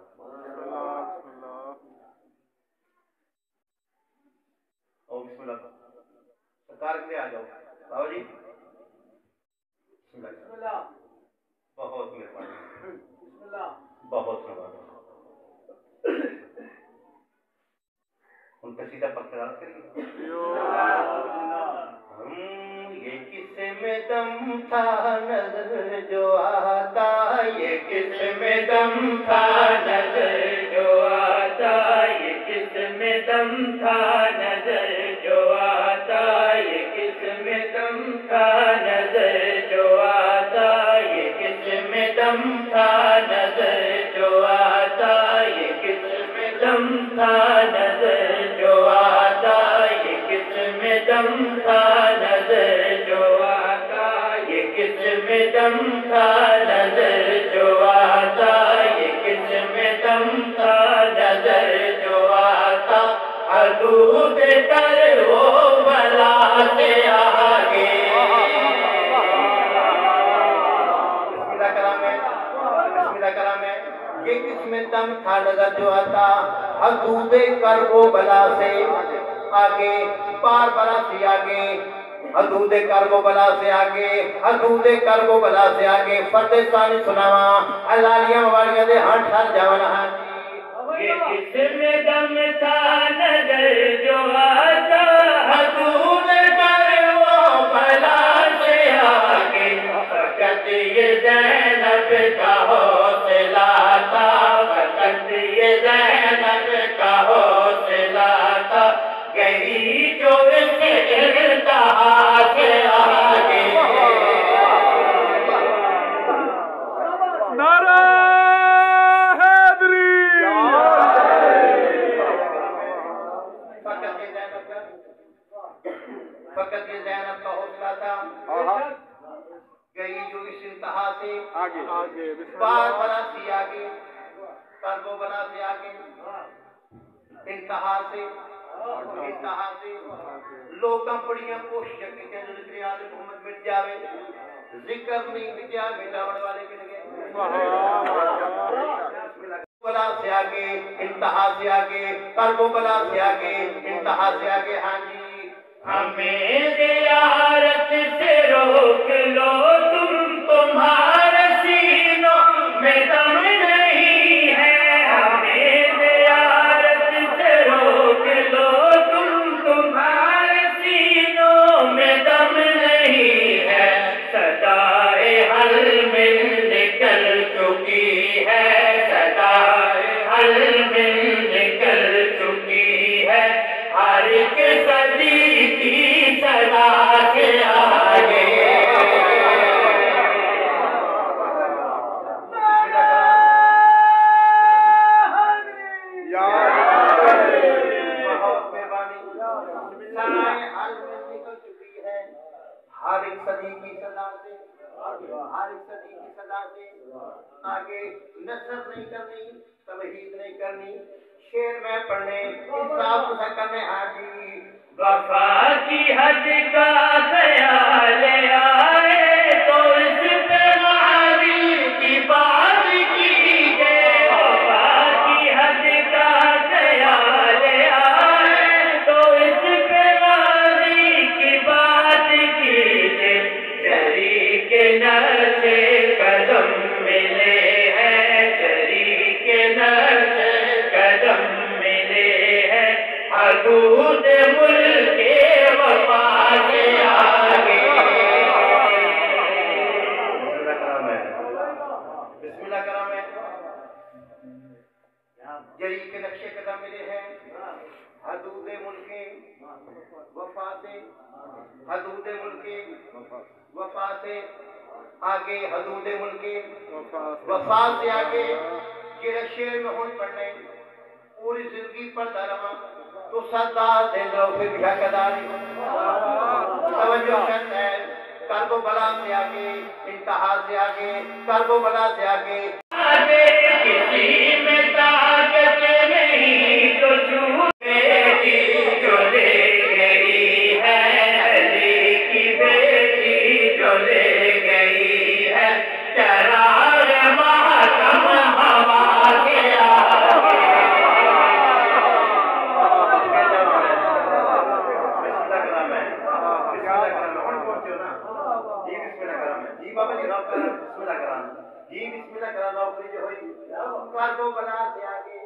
او بسم اللہ سرکار کے لیے آ جاؤ بابا جی بسم اللہ بہت مہربانی بہت مہربانی ان کا سیدھا پکڑا کریے یہ کس میں دم تھا نظر جو آتا یہ کس میں دم تھا نظر جو آتا یہ کس میں دم تھا نظر جو آتا یہ کس میں دم تھا نظر جو آتا یہ کس میں دم تھا نظر جو آتا یہ کس میں دم تھا نظر جو آتا یہ کس میں دم تھا نظر جو آتا یہ کس میں دم تھا نظر جو آتا یہ کس میں دم تھا نظر جو آتا حدود تر وہ بلا سے آگے بسم اللہ کرام ہے بسم اللہ کرام ہے یہ کس میں دم تھا نظر جو آتا حدود کر وہ بلا سے آگے بار بلا سے آگے حدود کرب و بلا سے آگے حدود کرب و بلا سے آگے فتح ثانی سناوا حلالیاں والیاں دے ہاں ٹھر جاونا ہاں جی یہ کس میں دم تھا نظر جو آتا حدود کرب و بلا سے آگے فقط یہ زینب کا حوصلہ تھا فقط یہ زینب کا حوصلہ تھا گئی جو اس انتہا سے آگے نعرہ حیدری فقط یہ زینب کا فقط یہ زینب کا حوصلہ تھا گئی جو اس انتہا سے آگے بار بلا سے آگے کرب و بلا سے آگے انتہا سے انتہا سے لوگاں بڑیاں کوششیں کی کہ ذکر آل محمد مٹ جاوے ذکر نہیں مٹیا مٹاوڑ والے مل گئے بلا سے آگے انتہا سے آگے کرب و بلا سے آگے انتہا سے آگے ہاں جی ہمیں زیارت سے روک لو تم تمہارے سینوں میں دم نہیں ہے ہمیں زیارت سے روک لو تم تمہارے سینوں میں دم نہیں ہے صدائے حل مل نکل چکی ہے صدائے حل مل نکل چکی ہے ہر ایک صدی کی صدا کے آگے بہت مہربانی صدائے حل مل نکل چکی ہے ہر ایک صدی کی صدا سے ہر ایک صدی کی صدا سے آگے نصرت نہیں کرنی تمہید نہیں کرنی شعر میں پڑھنے انصاف سے کرنے حاجی وفا کی حد کا خیال آئے تو اس پہ معادل کی بات کیجئے وفا کی حد کا خیال آئے تو اس پہ معادل کی بات کیجئے جری کے نشے قدم ملے ہیں جری کے نشے قدم ملے ہیں حدود ملک وفا سے آگے بسم اللہ کرام ہے جری کے نقشے قدم ملے ہیں حدود ملک وفا سے حدود ملک وفا سے آگے حدود ملک وفا سے آگے جڑا شعر میں ہون پڑھنے پوری زندگی پڑھتا رہا تو صدا دے دو پھر بھی حقداری توجہ کرتا ہے کرب و بلا سے آگے انتہا سے آگے کرب و بلا سے آگے آگے کسی میں طاقت نہیں تو چھوٹے جو لے گئی ہے علی کی بیٹی جو لے گئی ہے چراغ ماتم ہوا کے آگے جی بابا جی رب کرنا بسم اللہ کرنا جی بسم اللہ کرنا نوکری جو ہوئی کرب و بلا سے آگے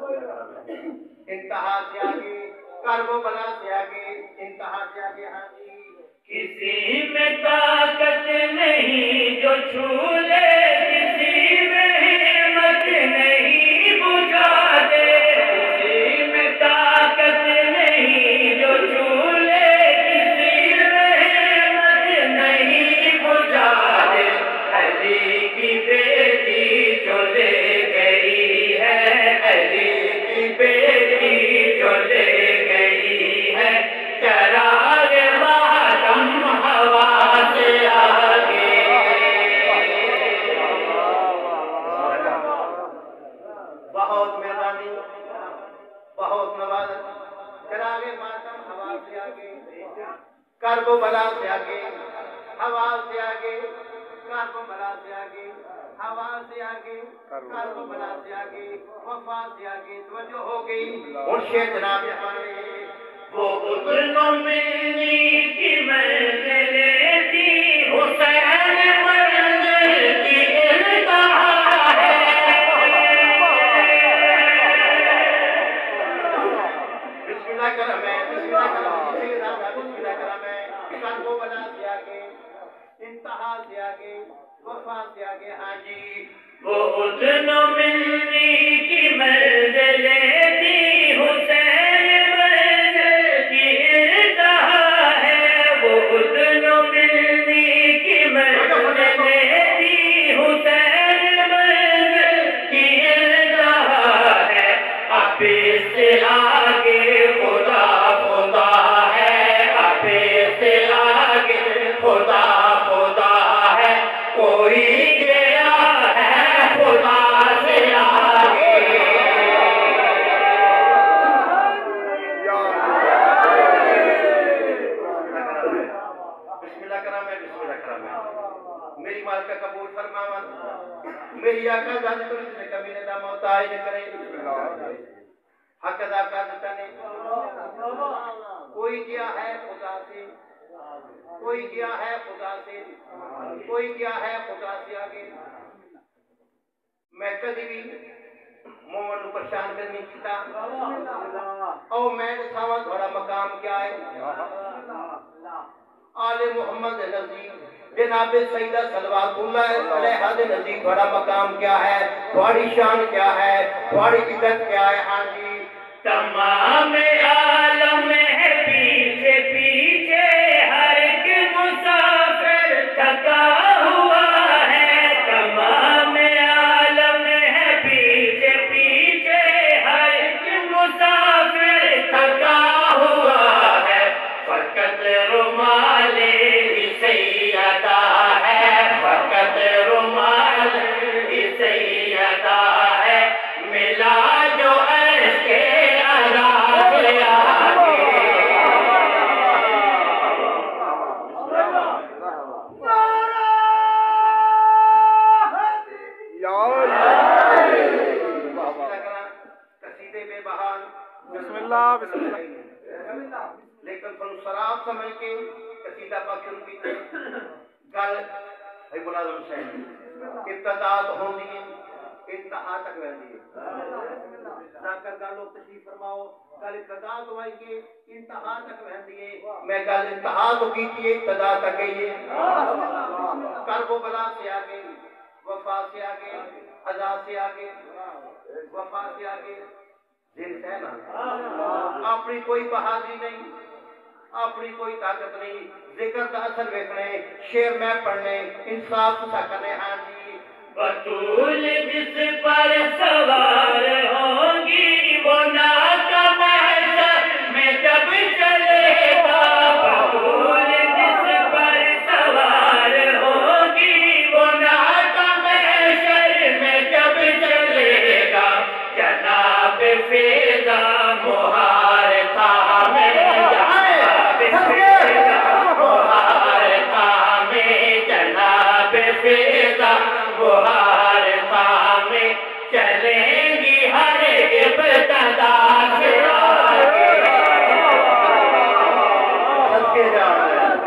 انتہا سے آگے کرب و بلا سے آگے انتہا سے آگے ہاں جی کسی میں طاقت نہیں جو چھو لے کسی میں ہمت نہیں بجھا دے کسی میں طاقت نہیں جو چھو لے کسی میں ہمت نہیں بجھا دے علی کی بیٹی جو لے گئی ہے علی کی بیٹی جو لے گئی ہے چراغ ماتم ہوا سے آگے بہت مہربانی بہت نوازش چراغ ماتم ہوا سے آگے کرب و بلا سے آگے ہوا سے آگے کرب و بلا سے آگے ہوا سے آگے کرب و بلا سے آگے وفا سے آگے توجہ ہو گئی اور شیر جناب وہ ادنو ملنی کی منزل تھی حسین منزل کی انتہا ہے بسم اللہ کرم ہے بسم اللہ کرم سیدہ بسم اللہ کرم ہے کل کو بنا دیا کے انتہا سے آگے وفا سے آگے ہاں جی وہ ادنو ملنی کی منزل تھی حسین منزل کی انتہا ہے وہ ادنو ملنی کی منزل تھی حسین منزل کی انتہا ہے اب اس سے آگے خدا خدا ہے اب اس سے آگے خدا خدا ہے کوئی گیا ہے خدا سے آگے بسم اللہ کرام ہے بسم اللہ کرام ہے میری مال کا قبول فرماون میری آقا ذات کو جس نے کبھی نہ دام ہوتا ہے کرے حق ادا کر دیتا نے کوئی گیا ہے خدا سے کوئی گیا ہے خدا سے کوئی گیا ہے خدا سے آگے میں کدی بھی مومن کو پریشان کر نہیں کیتا او میں دساواں تھوڑا مقام کیا ہے آل محمد نزدیک جناب سیدہ صلوات اللہ علیہ دے نزدیک تھوڑا مقام کیا ہے تھوڑی شان کیا ہے تھوڑی عزت کیا ہے ہاں جی تمام عالم ہے پیچھے پیچھے ہر ایک مسافر تھکا ہوا ہے تمام عالم ہے پیچھے پیچھے ہر ایک مسافر تھکا ہوا ہے فقط رومال ہی سیدہ ہے فقط رومال ہی سیدہ ہے ملا جو عرش کے عذاب سے آگے قصیدے بے بحال بسم اللہ بسم اللہ لیکن فن سراب سمجھ کے قصیدہ پاک شروع کی تھے گل ہے ملازم حسین ابتدا تو ہوں دیئے انتہا تک رہ دیئے ذاکر گالو تشریف فرماؤ گل ابتدا تو آئی کے انتہا تک رہ دیئے میں گل انتہا تو کی تھی ابتدا تک گئی کرب و بلا سے آگے وفا سے آگے عزا سے آگے وفا سے آگے زند ہے نا اپنی کوئی بہادری نہیں اپنی کوئی طاقت نہیں ذکر کا اثر دیکھنے شعر میں پڑھنے انصاف سا کرنے ہاں جی بطول جس پر سوار ہوگی وہ ناکا محشر میں جب چلے گا بطول جس پر سوار ہوگی وہ ناکا محشر میں جب چلے گا جناب فیضا مہار تھا میں جناب فیضا مہار تھا میں جناب فیضا مہار تھا میں چلیں گی ہر ابتدا سے آگے سب کے جان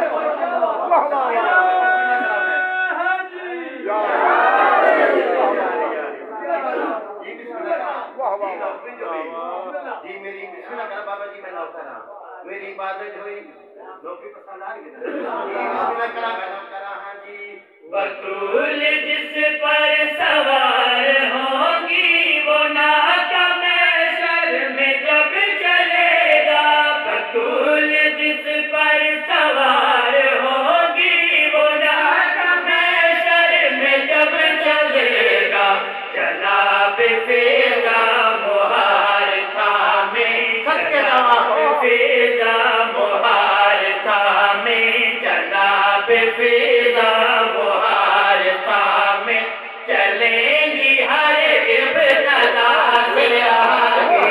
جی میری بسم اللہ کرا بابا جی میں نوکر کرا میری عبادت ہوئی نوکری پسند آ گئی بسم اللہ کرا میں نوکر کرا ہاں جی بطول جس پر سوار ہوگی وہ ناکا محشر میں جب چلے گا بطول جس پر سوار ہوگی وہ ناکا محشر میں جب چلے گا جناب فیضا مہار تھا میں جناب فیضا مہار تھا میں جناب فیضا مہار تھا میں چلیں گی ہر ابتدا سے آگے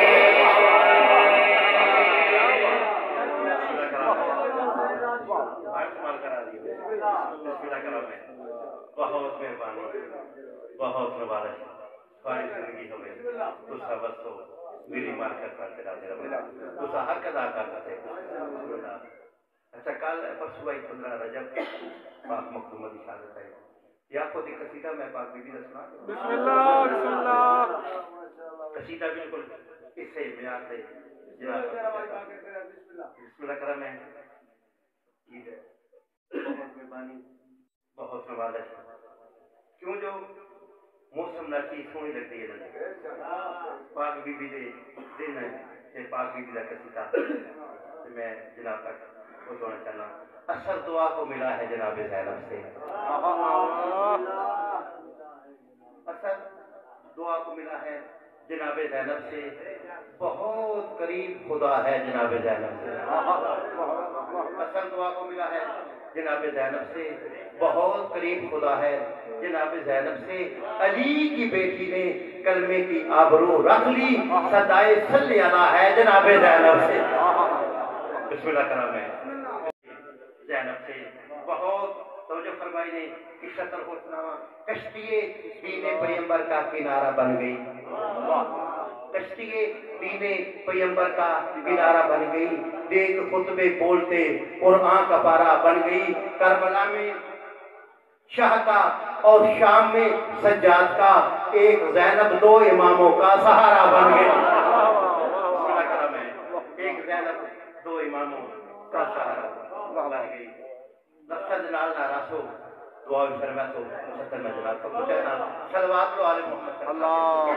بہت مہربانی بہت مبارک ساری زندگی ہمیں اس کا بس ہو میری مار کر کرتے رہا تو ہر قضا کرتے اچھا کل پرسوں بھائی پندرہ رجب پاک مخدومہ کی شہادت ہے یہ آپ کو ایک قصیدہ میں پاک بی بی کا سنا بسم اللہ بسم اللہ قصیدہ بالکل اس سے بیان سے بسم اللہ کرم ہے عید ہے بہت مہربانی بہت نوازش کیوں جو موسم نہ چیز سونی لگتی ہے پاک بی بی دے دن ہے پاک بی بی کا قصیدہ میں جناب تک پہنچانا چاہنا اثر دعا کو ملا ہے جناب زینب سے اثر دعا کو ملا ہے جناب زینب سے بہت قریب خدا ہے جناب زینب سے اثر دعا کو ملا ہے جناب زینب سے بہت قریب خدا ہے جناب زینب سے علی کی بیٹی نے کلمے کی آبرو رکھ لی صدائے صلی اللہ ہے جناب زینب سے بسم اللہ کرم ہے زینب سے بہت توجہ فرمائی نے کہ شطر حسنامہ کشتی دین پیمبر کا کنارہ بن گئی کشتی دین پیمبر کا کنارہ بن گئی دیکھ خطبے بولتے قرآن کا پارہ بن گئی کربلا میں شاہ کا اور شام میں سجاد کا ایک زینب دو اماموں کا سہارا بن گئی ایک زینب دو اماموں کا سہارا بن گئی لفظ جلال ناراسو دعا بھی فرمائے تو مستر میں جلال تو کچھ ہے نا صلوات لو آل محمد اللہ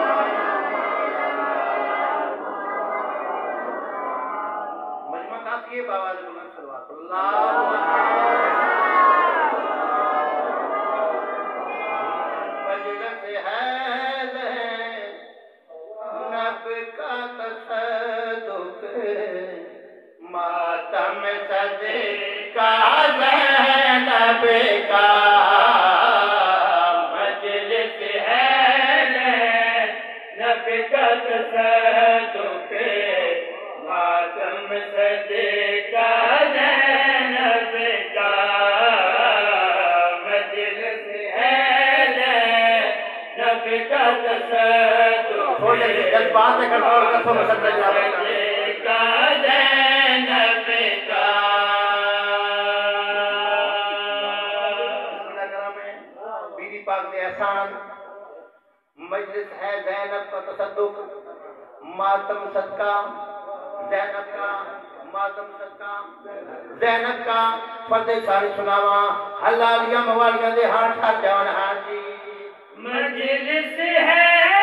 مجمع کافی ہے بابا جلال صلوات اللہ مجلس ہے نب کا تصدق ماتم صدقہ زینب کا مجلس ہے نب کا تصدق ماتم صدقہ زینب کا مجلس ہے نب کا تصدق تھوڑے جذبات سے کنٹرول کر سو مسئلہ جاوے مجلس ہے زینب کا تصدق ماتم صدقہ زینب کا ماتم صدقہ زینب کا فرد ساری سناوا حلالیہ موالیہ دے ہاں ٹھار جوان ہاں جی مجلس ہے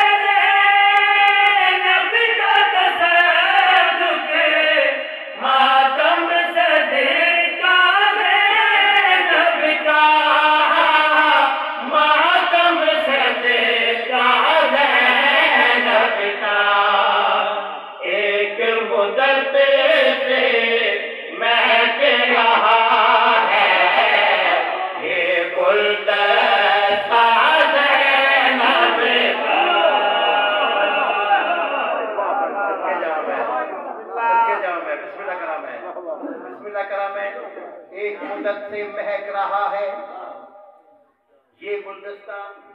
زینب کا تصدق ماتم صدقہ زینب کا ماتم صدقہ زینب کا ایک مدت سے مہک رہا ہے یہ گلدستہ زینب کا بسم اللہ کرام ہے ایک مدت سے مہک رہا ہے یہ گلدستہ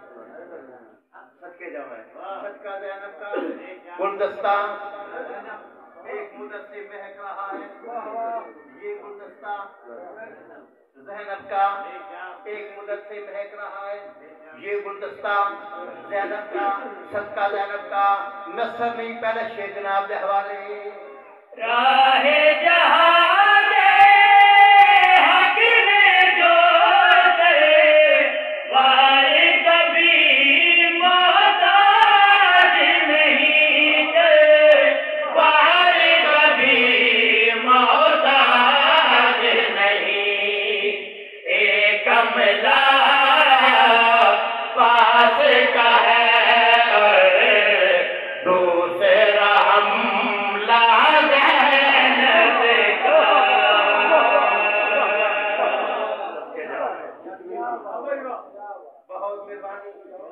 صدقے جاؤ ہے صدقہ زینب کا گلدستہ ایک مدت سے مہک رہا ہے یہ گلدستہ زینب کا ایک مدت سے مہک رہا ہے یہ گلدستہ زینب کا صدقہ زینب کا نصر نہیں پہلے شیخ جناب دے حوالے راہ جہاں دے حق میں جو دے وائے کبھی محتاج نہیں دے وائے کبھی محتاج نہیں ایک عملہ پاس کا ہے دوسرا حملہ بہت مہربانی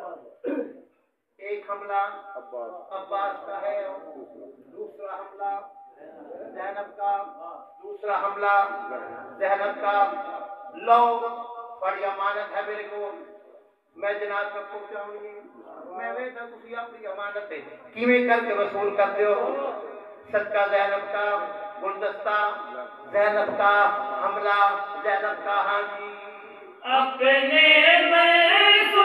ایک حملہ عباس کا ہے دوسرا حملہ زینب کا دوسرا حملہ زینب کا لو بڑی امانت ہے میرے کو میں جناب تک پہنچاؤں گی میں ویسا کسی اپنی امانت ہے کیویں کر کے وصول کر دیو صدقہ زینب کا گلدستہ زینب کا حملہ زینب کا ہاں جی اپنے منصوبوں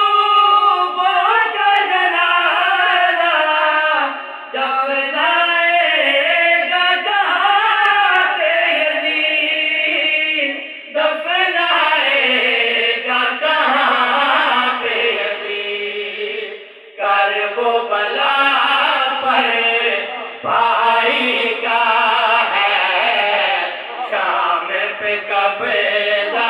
کا جنازہ دفنائے گا کہاں پہ یزید دفنائے گا کہاں پہ یزید کربلا پر بھائی کا ہے شام پہ قبضہ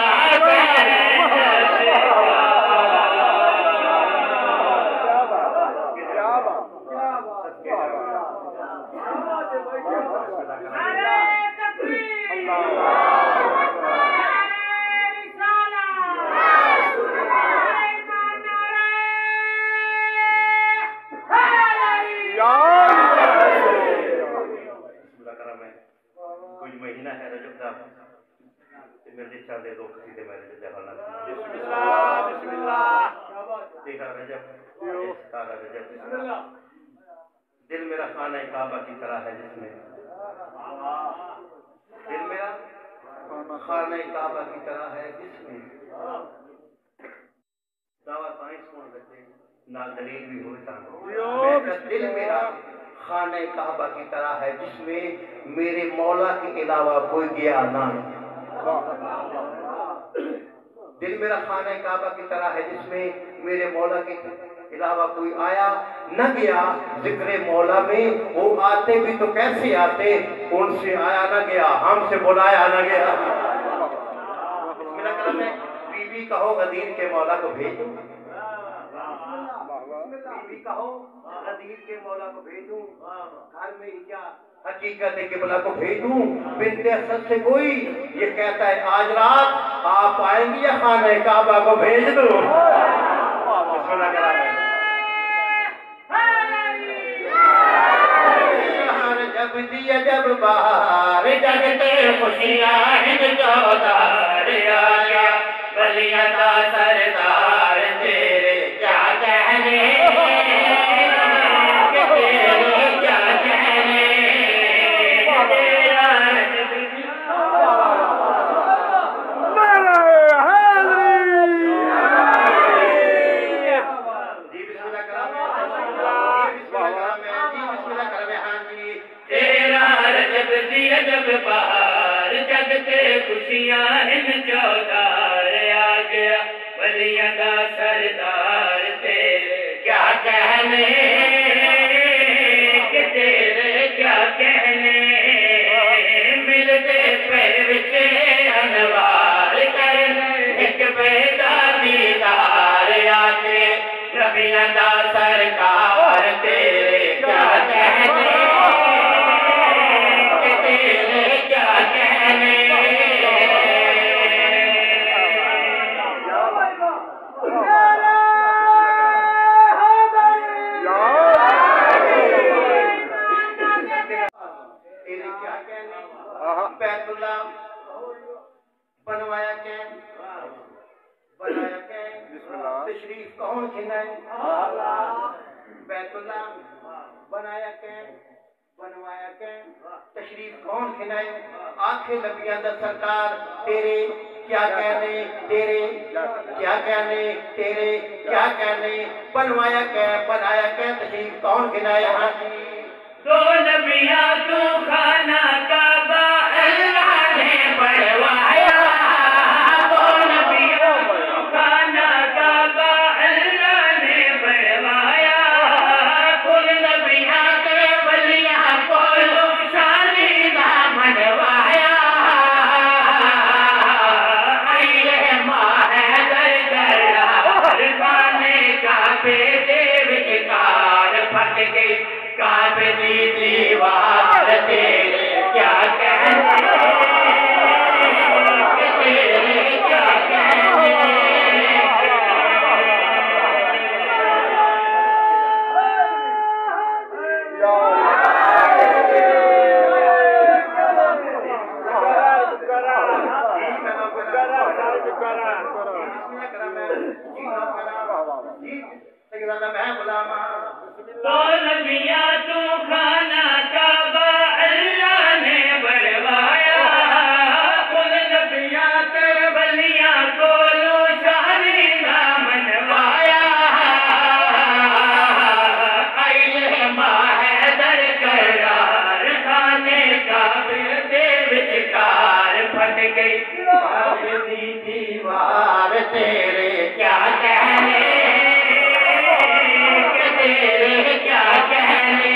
دے دو کسی دے میرے جدے حالنا بسم اللہ بسم اللہ دیکھا رجب ستارہ رجب دل میرا خانہ کعبہ کی طرح ہے جس میں دل میرا خانہ کعبہ کی طرح ہے جس میں دعویٰ تائیں سون رکھتے نال دلیل بھی ہوئے تھا دل میرا خانہ کعبہ کی طرح ہے جس میں میرے مولا کے علاوہ کوئی گیا نہ دل میرا خانہ کعبہ کی طرح ہے جس میں میرے مولا کے علاوہ کوئی آیا نہ گیا ذکر مولا میں وہ آتے بھی تو کیسے آتے ان سے آیا نہ گیا ہم سے بلایا نہ گیا میرا کلام ہے بی بی کہو غدیر کے مولا کو بھیجو بی بی کہو غدیر کے مولا کو بھیجوں گھر میں ہی کیا حقیقت ہے قبلہ کو بھیجوں بنت اسد سے کوئی یہ کہتا ہے آج رات آپ آئیں گی یا خانہ کعبہ کو بھیج دو بسم اللہ کرام ہے جب دیا جب باہر جگتے خوشیاں ہند چودار آیا بلیاں دا سردار تیرے کیا کہنے باہر جگتے خوشیاں ہن چودار آ گیا ولیاں دا سردار تیرے کیا کہنے کہ تیرے کیا کہنے ملتے پیر وچ انوار کر ایک بیدا دیدار آ کے نبیاں دا سرکار تیرے کیا کہنے بیت اللہ بنوایا کہیں بنایا کہیں تشریف کون کھنائے بیت اللہ بنایا کہیں بنوایا کہیں تشریف کون کھنائے آنکھیں نبیاں دا سرکار تیرے کیا کہنے تیرے کیا کہنے تیرے کیا کہنے بنوایا کہیں بنایا کہیں تشریف کون کھنائے ہاں جی دو نبیاں تو خانہ کعبہ اللہ نے بڑھوایا دو نبیاں تو خانہ کعبہ اللہ نے بڑھوایا کل نبیاں کے ولیاں کو شانی نہ منوایا ایلے ماہ در گرار خانے کعبے دے وچکار پھٹ گئی کعبے دی دیوار تیرے کیا کہنے تیرے کیا کہنے تیرے کیا کہنے کہ تیرے کیا کہنے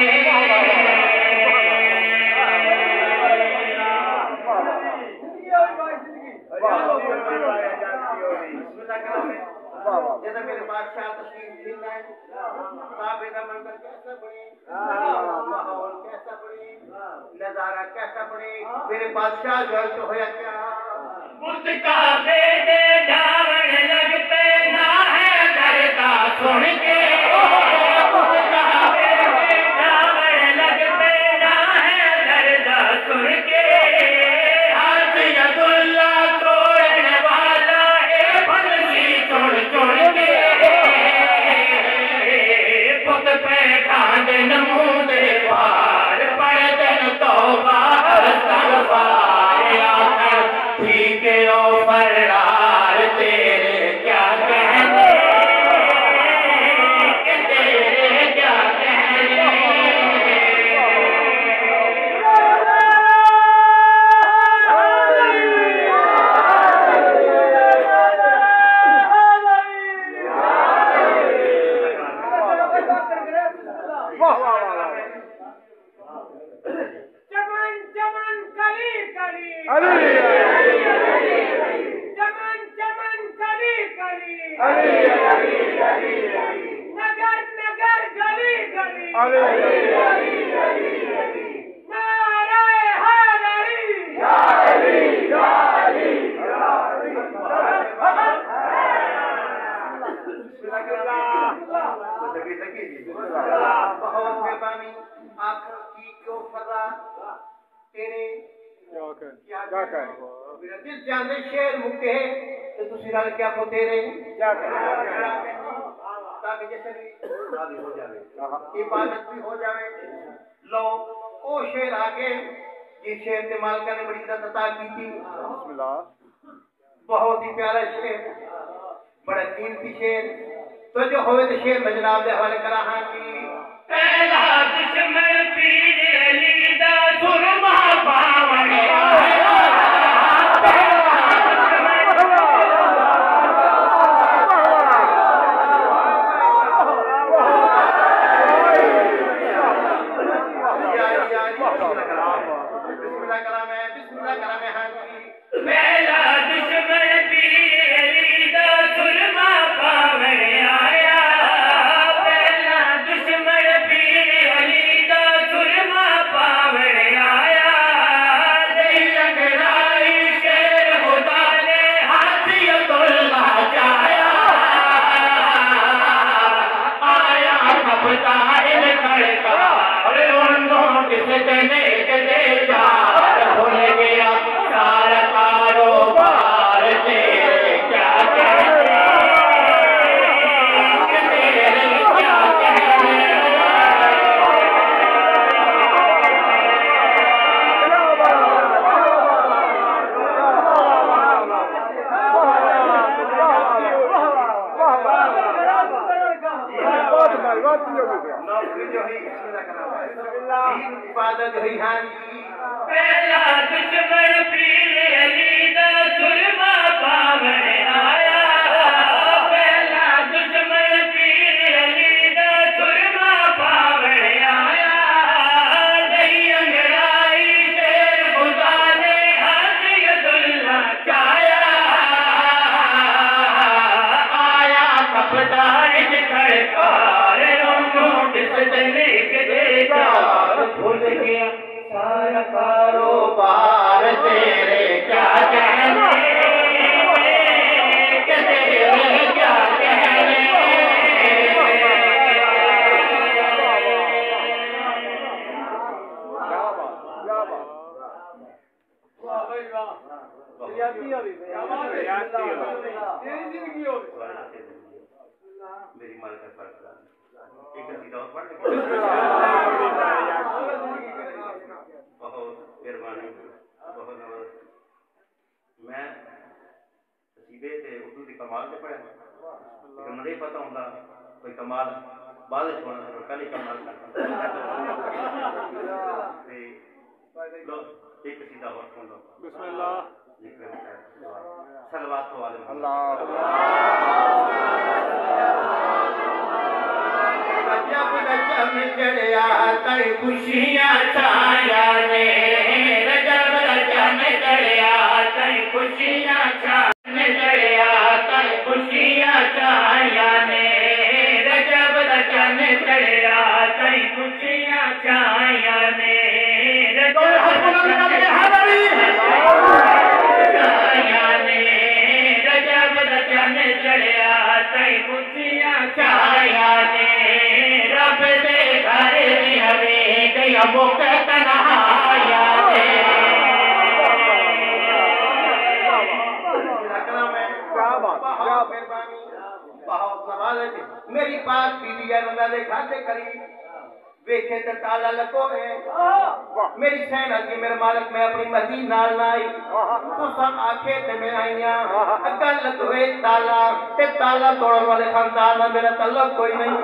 جیسے میرے بادشاہ تشریف لینا ہے کعبے کا منظر کیسا بنے ماحول کیسا بنے نظارہ کیسا بنے میرے بادشاہ جو ہے تو ہویا کیا اس کعبے دے جاون لگتے نہ ہے دردا سن کے اس کعبے دے جاون لگتے نہ ہے دردا سن کے حج ید اللہ توڑنے والا ہے بنسی چڑ چڑ کے پت پہ ڈھانڈ نمود پار پڑ دن توبہ استغفار آخر ٹھیک او فرار تیرے کیا کہنے کہ تیرے کیا کہنے چمن چمن کلی کلی چمن چمن کلی کلی نگر نگر گلی گلی نعرہ حیدری بہت مہربانی آخر کی کیوں فرا تیرے کیا کہنے میرا دل جانے شیر مکے تو تسی رل کیا پو تیرے تاکہ جیسے بھی شادی ہو جاوے عبادت بھی ہو جاوے لو او شیر آگے یہ شیر تے مالکہ نے بڑی عزت عطا کی تھی بہت ہی پیارا شیر بڑا قیمتی شیر تو جو ہوئے تو شیر میں جناب دے حوالے کرا ہاں کی پہلا دشمن پیر علی دا سرما پاون پہلا دشمن پیر علی دا سرما پاون آیا پہلا دشمن پیر علی دا سرما پاون آیا دئی لنگرائی شیر خدا نے حاجیت اللہ چایا آیا کھپتا ہل کھڑکا اور انہوں کس دینے کے دے جار بھول گیا سارا کاروبار تیرے کیا کہنے کہ تیرے کیا کہنے نوکری جو ہی بسم اللہ کرا ہوا ہے دین عبادت ہوئی ہاں جی پہلا دشمن پیر علی دا سرما پاون آیا پہلا دشمن پیر علی دا سرما پاون آیا دئی انگرائی شیر خدا نے حاجیت اللہ چایا آیا کپڑا اج کھڑکار انہوں کس دینے کے دے جار بھول گیا سارا کاروبار تیرے کیا کہنے کہ تیرے کیا کہنے میری مال کا فرق ایک قصیدہ اور پڑھ لیں بہت مہربانی بہت نواز میں قصیدے تے اردو دی کمال تے پڑھے لیکن نہیں پتہ ہوندا کوئی کمال بعد وچ ہونا تے پہلے کمال کرنا تے لو ایک قصیدہ اور سن لو بسم اللہ صلوات والے اللہ جب رجب چڑھیا تڑ خوشیاں چھایا نے رجب رجب چڑھیا تڑ خوشیاں چھایا چڑھیا تڑ خوشیاں چھایا نے رجب رجب چڑھیا تڑ خوشیاں چھایا نے رجب رجب چڑھیا تڑ خوشیاں چھایا نے رب دے گھر دی ہمیں گیا موقع تنہایا نے بہت نواز میری بات بی بی ہے اللہ دے گھر دے قریب ویکھے تے تالا لگو ہے میری سین اگی میرے مالک میں اپنی مرضی نال نہ آئی تو سب آنکھیں تے میں آئیاں اگل لگوے تالا تے تالا توڑن والے خاندان میں میرا تعلق کوئی نہیں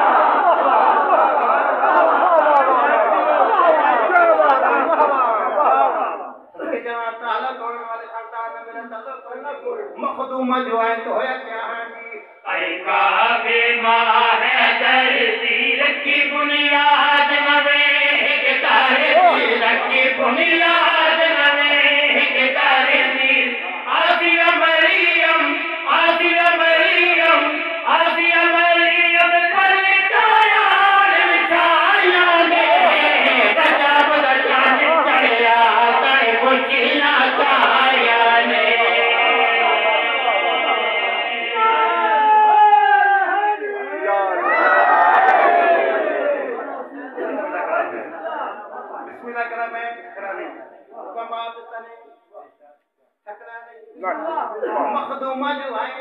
تالا توڑن والے خاندان میں میرا تعلق کوئی نہیں مخدومہ جو ہے تو ہویا کیا ہے جی اے کعبے ماہ درزی رکھی بنیاد نوے کہ تارے رکھی بنیاد نوے کہ تارے دیر آسیہ مریم آسیہ مریم آسیہ مریم پلٹایا بچھایا نے رجب رجب چڑھیا تڑ خوشیاں چھایا نے مخدومہ جو آئے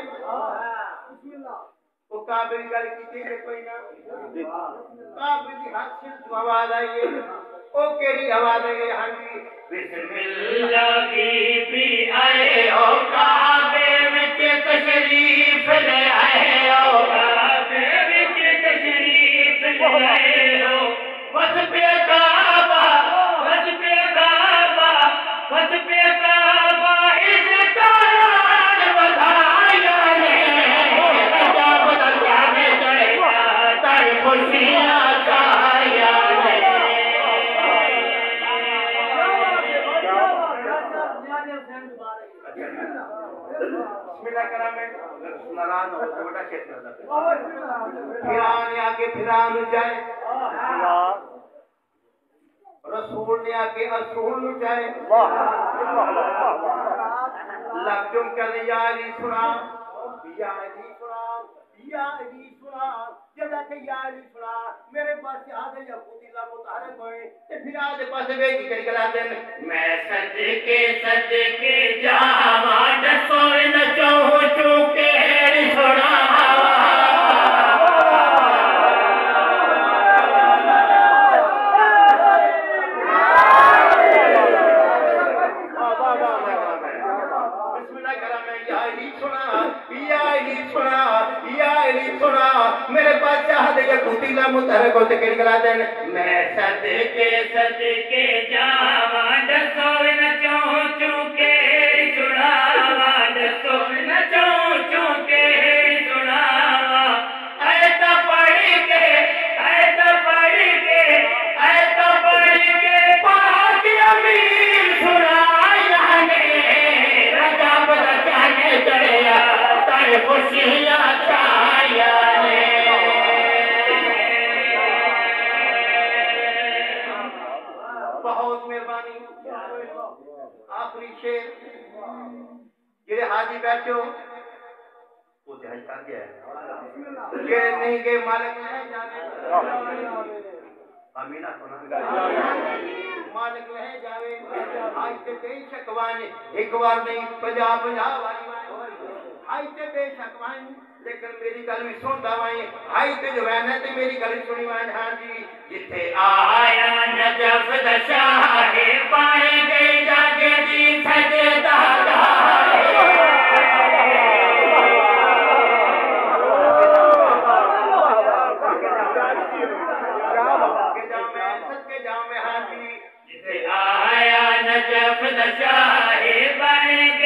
وہ کعبے کی گل کی تھی کوئی نہ کعبے کی ہر چیز جو آواز آئی ہے وہ کیڑی آواز ہے ہاں جی بسم اللہ کی بھی آئے او کعبے وچ تشریف لے آئے او کعبے وچ تشریف لے آئے ہو بس پہ کعبہ بس پہ کعبہ بس پہ کعبہ اس تاران بدھایا نے رجب رجب چڑھیا تڑ خوشیاں چھایا نے بسم اللہ کرام میں ناراض ہو تو بڑا شیخ نظر پھران آگے پھران جائے رسول نے آگے رسول نو جائے لگ جم کر یا علی سنا یا علی سنا یا علی سنا جدا کہ یا علی سنا میرے پاس یاد ہے یہودی لا متحرک ہوئے تے پھر آدھے پاسے بیٹھ کر گلا دین میں صدقے صدقے جاواں دسو نچو چوکے سنا میرے پاس چاہتے کہ کھوٹی لا متحرک ہوتے کر گلا دین میں صدقے صدقے جاواں دسو نچو چوکے سناواں دسو نچو چوکے سناواں ایت پڑھ کے ایت پڑھ کے ایت پڑھ کے پاک امین سنایا نے رجب رجب چڑھیا تڑ خوشیاں چھایا نے بہت مہربانی آخری شیر جڑے حاجی بیٹھے ہو وہ دہائی کر گیا ہے جڑے نہیں گئے مالک نہیں جانے امینہ سنا مالک نہیں جاوے آج تے بے شکوانے ایک بار نہیں پجا پجا والی آج تے بے شکوانے لیکن میری گل بھی سن دا وائیں آئی تے جو ہے تے میری گل سنی وائیں ہاں جی جتھے آیا نجف دشاہ پانے گئی جاگے دی سجدہ گاہے جتھے آیا نجف دشاہ پانے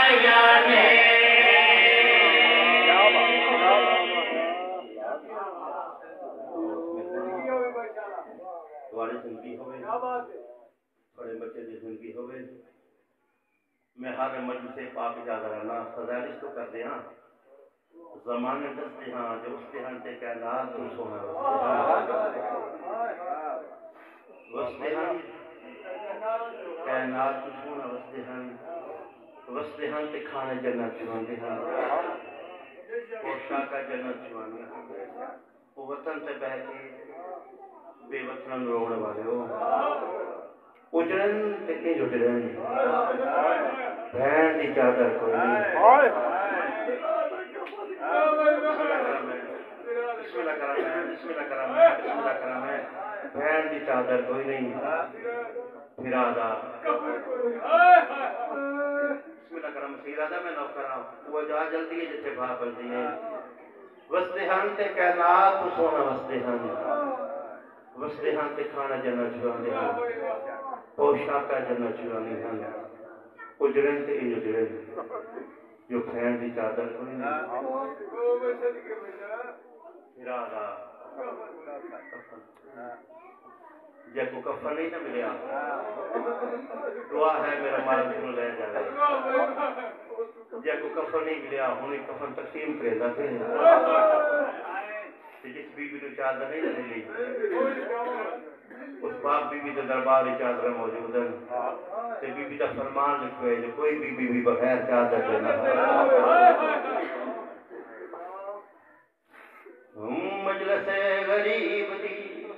تمہاری زندگی ہوئے بڑے بچے کی زندگی ہوئے میں ہر مجلس پاک اجازت رہنا فضائلش تو کر دیا زمانے دستے ہاں جو اس کے ہاں تے کائنات تو سونا وستے ہاں کائنات تو سونا وستے ہاں وستے ہاں تے کھانے جنت چواندے ہاں پوشاکا جنت چواندے ہاں وہ وطن تے بہ کے بے وطن روڑ والے ہو اجڑن تے کے جڑن بہن دی چادر کوئی نہیں بسم اللہ کرم ہے بسم اللہ کرم ہے بسم اللہ کرم ہے بہن دی چادر کوئی نہیں پھر آدھا بسم اللہ کرم سیدہ میں نوکر ہوں وہ جا جلدی ہے جتے بھا بلدی ہے وستے ہن تے کائنات تو سونا وستے ہن وستے ہن تے کھانا جنت چواندے ہن پوشاکا جنت چواندے ہن اجڑن تے اجڑن جو پھین دی چادر کوئی نہیں پھر آدھا جے کو کفن نہیں نہ ملیا دعا ہے میرا مال سن لے جا رہے جے کو کفن نہیں ملیا ہونی کفن تقسیم کرے دا تھے جس بی بی تو چادر نہیں ملی اس باپ بی بی تو دربار چادر موجود ہے تے بی بی کا فرمان لکھوئے جو کوئی بی بی بھی بغیر چادر دینا مجلس غریب دی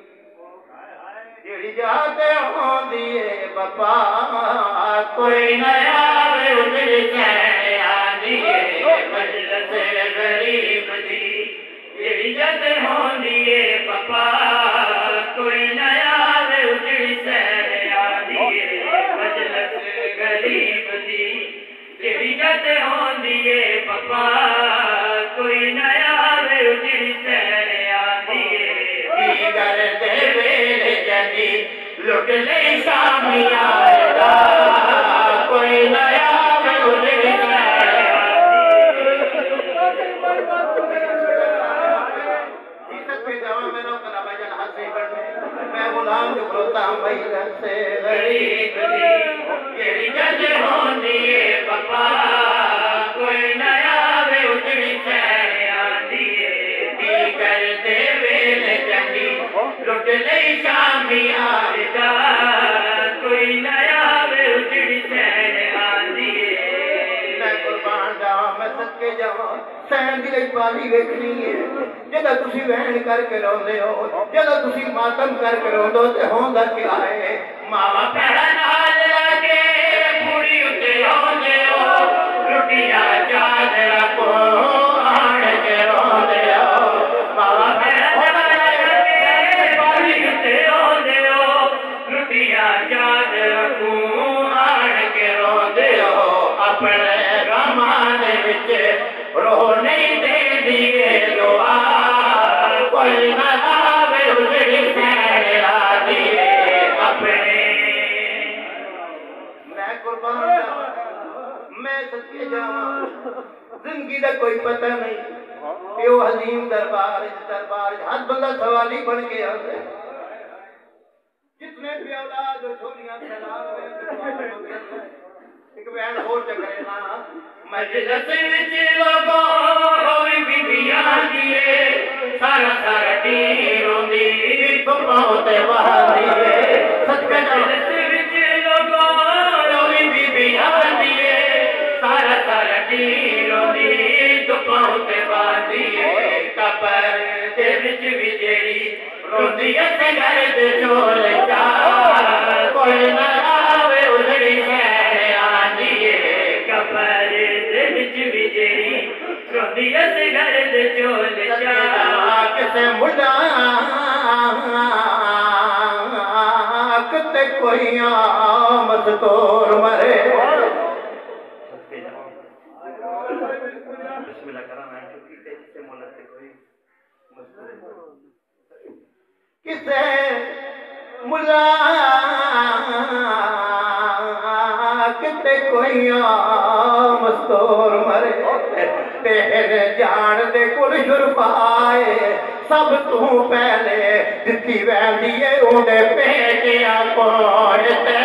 جیڑی جاتے ہوں دیئے بپا کوئی نیا اجڑ چاہے آدیئے مجلس غریب دی جیڑی جاتے ہوں دیئے بپا کوئی نیا اجڑ چاہے آدیئے مجلس غریب دی جیڑی جاتے ہوں دیئے بپا کوئی نیا اجڑ چاہے آدیئے دیگر دے ویلے جنی لٹ لے شامی آئے گا کوئی نیا اجڑ چاہے آدیئے عزت پہ جاؤں میں نو کلا بجن حسی کرنے میں غلام جو کھلتا ہوں مجلس سے غریب دی یہ جج ہوں دیئے بپا کوئی نیا اجڑ چاہے آدیئے دیگر دے ویلے جنی لٹ لے شامی آئے گا کوئی نیا اجڑ چاہے آدیئے میں قربان جاؤں میں صدقے جاؤں سین دی لئی پالی ویکھنی ہے جدہ تسی وین کر کے روندے ہو جدہ تسی ماتم کر کے روندو تے ہوندا کیا ہے ماما پیڑا نال لگے پوری اتے ہوندے ہو لٹیا چادر کو آڑ کے روندے ہو ماما پیڑا نال لگے پوری اتے ہوندے ہو لٹیا چادر کو آڑ کے روندے ہو اپنے رحمان وچ روح نہیں دے دیئے دعا کوئی نہ آوے اجڑ چاہے آدیئے اپنے میں قربان جاؤں میں صدقے جاؤں زندگی دا کوئی پتہ نہیں کہ وہ عظیم دربار دربار ہر بندہ سوالی بن کے آتے جتنے بھی اولاد و چھوڑیاں پھیلان ہوئے ایک بہن ہو چکرے نا مجلس وچ لوگوں ہوئی بی بیاں دیئے سارا سارا ٹیروں دی تمہوں تے وہاں صدقے مجلس وچ لوگوں ہوئی بی بیاں دیئے سارا سارا ٹیروں دی تمہوں تے وہاں قبر دے وچ بھی جیڑی روندی تے گھر دے چول چا کوئی نہ آوے اجڑی چاہے آدیئے قبر دے وچ بھی جیڑی روندی تے گھر دے چول چا کسے مڑا کتے کوئی آمد توڑ مرے بسم اللہ کرام ہے چکی تے سے مولت کوئی کسے ملا کتے کوئی مستور مرے تیرے جان دے کل شرفائے سب تو پہلے دتی ویندیے اونے پیٹیاں کوئے تے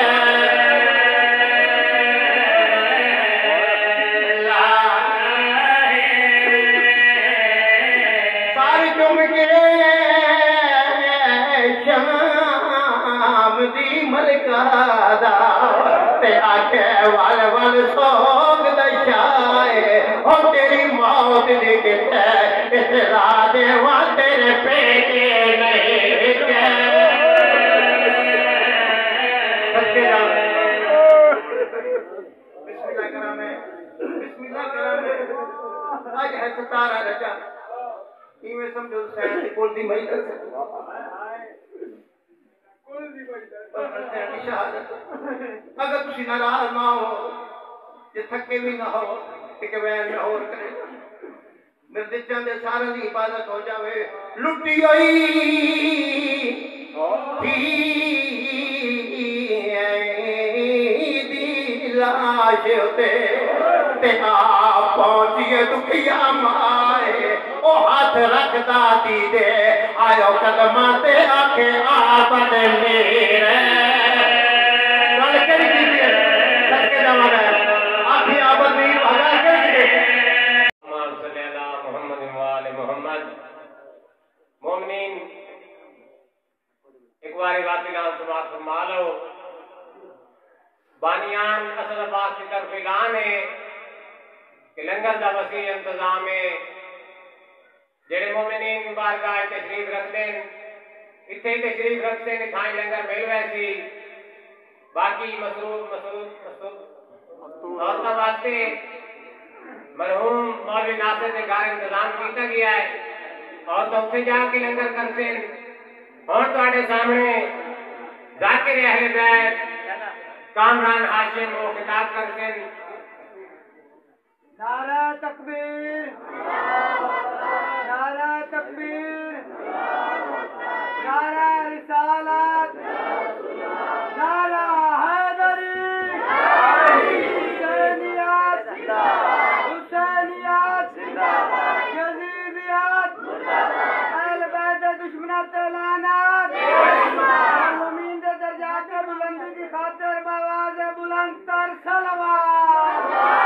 ساری چم کے شام دی ملکہ دا تے آکے وال وال سوگ دشائے او تیری موت دی کتے اس رادے وال تیرے پیٹے نہیں کے سچے جاؤ بسم اللہ کرامے بسم اللہ کرامے آج ہے ستارہ رجا ایویں سمجھو سین دی کول دی مئی کر سکتا اگر تسی ناراض نہ ہو جے تھکے بھی نہ ہو کہ وین نہ ہو کرے مردچاں دے سارے دی حفاظت ہو جاوے لٹی ہوئی دی لاش تے تے آپ پہنچیے دکھیا مائے او ہاتھ رکھدا دی دے آیو قدماں تے آکھے آبد میرے گل کری دی دے سچے جوان ہے آکھے آبد میر بھگا کری دی اللہم صلی اللہ محمد وآل محمد مومنین ایک باری بات کا سماعت فرما لو بانیان اصل عباس کی طرف اعلان ہے کہ لنگر دا وسیع انتظام ہے جڑے مومنین مبارکہ تشریف رکھ دیں اتنے تشریف رکھ دیں اتھائیں لنگر مل ویسی باقی مسعود مسعود مسعود عورتوں واسطے مرحوم مولوی ناصر نے گھر انتظام کیتا گیا ہے اور تو اتنے جا کے لنگر کرتے ہیں اور تواڈے سامنے ذاکر اہل بیت کامران ہاشم وہ خطاب کرتے ہیں نعرہ تکبیر نعرہ تکبیر نعرہ رسالت نعرہ حیدری حسینیت حسینیت یزیدیت اہل بیت دشمنت لعنت مرحومین دے درجات بلندی کی خاطر بآواز بلند تر صلوات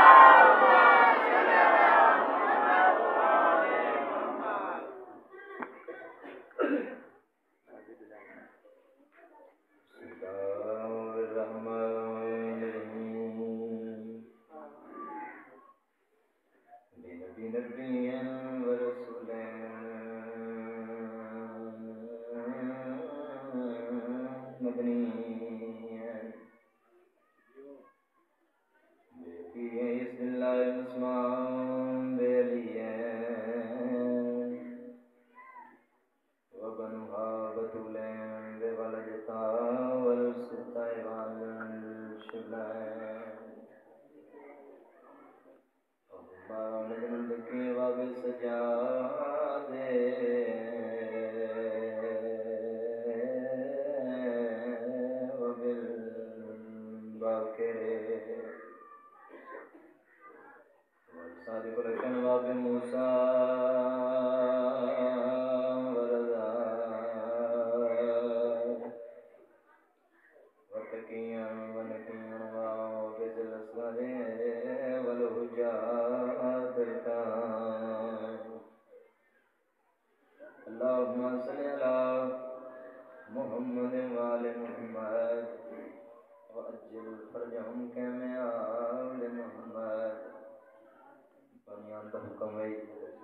اللهم صل على محمد وآل محمد وأجل فرجهم كما آل محمد بنيان دا حکم ہے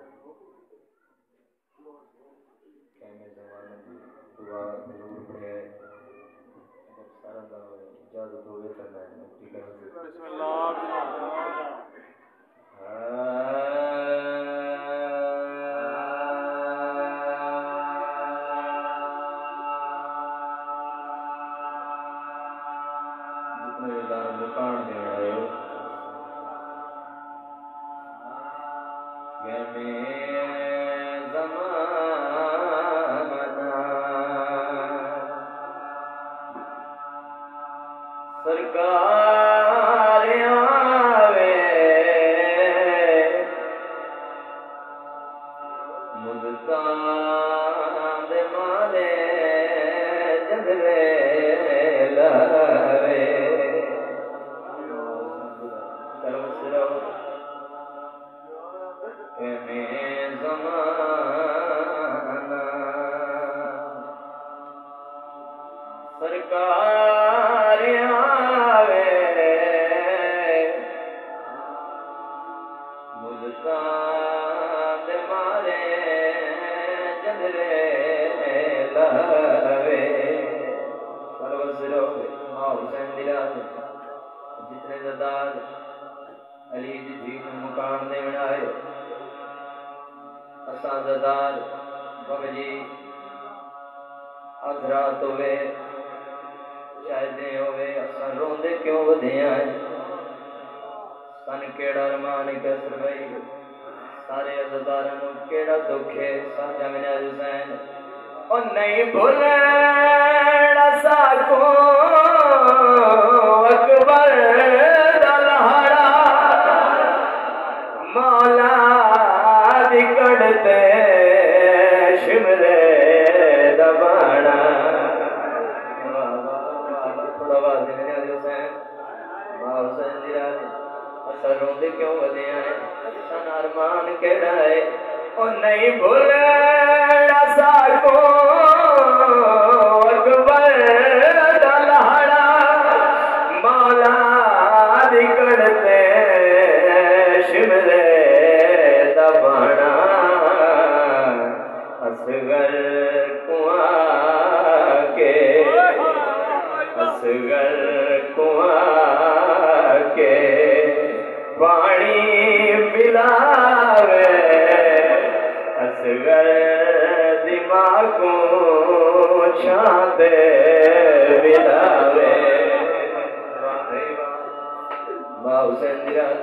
کہنے زمانے دی دعا ضرور پڑھے اگر سارا دا اجازت ہوئے تو میں مفتی کروں بسم اللہ سرکار आवे मुल्तान दे माले जंगले लावे सर्व सिरो में ज़माना सरकार आवे मुल्तान दे माले जंगले लावे सर्व सिरो मां हुसैन दिलाज जितने ज़दाद अली दी दीन मुकाम दे बनाए असा ज़दाद बाबा जी अधरात होवे शायदे होवे असा रोंदे क्यों वधिया है सन केड़ा अरमान कसर भाई सारे अज़दारां नूं केड़ा दुख है साजा मिना हुसैन ओ नहीं भुलना साको अकबर दा लहड़ा मौला दी कड़ते शिमरे दबाना थोड़ा आवाज देने वाले हुसैन मां हुसैन दी रात असर रोंदे क्यों वधिया है सन अरमान केड़ा है ओ नहीं भुलना साको अकबर दा लहड़ा मौला दी कड़ते शिमरे दबाना असगर कुआ के असगर कुआ के पानी पिलावे असगर दिमागों छाते बिलावे मां हुसैन दिराज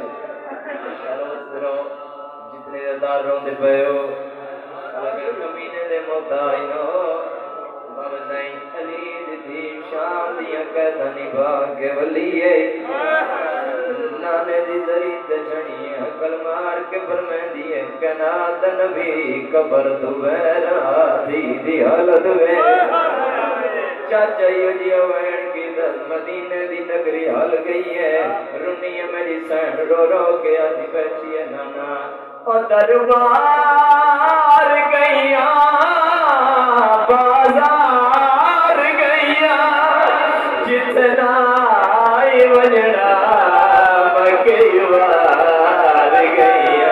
जितने दार रोंदे पे हो अलग कमीने दे मोहताज हो बाबा साईं अली दी शाम दियां कैदा निभा के वलीए नाने दी जरी ते छड़िए अकल मार के फरमांदी है कनात नबी कबर तू वैरा दी दी हालत वे चाचा यो जी वैन की दस मदीने दी नगरी हाल गई है रुनी मेरी सैन रो रो के आधी बैठी है नाना ओ दरबार गईया बाजार गईया जितना वजना मकेवार गईया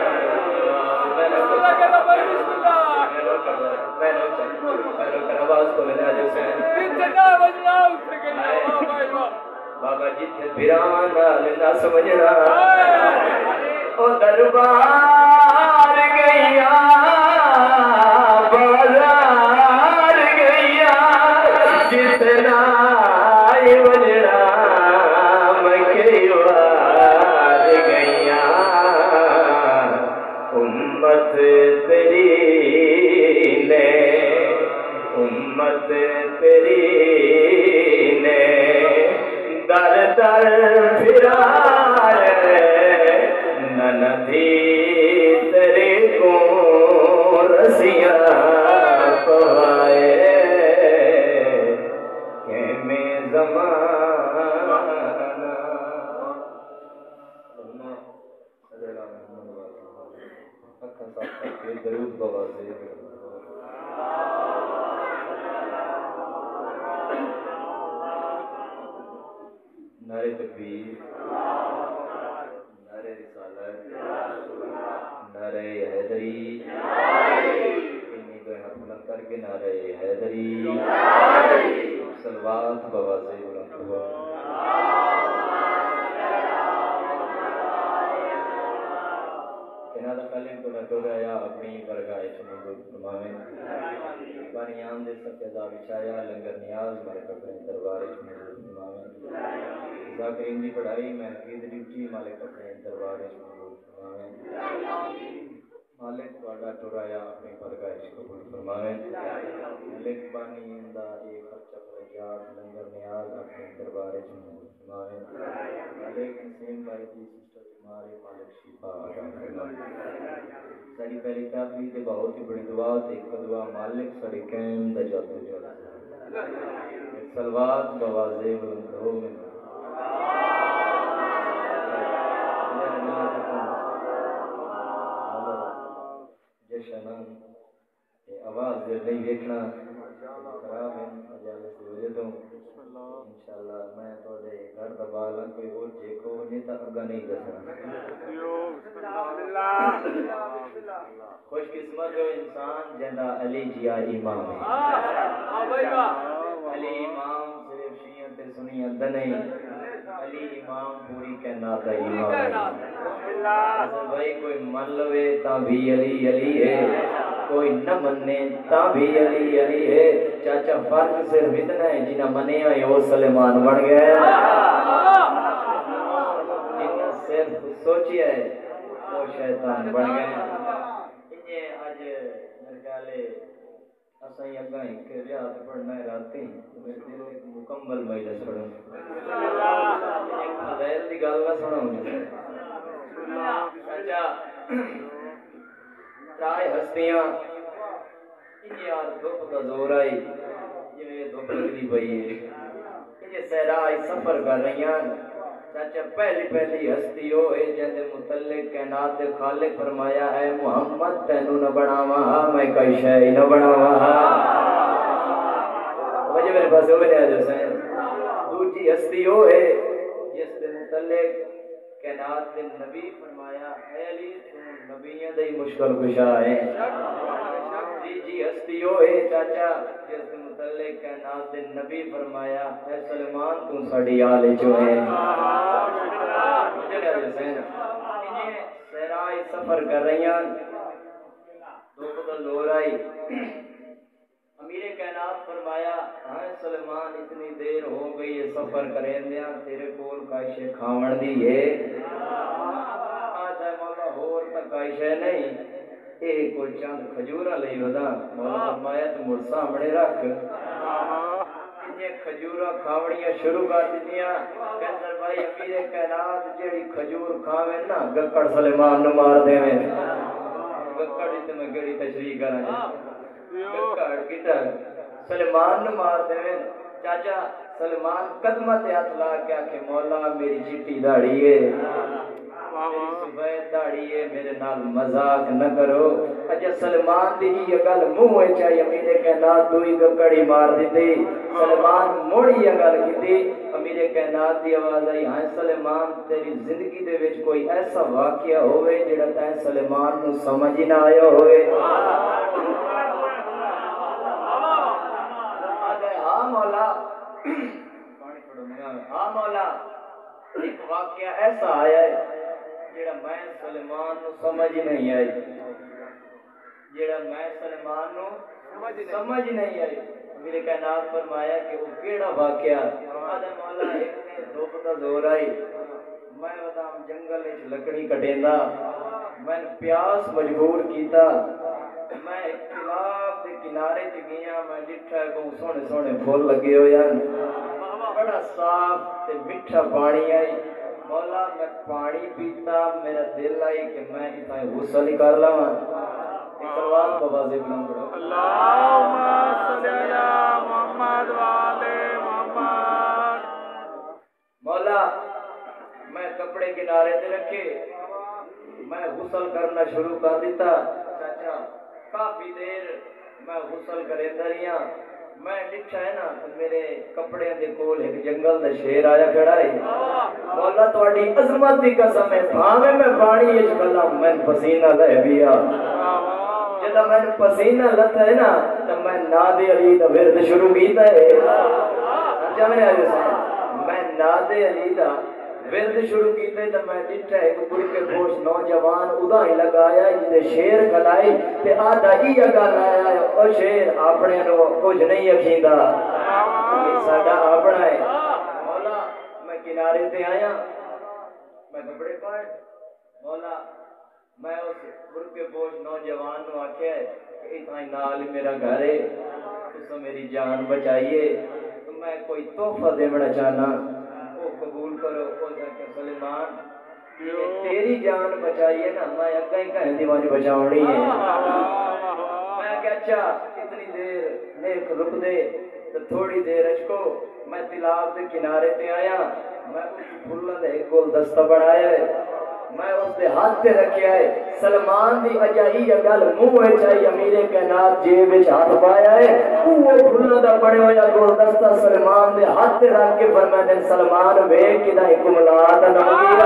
बाबा जिथे बिरावां नाल ना समझना ओ दरबार गईया बाजार गईया जितना वजना मकेवार गईया उम्मत तेरी ने उम्मत तेरी ने दर दर फिरा नदी तेरे को रसिया पवाए के में ज़माना दरूद बाबा से नारे तकबीर नारे रिसालत नारे हैदरी इन्हीं को हाथ बुलंद करके नारे हैदरी सलवात बाबा से बुलंद हुआ किनारा कलीम को न तो गया अपनी बरगाह चमूद फरमावे बानियाम दे सत्य दा विचाया लंगर नियाज मारे अपने दरबार चमूद फरमावे ज़ाकिरीन दी पढ़ाई महफिल ड्यूटी मालिक अपने दरबार चमूद फरमावे مالک تہاڈا ٹرایا اپنی برگاہ قبول فرمائے مالک بانی دا یہ خرچہ خرچات لنگر نیاز اپنے دربار وچ قبول فرمائے مالک حسین بھائی دی سسٹر بیماری مالک شفا عطا فرمائے ساری پہلی کافی تے بہت ہی بڑی دعا تے ایک دعا مالک ساری قائم دا جادو جادو سلوات بوازے بلند ہو میں جشنان یہ آواز دے نہیں دیکھنا خراب ہے اجازت سے وجہ دوں انشاءاللہ میں تھوڑے گھر دبالا کوئی اور جے کو نہیں تا اگا نہیں دسنا خوش قسمت جو انسان جنہ علی جیا امام ہے علی امام صرف شیعہ تے سنیہ دنے علی امام پوری کائنات کا امام ہے حسن بھائی کوئی من لوے تا بھی علی علی ہے کوئی نہ مننے تا بھی علی علی ہے چاچا فرق صرف اتنا ہے جنہ منے آئے وہ سلیمان بن گئے جنہ صرف سوچی ہے وہ شیطان بن گئے انہیں آج نرکالے اسائی اگاں کہ ریاض پڑھنا ہے راتے ہیں میرے دل ایک مکمل مجلس پڑھوں ایک فضائل دی گل نہ سنا ہوں اچھا ترائے ہستیاں انہیں یار دھوپ کا زور آئی جنہیں دھوپ لگنی پئی ہے انہیں سہرائی سفر کر رہی ہیں چاچا پہلی پہلی ہستی ہو اے جہد متعلق کائنات دے خالق فرمایا ہے محمد تینوں نہ بناوا میں کوئی شے نہ بناوا وجہ میرے پاس ہوئے نہیں آج حسین دوجی ہستی ہو ہے جس دے متعلق کائنات دے نبی فرمایا اے علی تو نبیوں دے مشکل کشا ہے تیجی ہستی ہو ہے چاچا جس دے متعلق کائنات دے نبی فرمایا اے سلمان تو ساڑی آلے جو ہے حسین انہیں سہرائی سفر کر رہی ہیں دو پتہ لور آئی امیر کائنات فرمایا ہاں سلمان اتنی دیر ہو گئی ہے سفر کریں دیا تیرے کول کائشے کھامن دی ہے آج ہے مولا ہور تک کائشے نہیں ایک کوئی چاند کھجورہ لئی ہودا مولا فرمایا تو مڑ سامنے رکھ انہیں کھجورہ کھاوڑیاں شروع کر دیتیاں کیسر بھائی امیر کائنات جیڑی کھجور کھاویں نا گکڑ سلیمان نو مار دے میں گکڑ تے میں گڑی تشریح کرا گکڑ گٹر سلیمان نو مار دے میں چاچا سلیمان قدمہ تے ہاتھ لا کے آکھے مولا میری چٹی داڑھی ہے میری سفید داڑھی ہے میرے نال مذاق نہ کرو اجا سلمان دی یہ گل منہ ہے چاہیے امیر کائنات دوئی گکڑی مار دیتی سلمان موڑی یہ گل کیتی امیر کائنات دی آواز آئی ہاں سلمان تیری زندگی دے وچ کوئی ایسا واقعہ ہوئے جڑا تائیں سلمان نو سمجھ نہ آیا ہوئے ہاں مولا ہاں مولا ایک واقعہ ایسا آیا ہے جیڑا میں سلمان نو سمجھ نہیں آئی جیڑا میں سلمان نو سمجھ نہیں آئی میرے کائنات فرمایا کہ وہ کیڑا واقعہ آدھے مولا ایک نے دھوپ دا زور آئی میں بدام جنگل وچ لکڑی کٹیندا میں پیاس مجبور کیتا میں اختلاف دے کنارے تے گیا میں ڈٹھا کو سونے سونے پھول لگے ہوئے ہیں بڑا صاف تے میٹھا پانی آئی مولا میں پانی پیتا میرا دل آئی کہ میں اتنا غصہ نکال لوا سلوات بوازے بلند کرو اللہم صلی علی محمد وآلِ محمد مولا میں کپڑے کنارے تے رکھے میں غسل کرنا شروع کر دیتا چاچا کافی دیر میں غسل کرے دریا میں ڈٹھا ہے نا میرے کپڑے دے کول ایک جنگل دا شیر آیا کھڑا ہے مولا تواڈی عظمت دی قسم ہے بھاوے میں پانی وچ کلا میں پسینہ لے پیا جدا میں پسینہ لتا ہے نا تے میں ناد علی دا ورد شروع کیتا ہے سمجھا میں نے میں ناد علی دا ورد شروع کیتے تے میں ڈٹھا ایک بڑی کے گوش نوجوان ادا ہی لگایا جدے شیر کھلائی تے آدھا ہی گل آیا او شیر اپنے نو کچھ نہیں اکھیندا یہ ساڈا اپنا ہے مولا میں کنارے تے آیا میں کپڑے پائے مولا میں اس برقے پوش نوجوان نو آکھیا کہ اتنا ہی نال ہی میرا گھر ہے تسا میری جان بچائیے تو میں کوئی تحفہ دینا چاہنا وہ قبول کرو وہ کہ سلیمان تیری جان بچائیے نا میں اگا ہی کہیں دی مجھ بچاؤنی ہے میں کہ اچھا اتنی دیر نیک رک دے تو تھوڑی دیر اچکو میں تلاب دے کنارے تے آیا میں اس پھولن دے گل دستہ بڑھایا ہے میں اس دے ہاتھ تے رکھیا ہے سلمان دی اجائی یا گل منہ ہے چاہیے امیر کائنات جیب وچ ہاتھ پایا ہے وہ پھولن دا بڑے ہویا گل دستہ سلمان دے ہاتھ تے رکھ کے فرمایا سلمان ویکھ کدا ایک ملاد نمگیا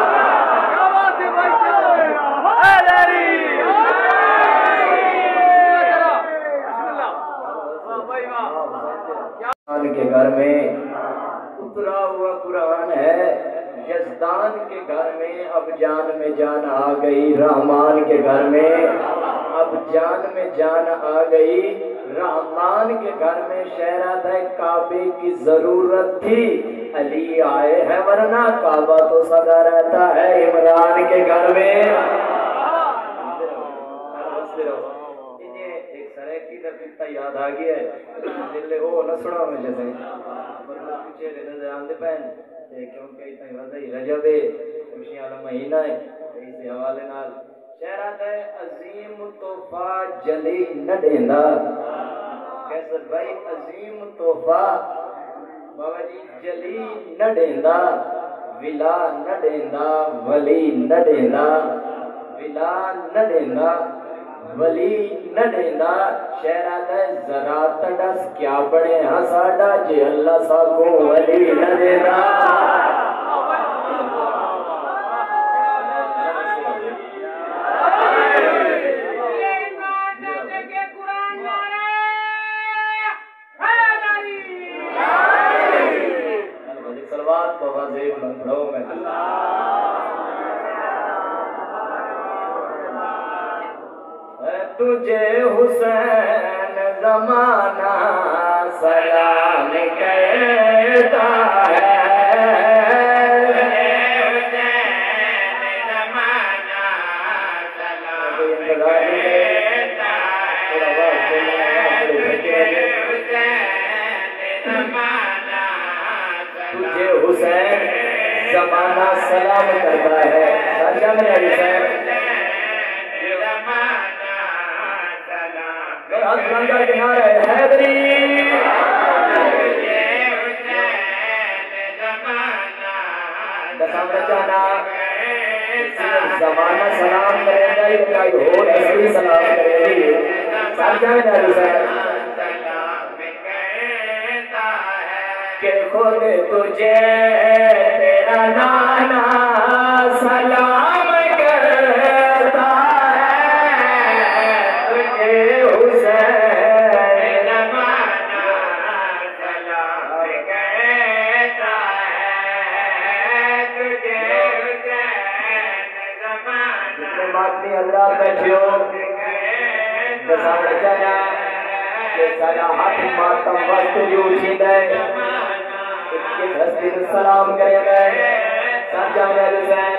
کے گھر میں اترا ہوا قرآن ہے یزدان کے گھر میں اب جان میں جان آ گئی رحمان کے گھر میں اب جان میں جان آ گئی رحمان کے گھر میں شہرادہ کعبے کی ضرورت تھی علی آئے ہیں ورنہ کعبہ تو سدا رہتا ہے عمران کے گھر میں یاد آ گیا ہے دل وہ نہ سنا میں جیسے پر پیچھے نظر آندے پین کیونکہ اتنا ودا ہی رجب ہے خوشیاں والا مہینہ ہے اس حوالے نال شہرات ہے عظیم تحفہ جلی نہ دیندا کیسے بھائی عظیم تحفہ بابا جی جلی نہ دیندا ولا نہ دیندا ولی نہ دیندا ولا نہ دیندا ولی نہ دیندا شہرات ہے ذرا تڑس کیا بڑے ہاں ساڈا جے اللہ ساکو ولی نہ دیندا سلوات بابا زیب پڑھو میں تجھے حسین زمانہ سلام کہتا ہے حسین زمانہ سلام کہتا ہے تجھے حسین زمانہ سلام کرتا ہے سچا میں حسین گنگا کنارے حیدری دسام بچانا زمانہ سلام کرے گا یہ کئی ہو اصلی سلام کرے گی ساتھ جائیں داری سے کہ خود تجھے تیرا نانا سلام کرتا حضرات بیٹھو دسام بچانا کہ سارا ہاتھ ماتم وقت جو اچھید ہے اس ہستی سلام کرے گئے سانچہ میں حسین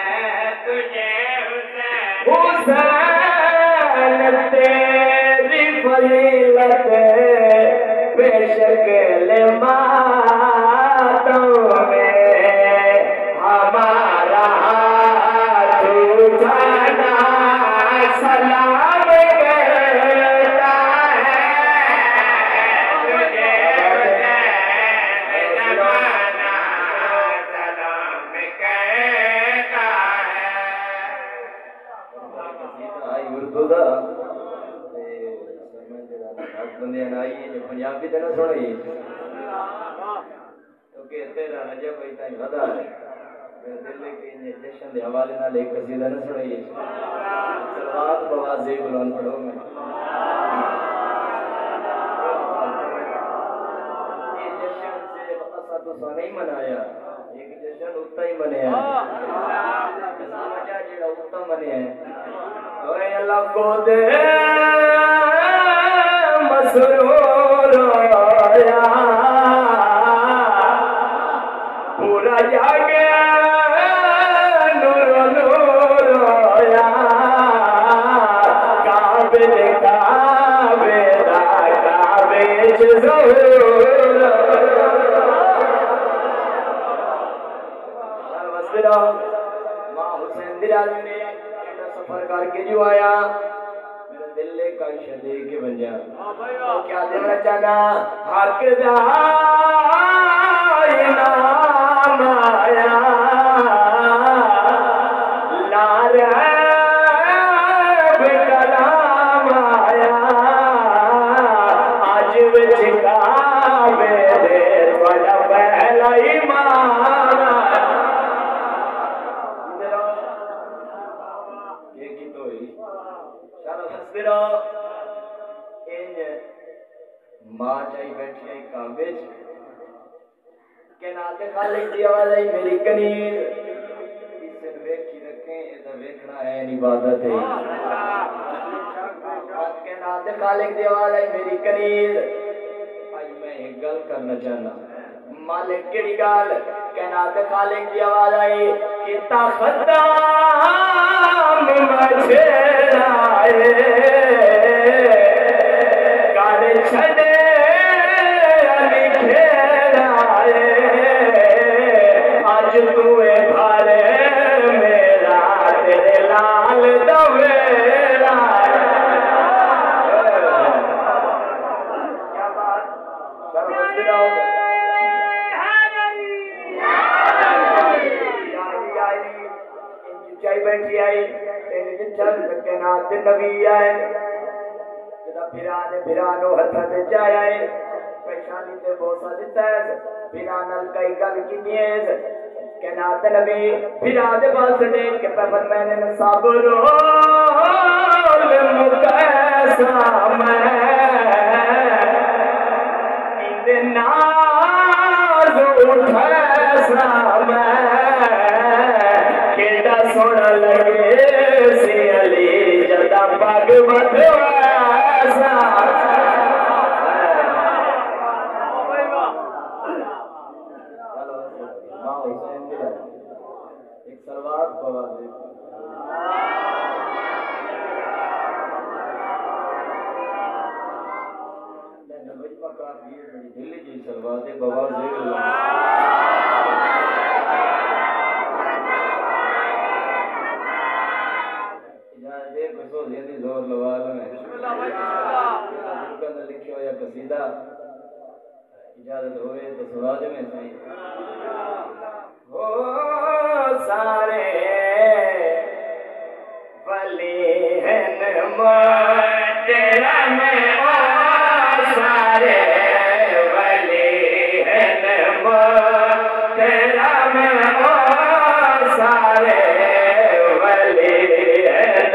حسین تیری فضیلت بے شکل ماتم میں ہمارا ہاتھ اٹھانا سلام کرتا ہے تجھے زمانہ سلام کہتا ہے آئی اردو دا بندے آئی جو پنجابی تے نہ سنائی کیونکہ تیرا رجب بھائی تائیں ودا ہے دل کے جشن دے حوالے نال ایک قصیدہ نہ سنائیے صلوات بوازی بلند پڑھو میں یہ جشن سے اسا تو سا نہیں منایا ایک جشن اتا ہی منیا سمجھا جڑا اتا منیا اوے اللہ کو دے مسرور ہویا پورا جاگے نور نور ہویا بسرا ماں حسین دلال نے ایسا سفر کر کے جو آیا میرا دل لے کر شدے کے بن جا کیا دینا چاہنا حق دا نام آیا ماں چاہی بیٹھی ہے کعبے کہ نات خالق دی آواز آئی میری کنیر اسے ویکھی رکھیں یہ تو ویکھنا ہے عبادت ہے کہ نات خالق دی آواز آئی میری کنیر آج میں ایک گل کرنا چاہنا مالک کیڑی گل کہ نات خالق دی آواز آئی کہ تا خدام مجھے آئے کارے چھڑے علی کھیرائے آج توے بھارے میرا تیرے لال دویرا کیا بات سر بستی رہو چاہی بیٹھی آئی تیرے جنچل کے نات نبی آئے بھیرانے بھیرانو ہتھا دے جائے آئے پیشانی تے بوسا دیتا ہے بھیرانل کئی گل کی نیز کہ نات نبی بھیرانے باسنے کہ پیفر میں نے صبر مکیسا میں اند ناز اٹھیسا میں کیڑا سونا لگے سی علی جدا پاگ بدھوا ایک سلوات بوازی نبی مکان یہ بڑی دلی جی سلوات بوازی اجازے بسو زیادی زور لوال میں بسم لکھو یا قصیدہ اجازت ہوئے تو سنا دے میں صحیح ہو سارے ولی ہیں تیرا میں او سارے ولی ہیں تیرا میں او سارے ولی ہیں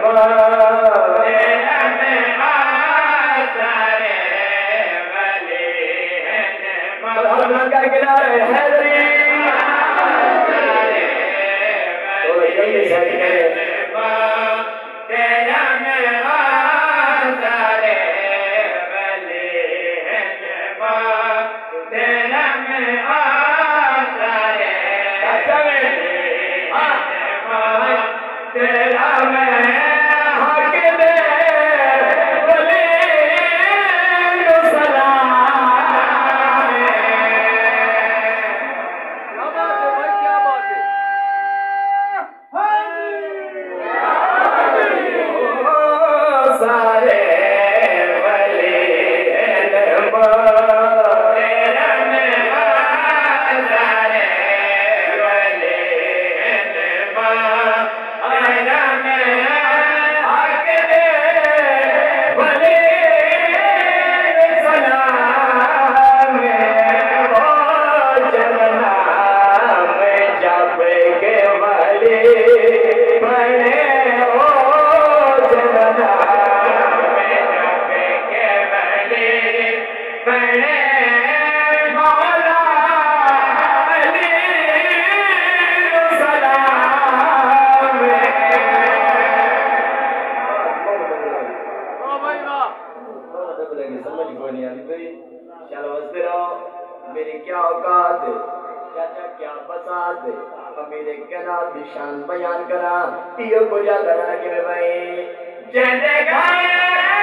شان بیان کرا پیو کو جا کرا کہ بھائی جیسے کھائے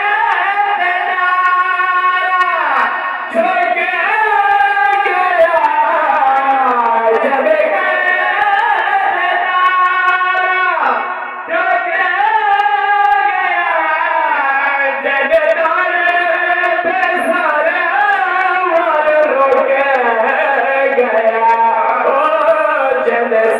چھوڑ کے گیا جب گئے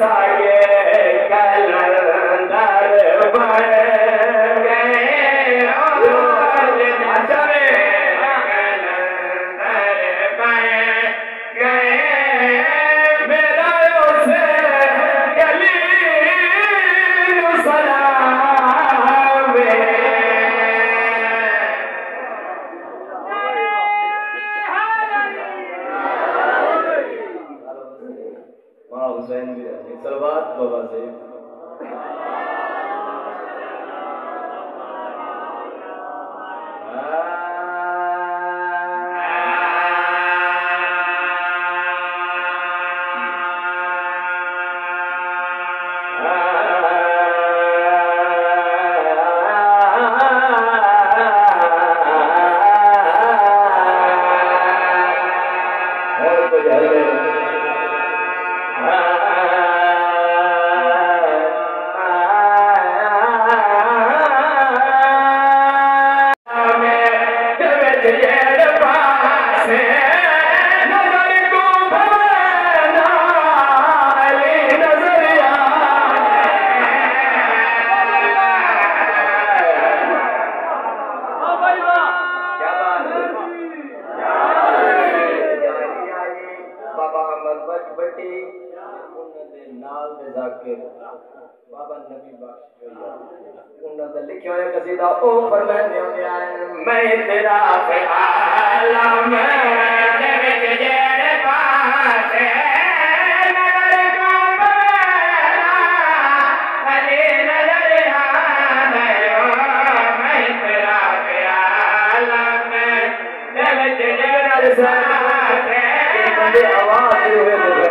بابا نبی بخش انہوں نے لکھا ہویا قصیدہ او فرمانے ہیں میں تیرا خیال میں وچ جڑے پاسے نظر کو بنا علی نظر آنے میں تیرا خیال میں وچ جڑے پاسے بندے آواز ہوئے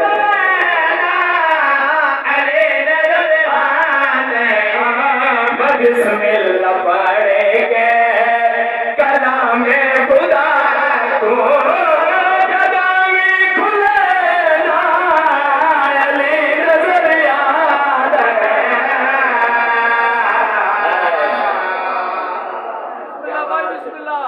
بسم اللہ پڑھے گے کلام خدا تو جداوی کھلنا علی نظر یاد ہے بسم اللہ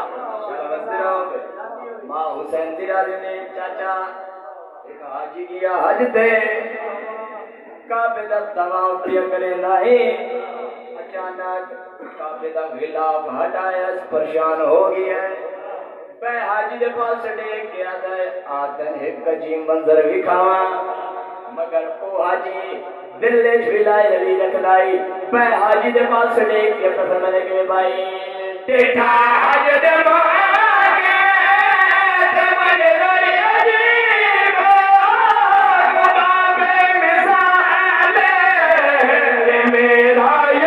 ماں حسین زیرازی نے چاچا ایک حاجی کیا حج دے کعبے دا طواف کیا کرے نہیں اچانک کعبے دا غلاف ہٹایا پریشان ہو گیا پہ حاجی دے پاس ڈیک گیا دے آتن ایک عجیب منظر وکھاواں مگر او حاجی دل وچ ولائے علی رکھ لائی پہ حاجی دے پاس ڈیک کے پتہ ملے کہ بھائی ٹیٹھا حج دے مانگے تے منظر عجیب خدا بے مثال ہے میرا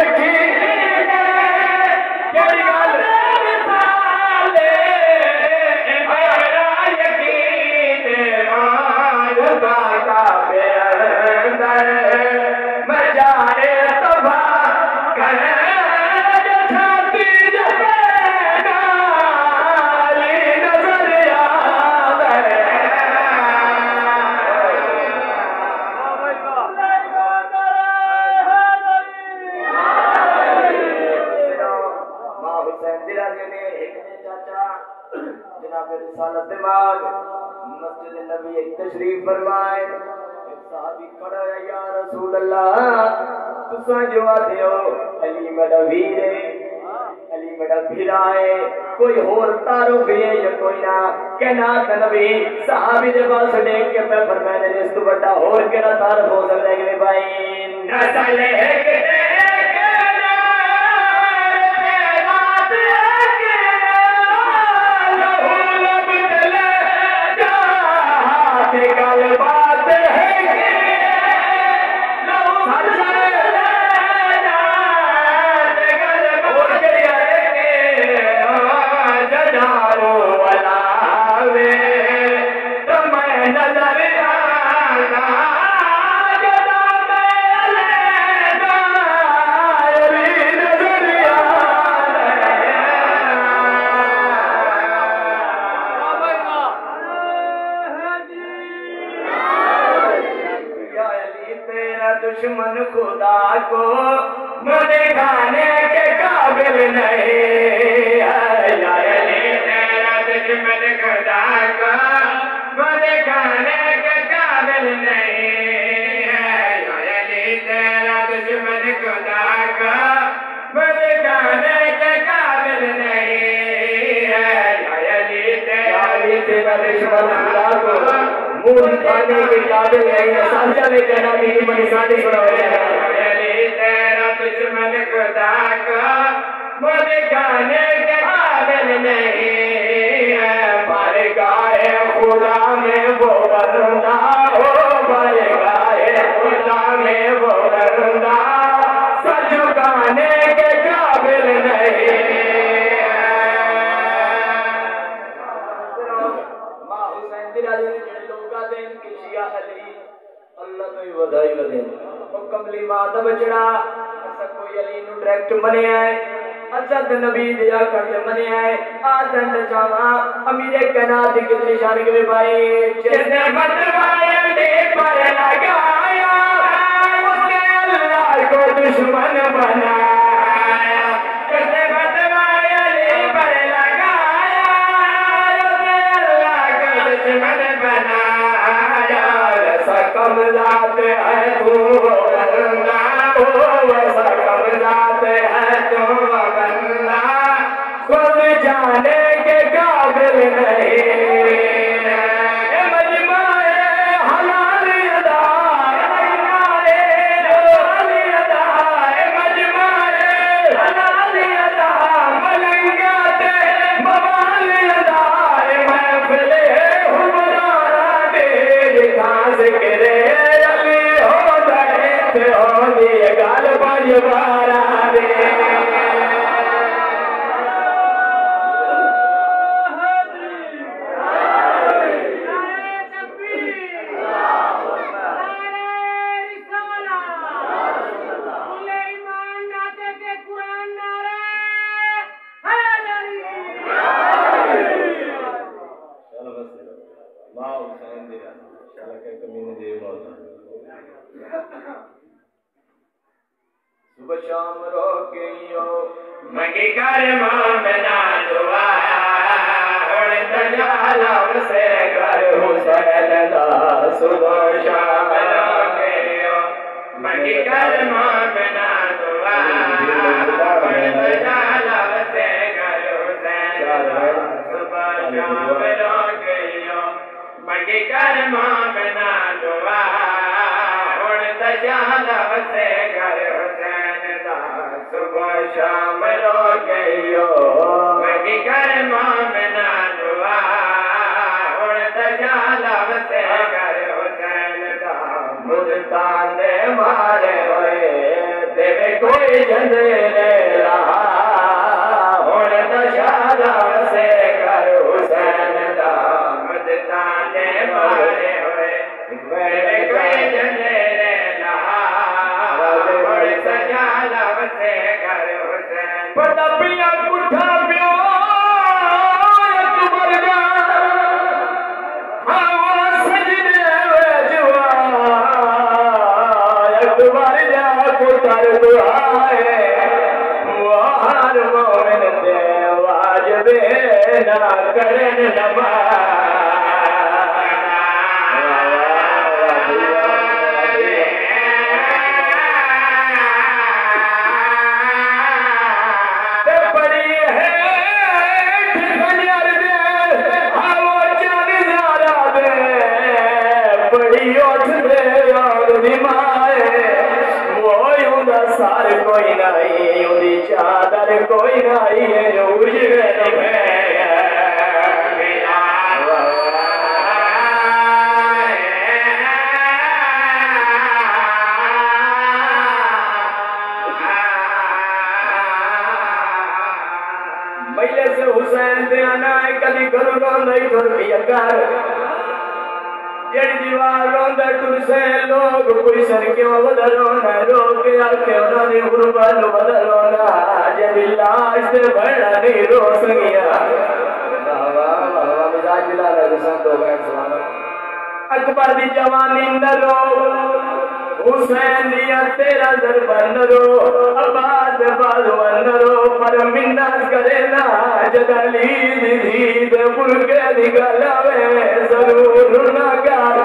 مسجد نبی ایک تشریف فرمائے ایک صحابی کھڑا ہے یا رسول اللہ تساں جو آتے ہو علی میرا ویر ہے علی میرا بھیرا ہے کوئی اور تعارف ہے یا کوئی نہ کہنا کہ نبی صحابی دے پاس دیکھ کے میں فرمایا نے اس تو بڑا اور کہنا تعارف ہو سکتا ہے کہ بھائی نسل ہے کہ دشمن خدا کو مجھے کھانے کے قابل نہیں ہے یا علی تیرا دشمن خدا کو مجھے کھانے کے قابل نہیں ہے یا دشمن خدا کو منہ کھانے کے قابل نہیں ہے سانچہ میں کہنا بھی منی سانی سنا ہو جائے علی تیرا دشمن خدا کو منہ کھانے کے قابل نہیں ہے بارگاہ خدا میں وہ بندہ ہو بارگاہ خدا میں وہ بندہ سر جھکانے کے قابل نہیں اللہ تو ہی ودائی ودیں کملی ماں دا بچڑا ایسا کوئی علی نو ڈائریکٹ منے آئے اسد نبی دیا کرتے منے آئے آدھن جاما امیر کائنات کی کتنی شان کے بھائی جس نے بدوائے دے پر لگایا اس نے اللہ کو دشمن بنایا جس نے بدوائے دے پر لگایا اس نے اللہ کو دشمن بنایا کم ذات ہے تو بندہ ویسا کم ذات ہے تو بندہ خود جانے کے قابل نہیں مجمع حلال ادا مجمع حلال ادا ملنگات موال ادا محفل حمران تیری کھانس کرے گال پانچ بارہ دے صبح شام رو گئیو منگی کر مامنا دعا اور تجالم سے گر حسین دا صبح شام رو گئیو منگی کر مامنا دعا اور تجالم سے گر حسین دا صبح شام رو گئیو منگی کر مامنا دعا اور تجالم سے گر صبح شام رو گئیو میں کر مامنا دعا اور تجالم سے گر حسین دا مدتان دے مارے ہوئے تیرے کوئی جندے لے رہا اور تجالم سے گر حسین دا مدتان دے مارے ہوئے تیرے کوئی جندے پتا پیا کٹھا پیو اکبر جا ہوا سجدے وجوا اکبر جا پتر دعائے وہ ہر مومن دے واجب نہ کرن نماز سار کوئی نہیں اُدی چادر کوئی نہیں ہے جو اجڑ ہے مہینے سے حسین دے آنا ہے کبھی گھروں گھر نہیں ٹھر پیا کر جڑی دیوار روندہ ٹرسے لوگ کوئی سر کیوں بدلونا روک کے آکھے انہوں نے غربان بدلونا جب لاش سے بڑھنا نہیں رو سکیا مزاج ملا رہا ہے سن تو بہن سلام اکبر دی جوانی نہ رو حسین دیا تیرا دربار نہ رو عباد بازو نہ رو پر منت کرے نا جدلی دی دید پرکے دی گلاوے ضرور نہ کر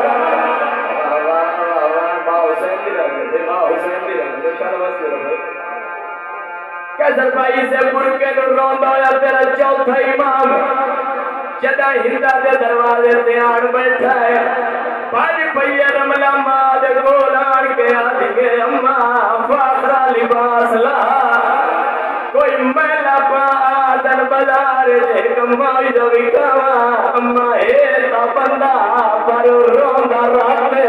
ماں حسین دی رکھتے ماں حسین دی رکھتے شرمس دی رکھتے کیسر بھائی سے پرکے نو روندہ یا تیرا چوتھا امام جدا ہندا دے دروازے تے آن بیٹھا ہے پاج پئیے رملا ماں دے کول آن کے آدھے اماں فاخرہ لباس لا کوئی میلا پا آدن بازار دے کمائی دو وکاوا اماں ہے تا بندہ پر روندا راتے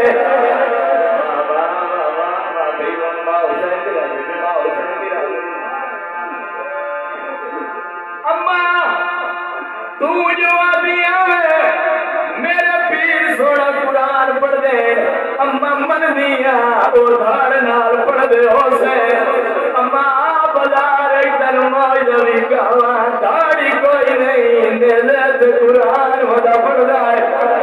تو جو آدیا ہے میرے پیر سوڑا قرآن پڑھ دے اممہ من دیا وہ دھاڑ نال پڑھ دے ہو سے اممہ بازار ایک دن موجوی کہوا دھاڑی کوئی نہیں نیزت قرآن ودا پڑھ دائے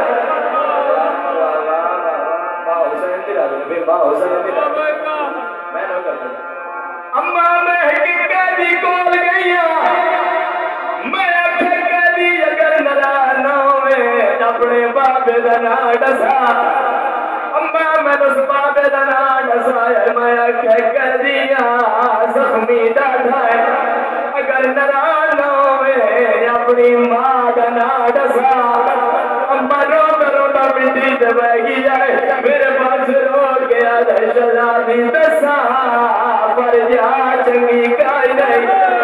اممہ میں حقیقت دی کول گئیا میں اگر نرانوں میں اپنے بابے دنا ڈسا اممہ میں اس بابے دنا ڈسا میں اکھے کر دیا زخمی ڈاٹھا ہے اگر نرانوں میں اپنی ماں دنا ڈسا اممہ رو رو رو مٹی دبائے گی جائے میرے پاس رو گیا دہشتہ دسا پر جا چنگی کائی نہیں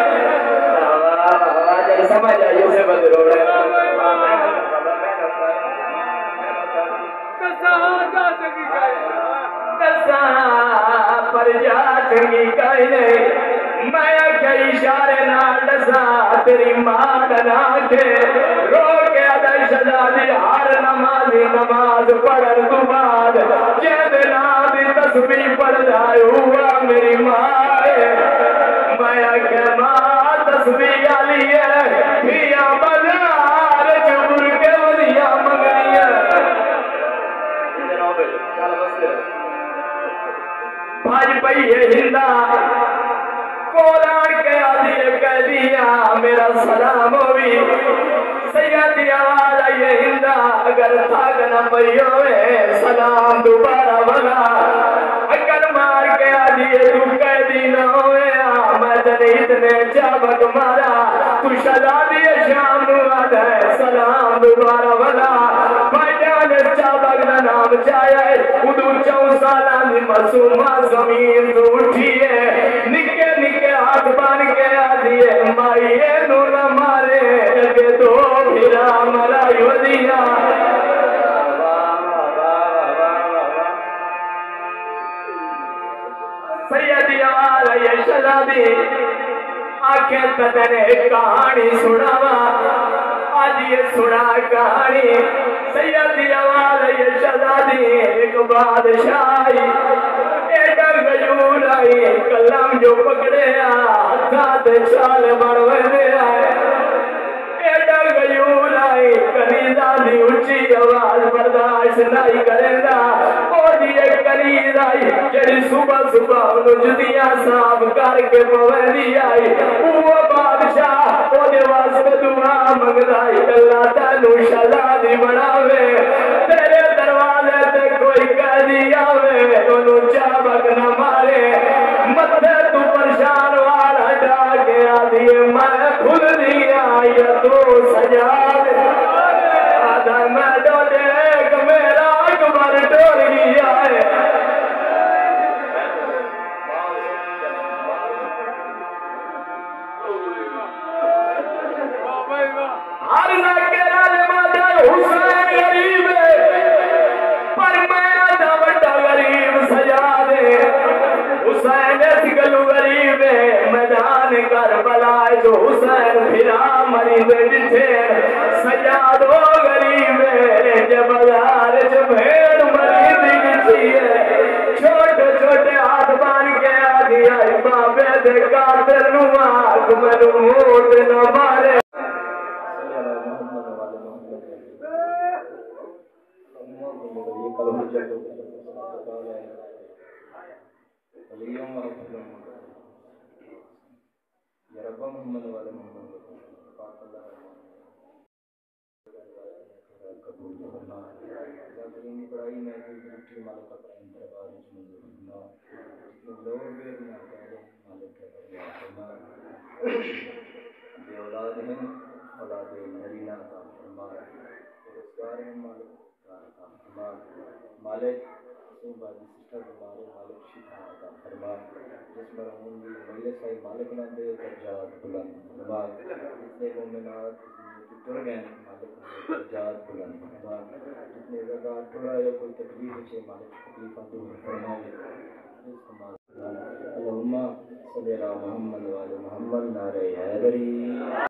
سمجھ آئیے اسے بدلو رہے دسا پر جا چنگی کائی نہیں میں کئی اشارے نہ ڈسا تیری ماں ڈنا کے رو کے ادائی شجا دی ہر نمازی نماز پڑھر تو بعد جید نادی تسبیح پڑھ جائے ہوا میری ماں میں کہ ماں تسبیح آلی ہے پھیا بازار چبر کے ودیا مگنی ہے بھاج پئیے ہندہ کولان کے آدھیے کہہ دیا میرا سلام ہوئی سیدی آواز آئیے ہندہ اگر تھاک نہ پئیوے سلام دوبارہ بنا اگر مار کے آدھیے تو کہہ دی نہ ہوئے میں تنے اتنے چابک مارا تو شدا دیے شام نو آدھے سلام دوبارہ بنا بھائی جانے چابک نہ نام چاہے ادو چون سالان دی مسومہ زمین تو اٹھیے نکے نکے ہاتھ بان کے آدھیے مائیے نو نہ مارے کہ تو پھرا مرائی ہو دیا سیدی آواز آئیے شہزادی آنکھیں تتنے کہانی سناوا آج یہ سنا کہانی سیدی آواز آئیے شہزادی ایک بادشاہی ایڈر غیور آئی کلام جو پکڑے ہاتھات چال بڑھوے دے آئے ایڈر غیور آئی کنیزہ دی اچھی آواز برداشت نہیں کریں گا اور یہ کنیز آئی جڑی صبح صبح نجدیاں صاف کر کے پویندی آئی وہ بادشاہ وہ دے واسطے دعا منگدائی اللہ تینو شہزادی بناوے تیرے دروازے تے کوئی قیدی آوے انہوں چابک نہ مارے متھے تو پریشان والا ہٹا کے آدھیے میں کھل دیا یا تو سجا دے آدھا میں ڈو دیکھ میرا اکبر ڈول گیا ہے ہر نکے رالے مادر حسین غریب پر میں آدھا بڑا غریب سجا دے حسین اس گلو غریب میدان کربلا جو حسین پھرا مری بیٹھے سجا دو غریب جب بازار جب بھیڑ مری دیکھتی ہے چھوٹے چھوٹے ہاتھ بان کے آدھی آئی بابے دے قاتل نواک میں موت نہ مارے محمد والے محمد پڑھائی میں مالک اپنے دربار بے اولاد ہیں اولاد نرینہ عطا فرما، روزگار میں مالک عطا فرما، مالک حسین بازی سسٹر بیمار ہے، مالک شفا عطا فرما، جس مرحوم بھی مجلس ہے مالک نہ دے درجات بلند فرما، جتنے مومنات جو ٹر گئے مالک درجات بلند فرما، جتنے زیادہ ٹر آئے کوئی تکلیف ہے مالک تکلیفاں دور فرمائے، اللہم صلی علی محمد و علی محمد نعرہ حیدری